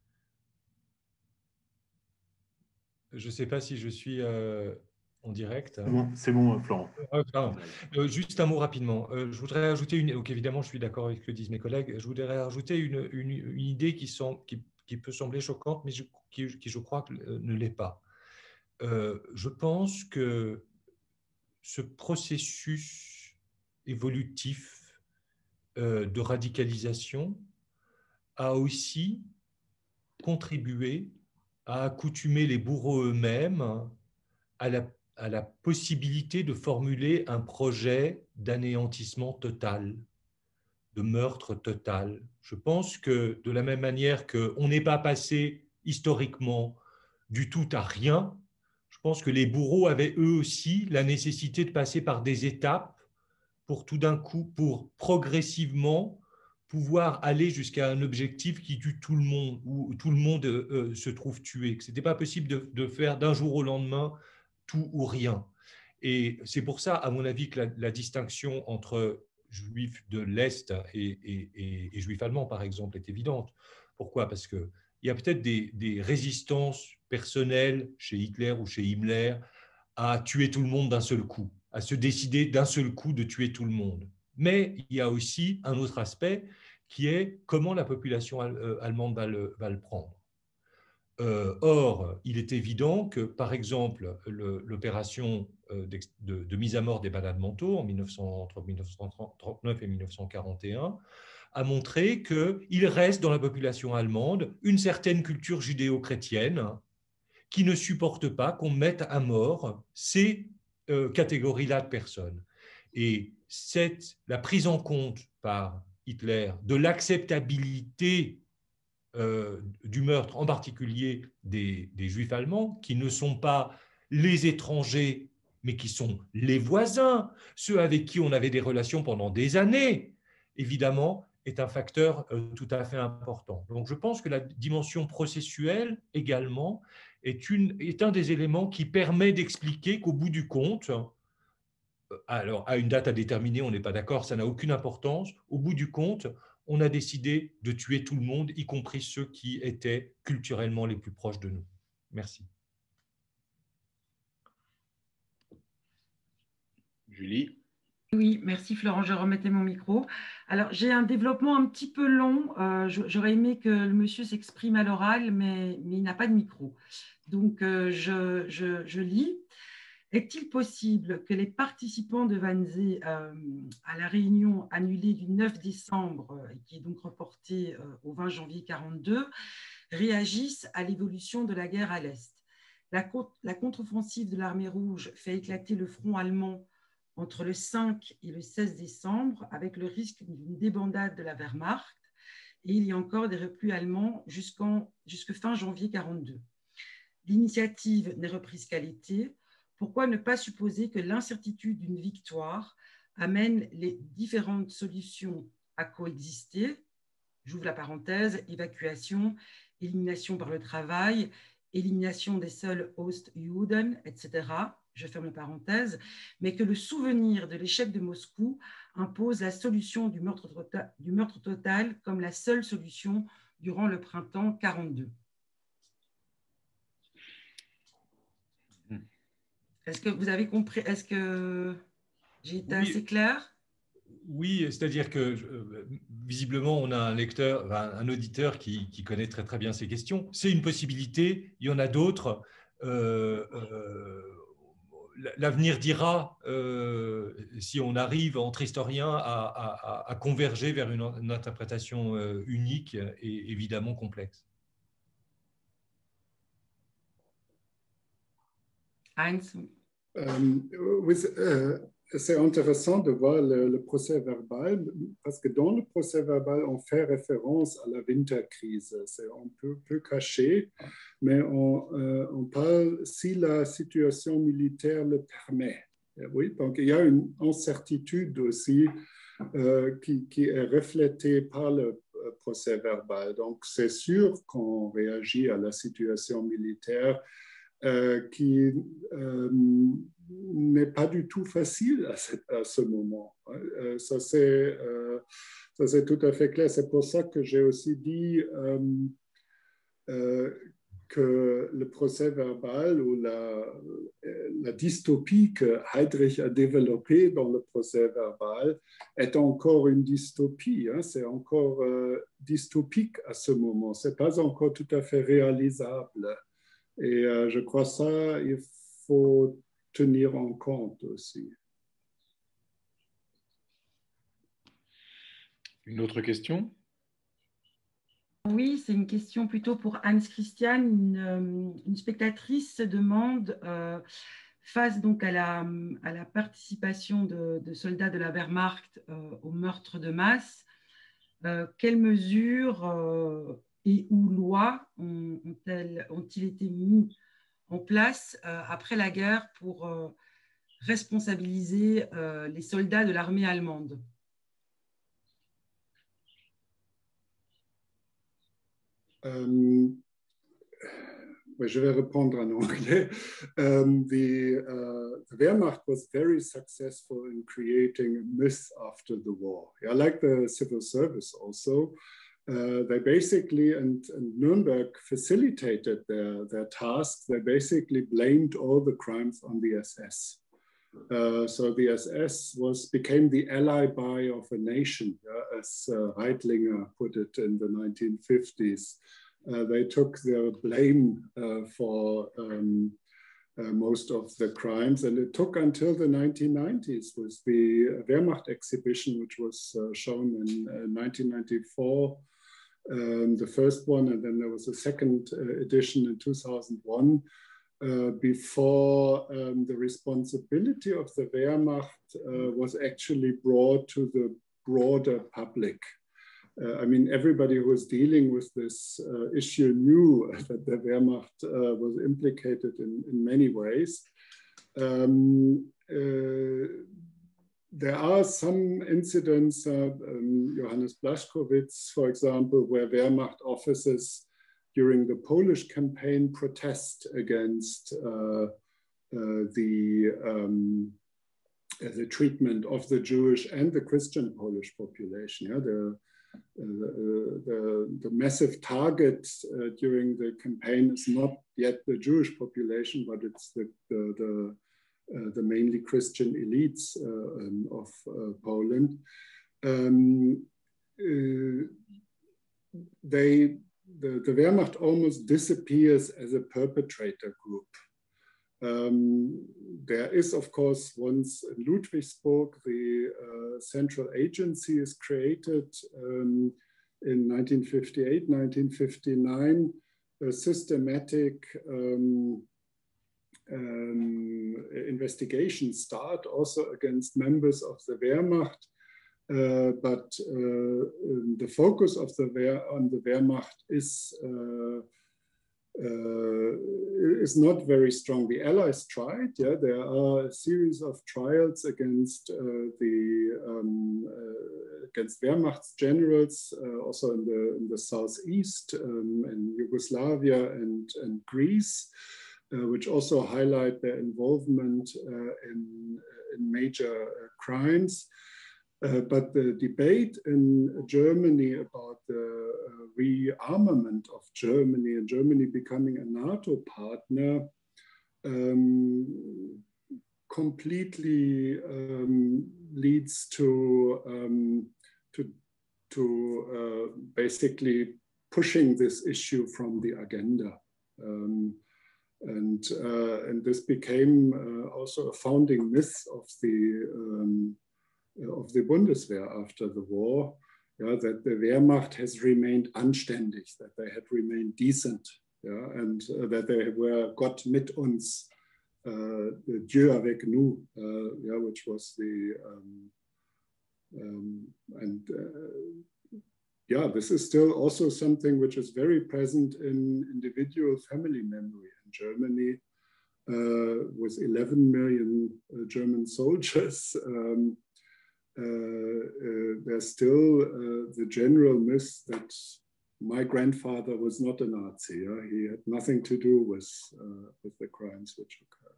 Je ne sais pas si je suis en direct. C'est bon, Florent. Juste un mot rapidement. Je voudrais ajouter donc évidemment, je suis d'accord avec ce que disent mes collègues. Je voudrais ajouter une idée qui peut sembler choquante, mais qui je crois ne l'est pas. Je pense que ce processus évolutif de radicalisation a aussi contribué à accoutumer les bourreaux eux-mêmes à la possibilité de formuler un projet d'anéantissement total, de meurtre total. Je pense que de la même manière qu'on n'est pas passé historiquement du tout à rien, je pense que les bourreaux avaient eux aussi la nécessité de passer par des étapes pour tout d'un coup, pour progressivement pouvoir aller jusqu'à un objectif qui tue tout le monde, où tout le monde se trouve tué. Ce n'était pas possible de faire d'un jour au lendemain tout ou rien. Et c'est pour ça, à mon avis, que la distinction entre juifs de l'Est et juifs allemands, par exemple, est évidente. Pourquoi? Parce qu'il y a peut-être des résistances personnelles chez Hitler ou chez Himmler à tuer tout le monde d'un seul coup, à se décider d'un seul coup de tuer tout le monde. Mais il y a aussi un autre aspect qui est comment la population allemande va le prendre. Or, il est évident que, par exemple, l'opération de mise à mort des malades mentaux entre 1939 et 1941 a montré qu'il reste dans la population allemande une certaine culture judéo-chrétienne qui ne supporte pas qu'on mette à mort ces catégories-là de personnes. Et la prise en compte par Hitler de l'acceptabilité du meurtre, en particulier des Juifs allemands, qui ne sont pas les étrangers, mais qui sont les voisins, ceux avec qui on avait des relations pendant des années, évidemment, est un facteur tout à fait important. Donc je pense que la dimension processuelle également est un des éléments qui permet d'expliquer qu'au bout du compte, alors à une date à déterminer, on n'est pas d'accord, ça n'a aucune importance, au bout du compte, on a décidé de tuer tout le monde, y compris ceux qui étaient culturellement les plus proches de nous. Merci. Julie? Oui, merci Florent, je remettais mon micro. Alors, j'ai un développement un petit peu long. J'aurais aimé que le monsieur s'exprime à l'oral, mais il n'a pas de micro. Donc, je lis. Est-il possible que les participants de Wannsee à la réunion annulée du 9 décembre, qui est donc reportée au 20 janvier 1942, réagissent à l'évolution de la guerre à l'Est? La contre-offensive de l'armée rouge fait éclater le front allemand entre le 5 et le 16 décembre, avec le risque d'une débandade de la Wehrmacht, et il y a encore des replis allemands jusque fin janvier 1942. L'initiative n'est reprise qu'à l'été. Pourquoi ne pas supposer que l'incertitude d'une victoire amène les différentes solutions à coexister? J'ouvre la parenthèse, évacuation, élimination par le travail, élimination des seuls Ostjuden, etc. Je ferme la parenthèse, mais que le souvenir de l'échec de Moscou impose la solution du meurtre total comme la seule solution durant le printemps 1942. Est-ce que vous avez compris? Est-ce que j'ai été assez claire? Oui, c'est-à-dire que visiblement, on a un lecteur, un auditeur qui connaît très très bien ces questions. C'est une possibilité, il y en a d'autres. L'avenir dira si on arrive entre historiens à converger vers une interprétation unique et évidemment complexe. Heinz. Oui, c'est intéressant de voir le procès verbal parce que dans le procès verbal, on fait référence à la winterkrise. C'est un peu caché, mais on parle si la situation militaire le permet. Oui, donc il y a une incertitude aussi qui est reflétée par le procès verbal. Donc c'est sûr qu'on réagit à la situation militaire qui n'est pas du tout facile à ce moment. Ça, c'est tout à fait clair. C'est pour ça que j'ai aussi dit que le procès verbal ou la dystopie que Heydrich a développée dans le procès verbal est encore une dystopie. Hein. C'est encore dystopique à ce moment. Ce n'est pas encore tout à fait réalisable. Et je crois ça, il faut tenir en compte aussi. Une autre question? Oui, c'est une question plutôt pour Hans-Christian. Une spectatrice se demande, face donc à la participation de soldats de la Wehrmacht au meurtre de masse, quelles mesures et ou lois ont-ils été mis en place après la guerre pour responsabiliser les soldats de l'armée allemande? Je vais répondre en anglais. The Wehrmacht was very successful in creating a myth after the war. Yeah, like the civil service also. They basically, and Nuremberg facilitated their task, they basically blamed all the crimes on the SS. So the SS became the alibi of a nation, as Reitlinger put it in the 1950s. They took the blame for most of the crimes, and it took until the 1990s with the Wehrmacht exhibition, which was shown in 1994, the first one, and then there was a second edition in 2001, before the responsibility of the Wehrmacht was actually brought to the broader public. I mean, everybody who was dealing with this issue knew that the Wehrmacht was implicated in many ways. There are some incidents, Johannes Blaschkowitz, for example, where Wehrmacht officers during the Polish campaign protest against the treatment of the Jewish and the Christian Polish population. Yeah? The massive target during the campaign is not yet the Jewish population, but it's the mainly Christian elites of Poland. The Wehrmacht almost disappears as a perpetrator group. There is, of course, once in Ludwigsburg, the central agency is created in 1958, 1959, a systematic investigation start also against members of the Wehrmacht. But the focus of on the Wehrmacht is not very strong. The Allies tried. Yeah, there are a series of trials against against Wehrmacht's generals, also in the southeast, in Yugoslavia and Greece, which also highlight their involvement in major crimes. But the debate in Germany about the rearmament of Germany and Germany becoming a NATO partner completely leads to basically pushing this issue from the agenda. And this became also a founding myth of the Bundeswehr after the war, yeah, that the Wehrmacht has remained anständig, that they had remained decent, yeah, and that they were Gott mit uns, Dieu avec nous, yeah, which was the, yeah, this is still also something which is very present in individual family memory in Germany, with 11 million German soldiers. There's still the general myth that my grandfather was not a Nazi. Yeah? He had nothing to do with the crimes which occurred.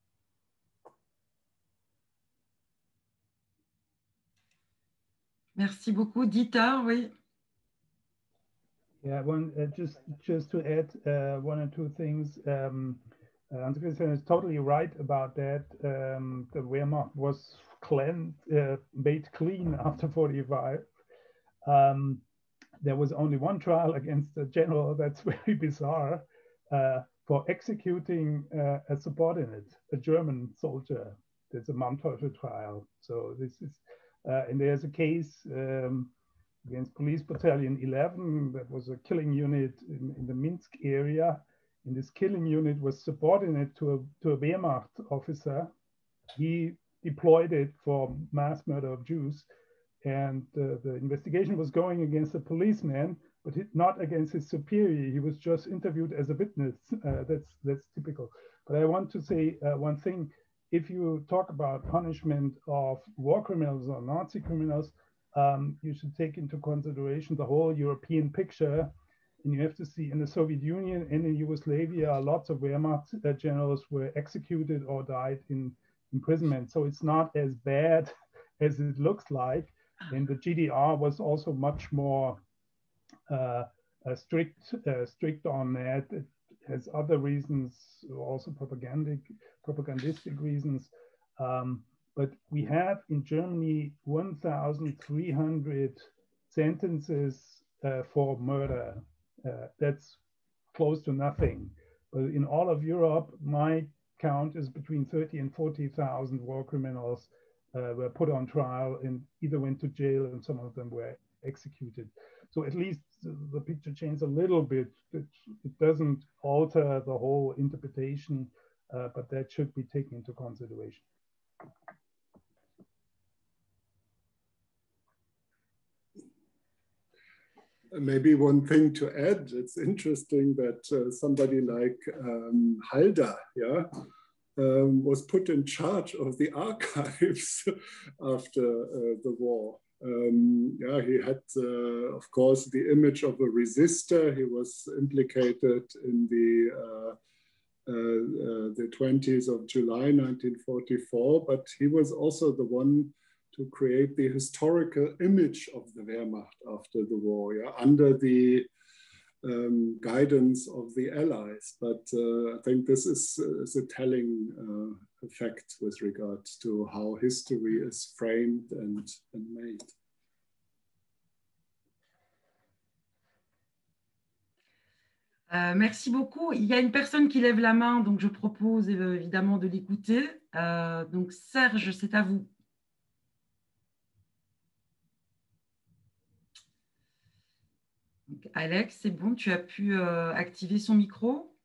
Merci beaucoup. Dieter, oui. Yeah, just to add one or two things. Hans-Christian is totally right about that. The Wehrmacht was made clean after 45. There was only one trial against the general. That's very bizarre, for executing a subordinate, a German soldier. There's a Manteuffel trial. So this is, and there's a case against Police Battalion 11. That was a killing unit in the Minsk area. And this killing unit was subordinate to a Wehrmacht officer. He deployed it for mass murder of Jews. And the investigation was going against a policeman, but not against his superior. He was just interviewed as a witness. That's typical. But I want to say one thing. If you talk about punishment of war criminals or Nazi criminals, you should take into consideration the whole European picture. And you have to see in the Soviet Union and in Yugoslavia, lots of Wehrmacht generals were executed or died in imprisonment. So it's not as bad as it looks like. And the GDR was also much more strict on that. It has other reasons, also propagandistic reasons. But we have in Germany 1,300 sentences for murder. That's close to nothing. But in all of Europe, my count is between 30 and 40,000 war criminals were put on trial and either went to jail and some of them were executed. So at least the picture changes a little bit. It doesn't alter the whole interpretation, but that should be taken into consideration. Maybe one thing to add, it's interesting that somebody like Halder, was put in charge of the archives after the war. He had, of course, the image of a resistor. He was implicated in the 20s of July 1944, but he was also the one to create the historical image of the Wehrmacht after the war, under the guidance of the Allies. But I think this is a telling effect with regards to how history is framed and made. Merci beaucoup. Il y a une personne qui lève la main, donc je propose évidemment de l'écouter. Donc Serge, c'est à vous. Donc, Alex, c'est bon, tu as pu activer son micro?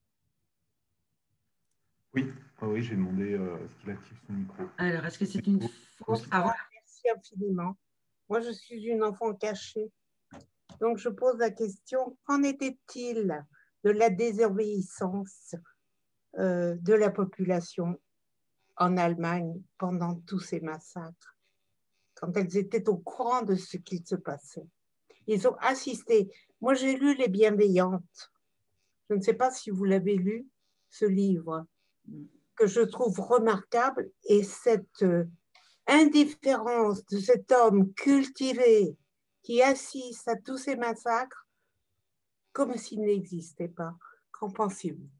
Oui, oui, j'ai demandé est-ce qu'il active son micro. Alors, est-ce que c'est une fausse? Ah, voilà. Merci infiniment. Moi, je suis une enfant cachée. Donc, je pose la question, qu'en était-il de la désobéissance de la population en Allemagne pendant tous ces massacres, quand elles étaient au courant de ce qu'il se passait? Ils ont assisté. Moi, j'ai lu Les Bienveillantes. Je ne sais pas si vous l'avez lu, ce livre, que je trouve remarquable. Et cette indifférence de cet homme cultivé qui assiste à tous ces massacres comme s'il n'existait pas. Qu'en pensez-vous?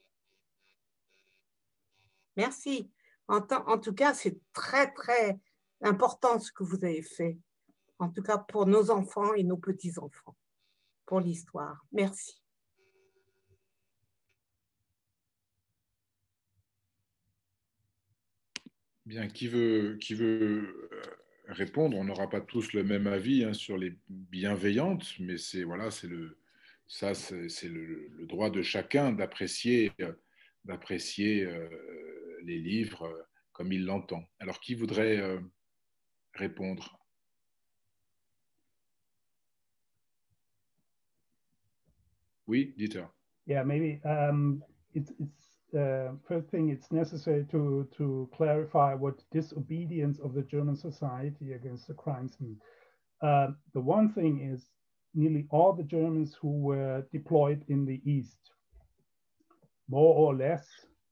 Merci. En tout cas, c'est très, très important ce que vous avez fait. En tout cas, pour nos enfants et nos petits-enfants, pour l'histoire. Merci. Bien, qui veut répondre? On n'aura pas tous le même avis sur les bienveillantes, mais c'est voilà, c'est le droit de chacun d'apprécier les livres comme il l'entend. Alors, qui voudrait répondre? Oui, Dieter. Yeah, maybe it's first thing, it's necessary to clarify what disobedience of the German society against the crimes mean. The one thing is nearly all the Germans who were deployed in the East, more or less,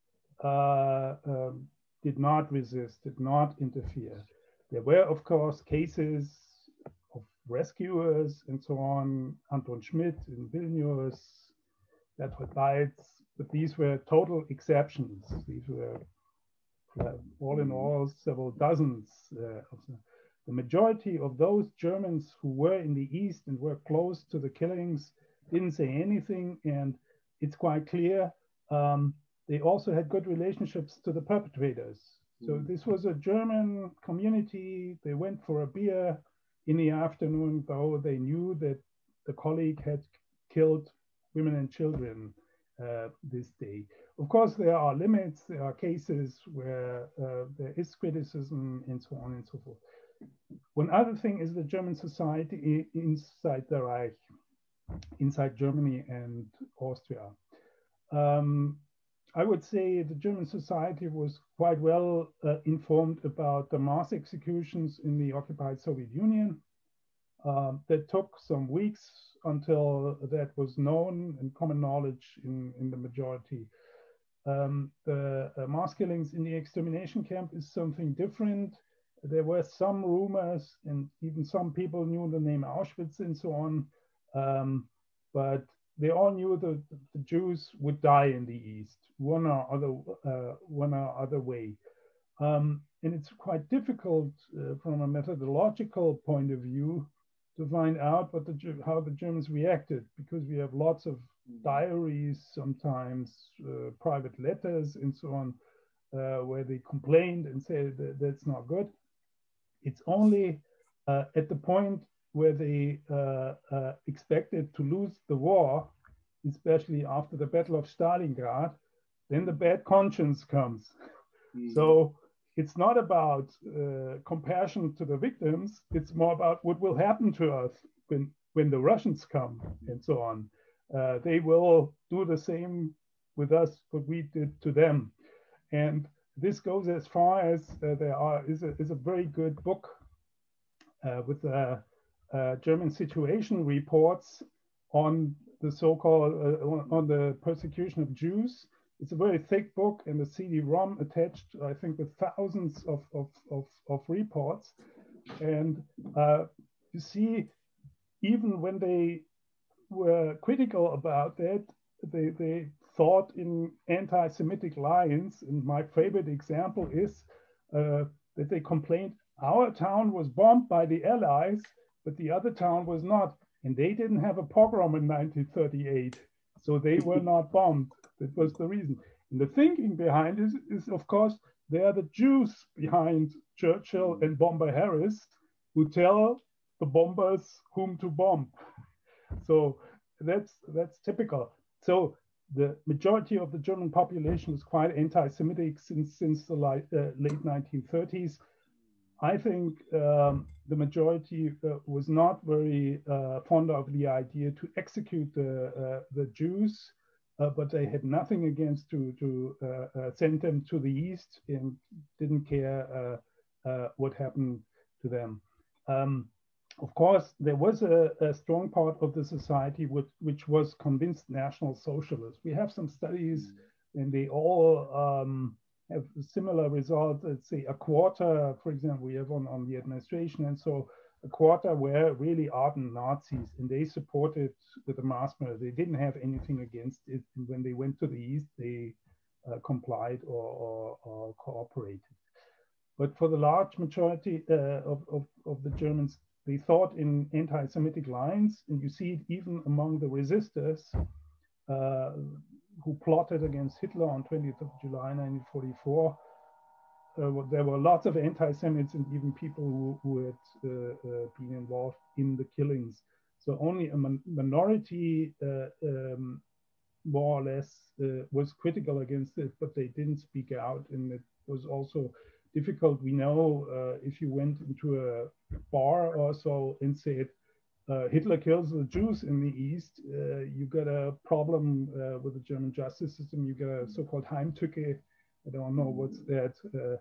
did not resist, did not interfere. There were, of course, cases of rescuers and so on, Anton Schmidt in Vilnius, Bertolt Weitz, but these were total exceptions. These were, all in all, several dozens of them. The majority of those Germans who were in the East and were close to the killings didn't say anything, and it's quite clear they also had good relationships to the perpetrators. So this was a German community. They went for a beer in the afternoon, though, they knew that the colleague had killed women and children this day. Of course, there are limits. There are cases where there is criticism and so on and so forth. One other thing is the German society inside the Reich, inside Germany and Austria. I would say the German society was quite well informed about the mass executions in the occupied Soviet Union. That took some weeks until that was known and common knowledge in the majority. The mass killings in the extermination camp is something different. There were some rumors, and even some people knew the name Auschwitz and so on, but they all knew that the Jews would die in the East, one or other way. And it's quite difficult from a methodological point of view to find out how the Germans reacted, because we have lots of diaries, sometimes private letters and so on, where they complained and said that that's not good. It's only at the point where they expected to lose the war, especially after the Battle of Stalingrad, then the bad conscience comes. So it's not about compassion to the victims, it's more about what will happen to us when the Russians come and so on. They will do the same with us what we did to them. And this goes as far as there is a very good book with German situation reports on the so-called on the persecution of Jews. It's a very thick book and a CD-ROM attached, I think, with thousands of reports. And you see, even when they were critical about that, they thought in anti-Semitic lines. And my favorite example is that they complained, our town was bombed by the Allies, but the other town was not. And they didn't have a pogrom in 1938, so they were not bombed. That was the reason. And the thinking behind it is, of course, they are the Jews behind Churchill and Bomber Harris who tell the bombers whom to bomb. So that's typical. So the majority of the German population was quite anti-Semitic since the late 1930s. I think the majority was not very fond of the idea to execute the Jews, but they had nothing against to send them to the East and didn't care what happened to them. Of course, there was a strong part of the society which was convinced National Socialist. We have some studies and they all have similar results. Let's say a quarter, for example, we have on the administration, and so a quarter were really ardent Nazis, and they supported the mass murder. They didn't have anything against it. And when they went to the East, they complied or cooperated. But for the large majority of the Germans, they thought in anti-Semitic lines, and you see it even among the resistors who plotted against Hitler on 20th of July 1944. There were lots of anti-Semites and even people who had been involved in the killings. So only a minority, more or less, was critical against it, but they didn't speak out, and it was also difficult. We know if you went into a bar or so and said, Hitler kills the Jews in the East, you got a problem with the German justice system. You get a so-called Heimtücke. I don't know what's that.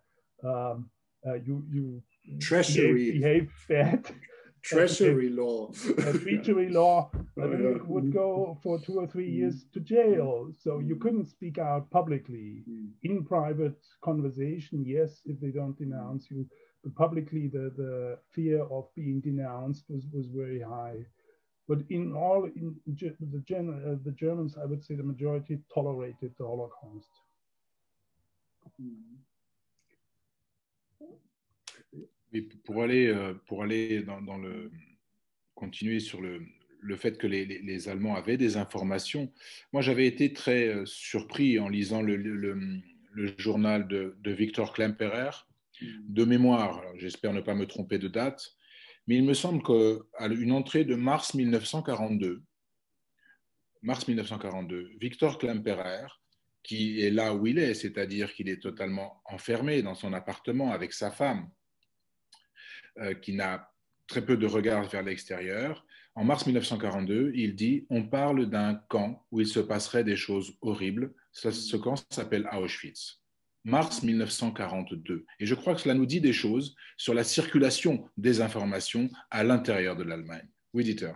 You treachery. Behave bad. Treachery law. Treachery law. You would go for 2 or 3 years to jail. So you couldn't speak out publicly. In private conversation, yes, if they don't denounce you. But publicly, the fear of being denounced was very high. But in all, the Germans, I would say the majority tolerated the Holocaust. Et pour aller dans le continuer sur le fait que les Allemands avaient des informations, moi j'avais été très surpris en lisant le journal de Victor Klemperer. De mémoire, j'espère ne pas me tromper de date, Mais il me semble qu'à une entrée de mars 1942, Victor Klemperer, qui est là où il est, c'est-à-dire qu'il est totalement enfermé dans son appartement avec sa femme, qui n'a très peu de regard vers l'extérieur. En mars 1942, il dit « On parle d'un camp où il se passerait des choses horribles. Ce camp s'appelle Auschwitz. » Mars 1942. Et je crois que cela nous dit des choses sur la circulation des informations à l'intérieur de l'Allemagne. Oui, Dieter.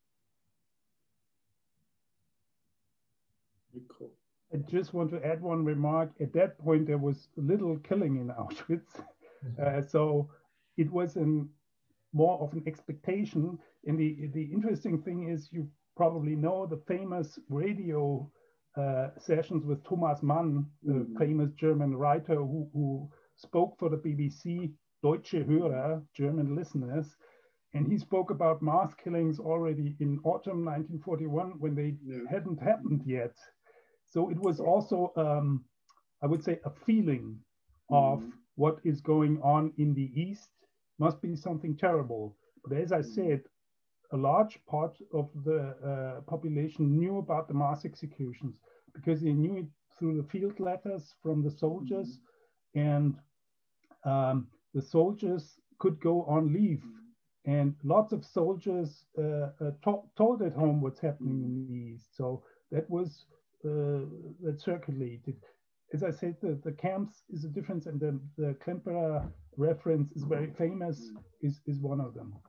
I just want to add one remark. At that point, there was little killing in Auschwitz. So it was more of an expectation. And the interesting thing is, you probably know the famous radio sessions with Thomas Mann, the famous German writer who spoke for the BBC, Deutsche Hörer, German listeners. And he spoke about mass killings already in autumn 1941 when they hadn't happened yet. So it was also, I would say, a feeling of what is going on in the East must be something terrible. But as I said, a large part of the population knew about the mass executions because they knew it through the field letters from the soldiers, and the soldiers could go on leave. And lots of soldiers told at home what's happening in the East. So that was that circulated. As I said, the camps is a difference, and the Klemperer reference is very famous, is one of them.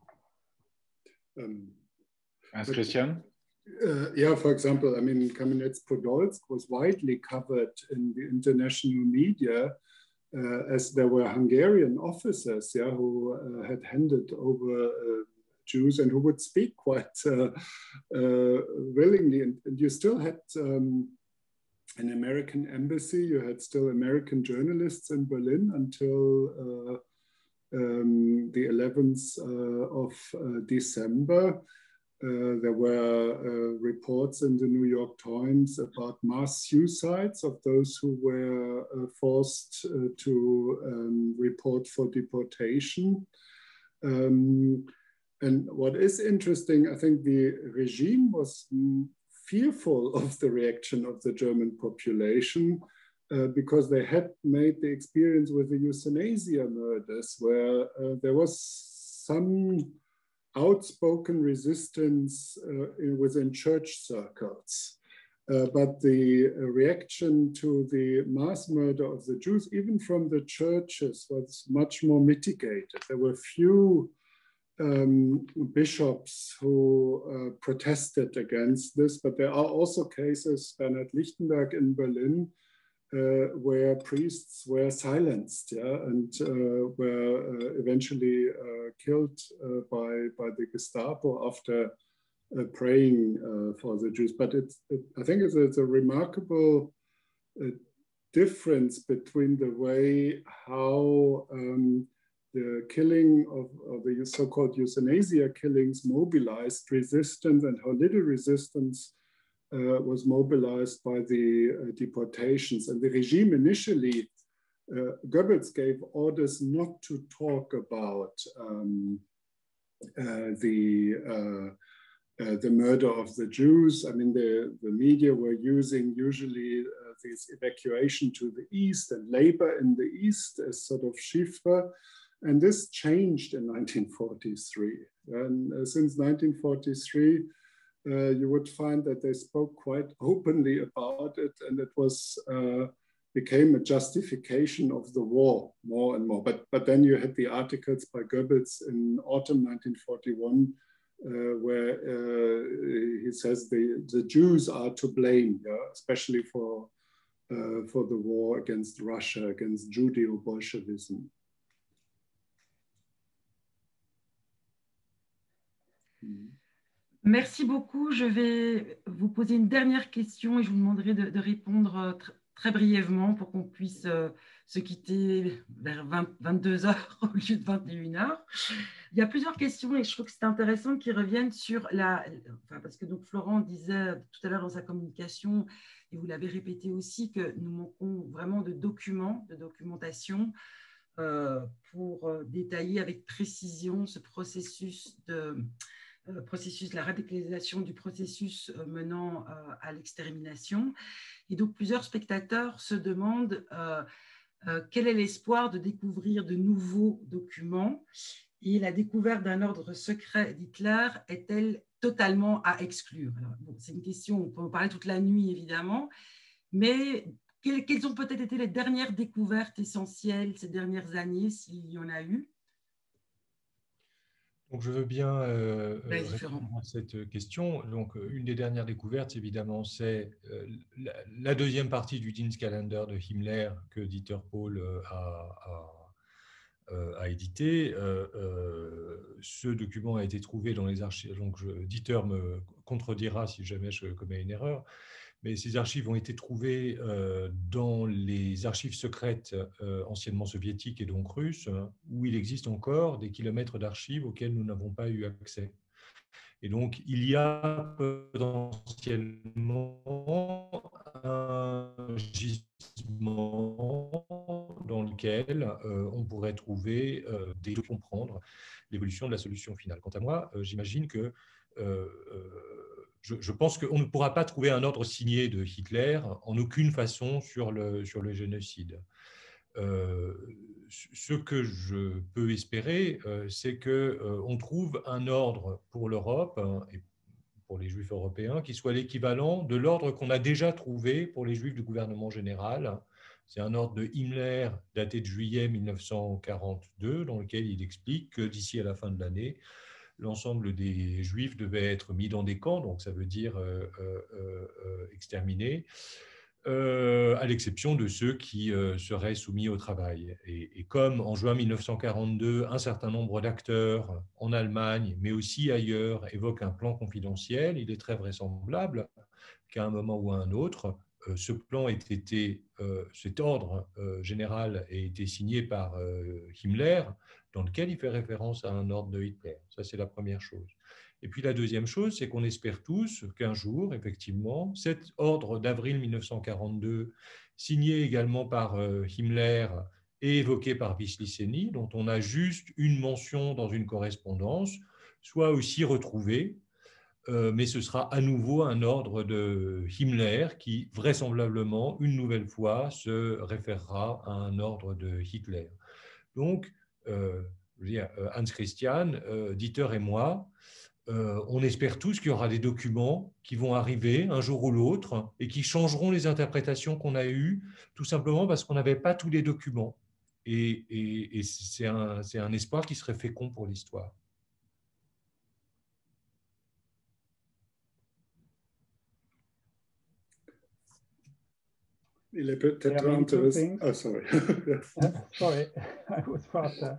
Christian? Yeah, for example, I mean, Kamenets-Podolsk was widely covered in the international media as there were Hungarian officers who had handed over Jews and who would speak quite willingly. And you still had an American embassy, you had still American journalists in Berlin until the 11th of December. There were reports in the New York Times about mass suicides of those who were forced to report for deportation. And what is interesting, I think the regime was fearful of the reaction of the German population because they had made the experience with the euthanasia murders, where there was some outspoken resistance within church circles. But the reaction to the mass murder of the Jews, even from the churches, was much more mitigated. There were few bishops who protested against this, but there are also cases, Bernhard Lichtenberg in Berlin, where priests were silenced, and were eventually killed by the Gestapo after praying for the Jews. But I think it's a remarkable difference between the way how the killing of the so-called euthanasia killings mobilized resistance and how little resistance was mobilized by the deportations. And the regime initially, Goebbels gave orders not to talk about the murder of the Jews. I mean, the media were using usually this evacuation to the east and labor in the east as sort of chiffre. And this changed in 1943. And since 1943, you would find that they spoke quite openly about it, and it was became a justification of the war more and more. But then you had the articles by Goebbels in autumn 1941, where he says the Jews are to blame, especially for the war against Russia, against Judeo-Bolshevism. Merci beaucoup. Je vais vous poser une dernière question et je vous demanderai de répondre très brièvement pour qu'on puisse se quitter vers 22 h au lieu de 21 h. Il y a plusieurs questions et je trouve que c'est intéressant qui reviennent sur parce que donc Florent disait tout à l'heure dans sa communication, et vous l'avez répété aussi, que nous manquons vraiment de documents, de documentation pour détailler avec précision ce processus de la radicalisation du processus menant à l'extermination. Et donc, plusieurs spectateurs se demandent quel est l'espoir de découvrir de nouveaux documents et la découverte d'un ordre secret d'Hitler est-elle totalement à exclure? Bon, c'est une question, on peut en parler toute la nuit évidemment, mais quelles ont peut-être été les dernières découvertes essentielles ces dernières années, s'il y en a eu? Donc, je veux bien répondre à cette question. Donc, une des dernières découvertes, évidemment, c'est la deuxième partie du Dienstkalender de Himmler que Dieter Pohl a édité. Ce document a été trouvé dans les archives. Donc, Dieter me contredira si jamais je commets une erreur. Mais ces archives ont été trouvées dans les archives secrètes anciennement soviétiques et donc russes, où il existe encore des kilomètres d'archives auxquels nous n'avons pas eu accès. Et donc, il y a potentiellement un gisement dans lequel on pourrait trouver de comprendre l'évolution de la solution finale. Quant à moi, j'imagine que je pense qu'on ne pourra pas trouver un ordre signé de Hitler en aucune façon sur le génocide. Ce que je peux espérer, c'est qu'on trouve un ordre pour l'Europe et pour les Juifs européens qui soit l'équivalent de l'ordre qu'on a déjà trouvé pour les Juifs du gouvernement général. C'est un ordre de Himmler daté de juillet 1942, dans lequel il explique que d'ici à la fin de l'année, l'ensemble des Juifs devaient être mis dans des camps, donc ça veut dire exterminés, à l'exception de ceux qui seraient soumis au travail. Et comme en juin 1942, un certain nombre d'acteurs en Allemagne, mais aussi ailleurs, évoquent un plan confidentiel, il est très vraisemblable qu'à un moment ou à un autre, ce plan cet ordre général ait été signé par Himmler, dans lequel il fait référence à un ordre de Hitler. Ça, c'est la première chose. Et puis la deuxième chose, c'est qu'on espère tous qu'un jour, effectivement, cet ordre d'avril 1942, signé également par Himmler et évoqué par Wisliceny, dont on a juste une mention dans une correspondance, soit aussi retrouvé, mais ce sera à nouveau un ordre de Himmler qui, vraisemblablement, une nouvelle fois, se référera à un ordre de Hitler. Donc, Hans Christian, Dieter et moi, on espère tous qu'il y aura des documents qui vont arriver un jour ou l'autre et qui changeront les interprétations qu'on a eues, tout simplement parce qu'on n'avait pas tous les documents. Et c'est un espoir qui serait fécond pour l'histoire. Il est peut-être intéressant. Oh, sorry. Sorry, I was faster.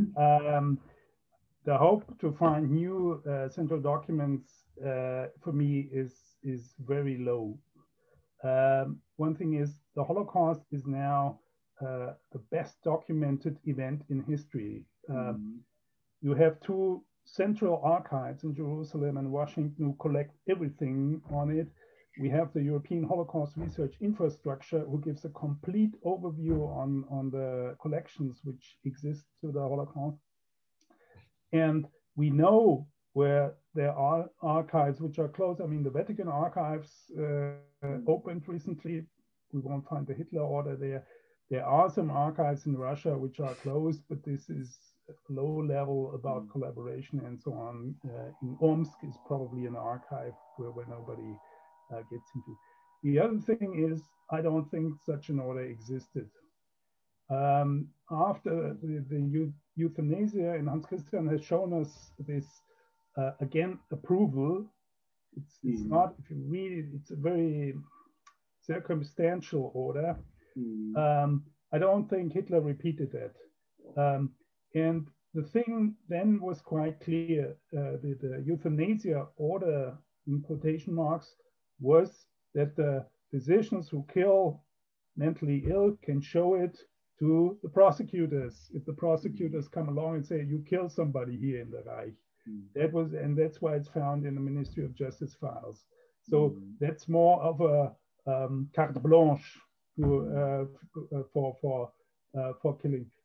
The hope to find new central documents for me is very low. One thing is the Holocaust is now the best documented event in history. You have two central archives in Jerusalem and Washington who collect everything on it. We have the European Holocaust Research Infrastructure, who gives a complete overview on the collections which exist to the Holocaust. And we know where there are archives which are closed. I mean, the Vatican archives opened recently. We won't find the Hitler order there. There are some archives in Russia which are closed, but this is low level about collaboration and so on. In Omsk is probably an archive where nobody gets into. The other thing is, I don't think such an order existed. After the euthanasia, and Hans Christian has shown us this, again, approval. It's not, if you read it, it's a very circumstantial order. I don't think Hitler repeated that. And the thing then was quite clear. The euthanasia order, in quotation marks, was that the physicians who kill mentally ill can show it to the prosecutors. If the prosecutors come along and say, you killed somebody here in the Reich, and that's why it's found in the Ministry of Justice files. So that's more of a carte blanche for killing.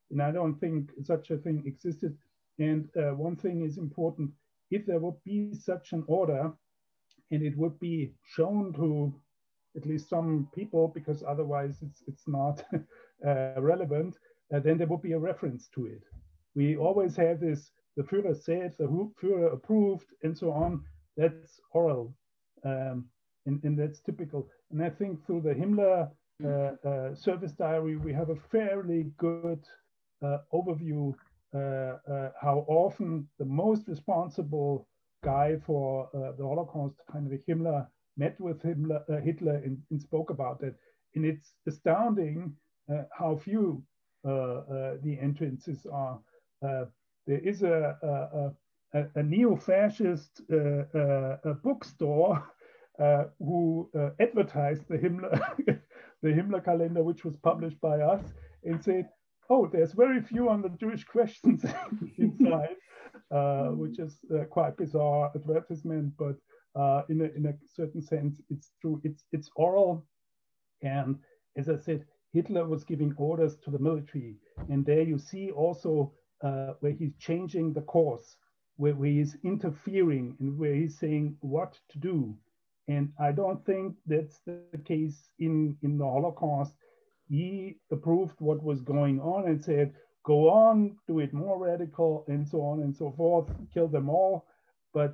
And I don't think such a thing existed. And one thing is important: if there would be such an order, and it would be shown to at least some people, because otherwise it's not relevant, then there would be a reference to it. We always have this: the Führer said, the Führer approved, and so on. That's oral, and that's typical. And I think through the Himmler service diary, we have a fairly good overview how often the most responsible guy for the Holocaust, Heinrich Himmler, met with Hitler and spoke about it. And it's astounding how few the entrances are. There is a neo-fascist bookstore who advertised the Himmler calendar, which was published by us, and said, "Oh, there's very few on the Jewish questions inside," which is quite bizarre advertisement, but in a certain sense, it's true. It's oral, and as I said, Hitler was giving orders to the military, and there you see also where he's changing the course, where he's interfering, and where he's saying what to do. And I don't think that's the case in the Holocaust. He approved what was going on and said, "Go on, do it more radical," and so on and so forth, kill them all. But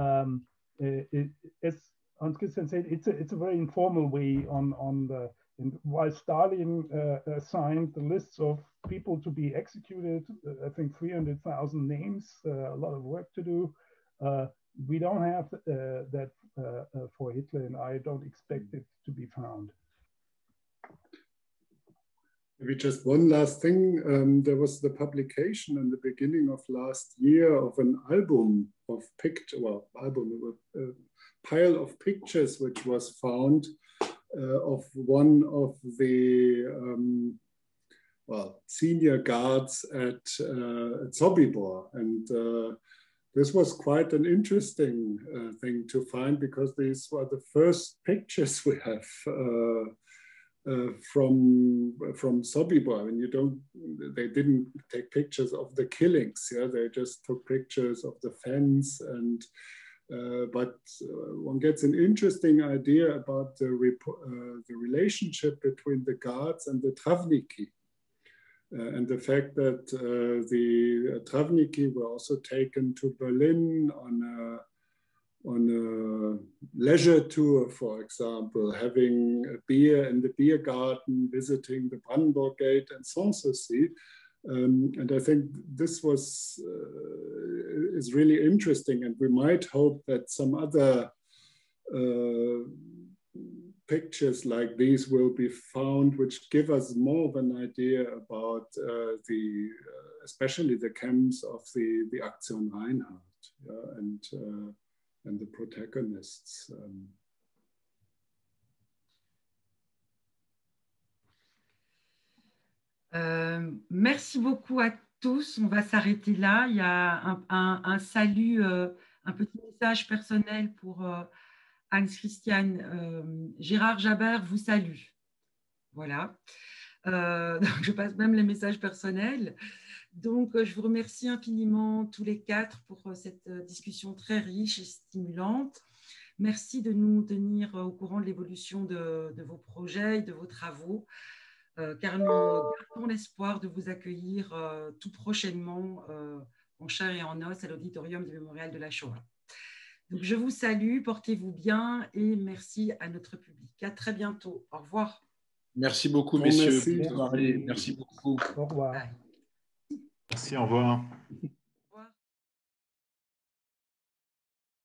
as Hans Christian said, it's a very informal way on the. And while Stalin signed the lists of people to be executed, I think 300,000 names, a lot of work to do. We don't have that for Hitler, and I don't expect it to be found. Maybe just one last thing. There was the publication in the beginning of last year of an album of a pile of pictures which was found of one of the senior guards at Sobibor. And this was quite an interesting thing to find, because these were the first pictures we have from Sobibor. I mean, they didn't take pictures of the killings. Yeah, they just took pictures of the fence, and but one gets an interesting idea about the relationship between the guards and the Travniki, and the fact that the Travniki were also taken to Berlin on a leisure tour, for example, having a beer in the beer garden, visiting the Brandenburg Gate and Sanssouci. And I think this is really interesting, and we might hope that some other pictures like these will be found, which give us more of an idea about especially the camps of the Aktion Reinhardt, and the protagonists. Merci beaucoup à tous. On va s'arrêter là. Il y a un salut, un petit message personnel pour Hans Christian. Gérard Jabert vous salue. Voilà. Donc je passe même les messages personnels. Donc, je vous remercie infiniment tous les quatre pour cette discussion très riche et stimulante. Merci de nous tenir au courant de l'évolution de vos projets et de vos travaux, car nous gardons l'espoir de vous accueillir tout prochainement en chair et en os à l'auditorium du Mémorial de la Shoah. Donc, je vous salue, portez-vous bien et merci à notre public. À très bientôt. Au revoir. Merci beaucoup, messieurs. Merci. Merci beaucoup. Au revoir. Bye. Merci, au revoir.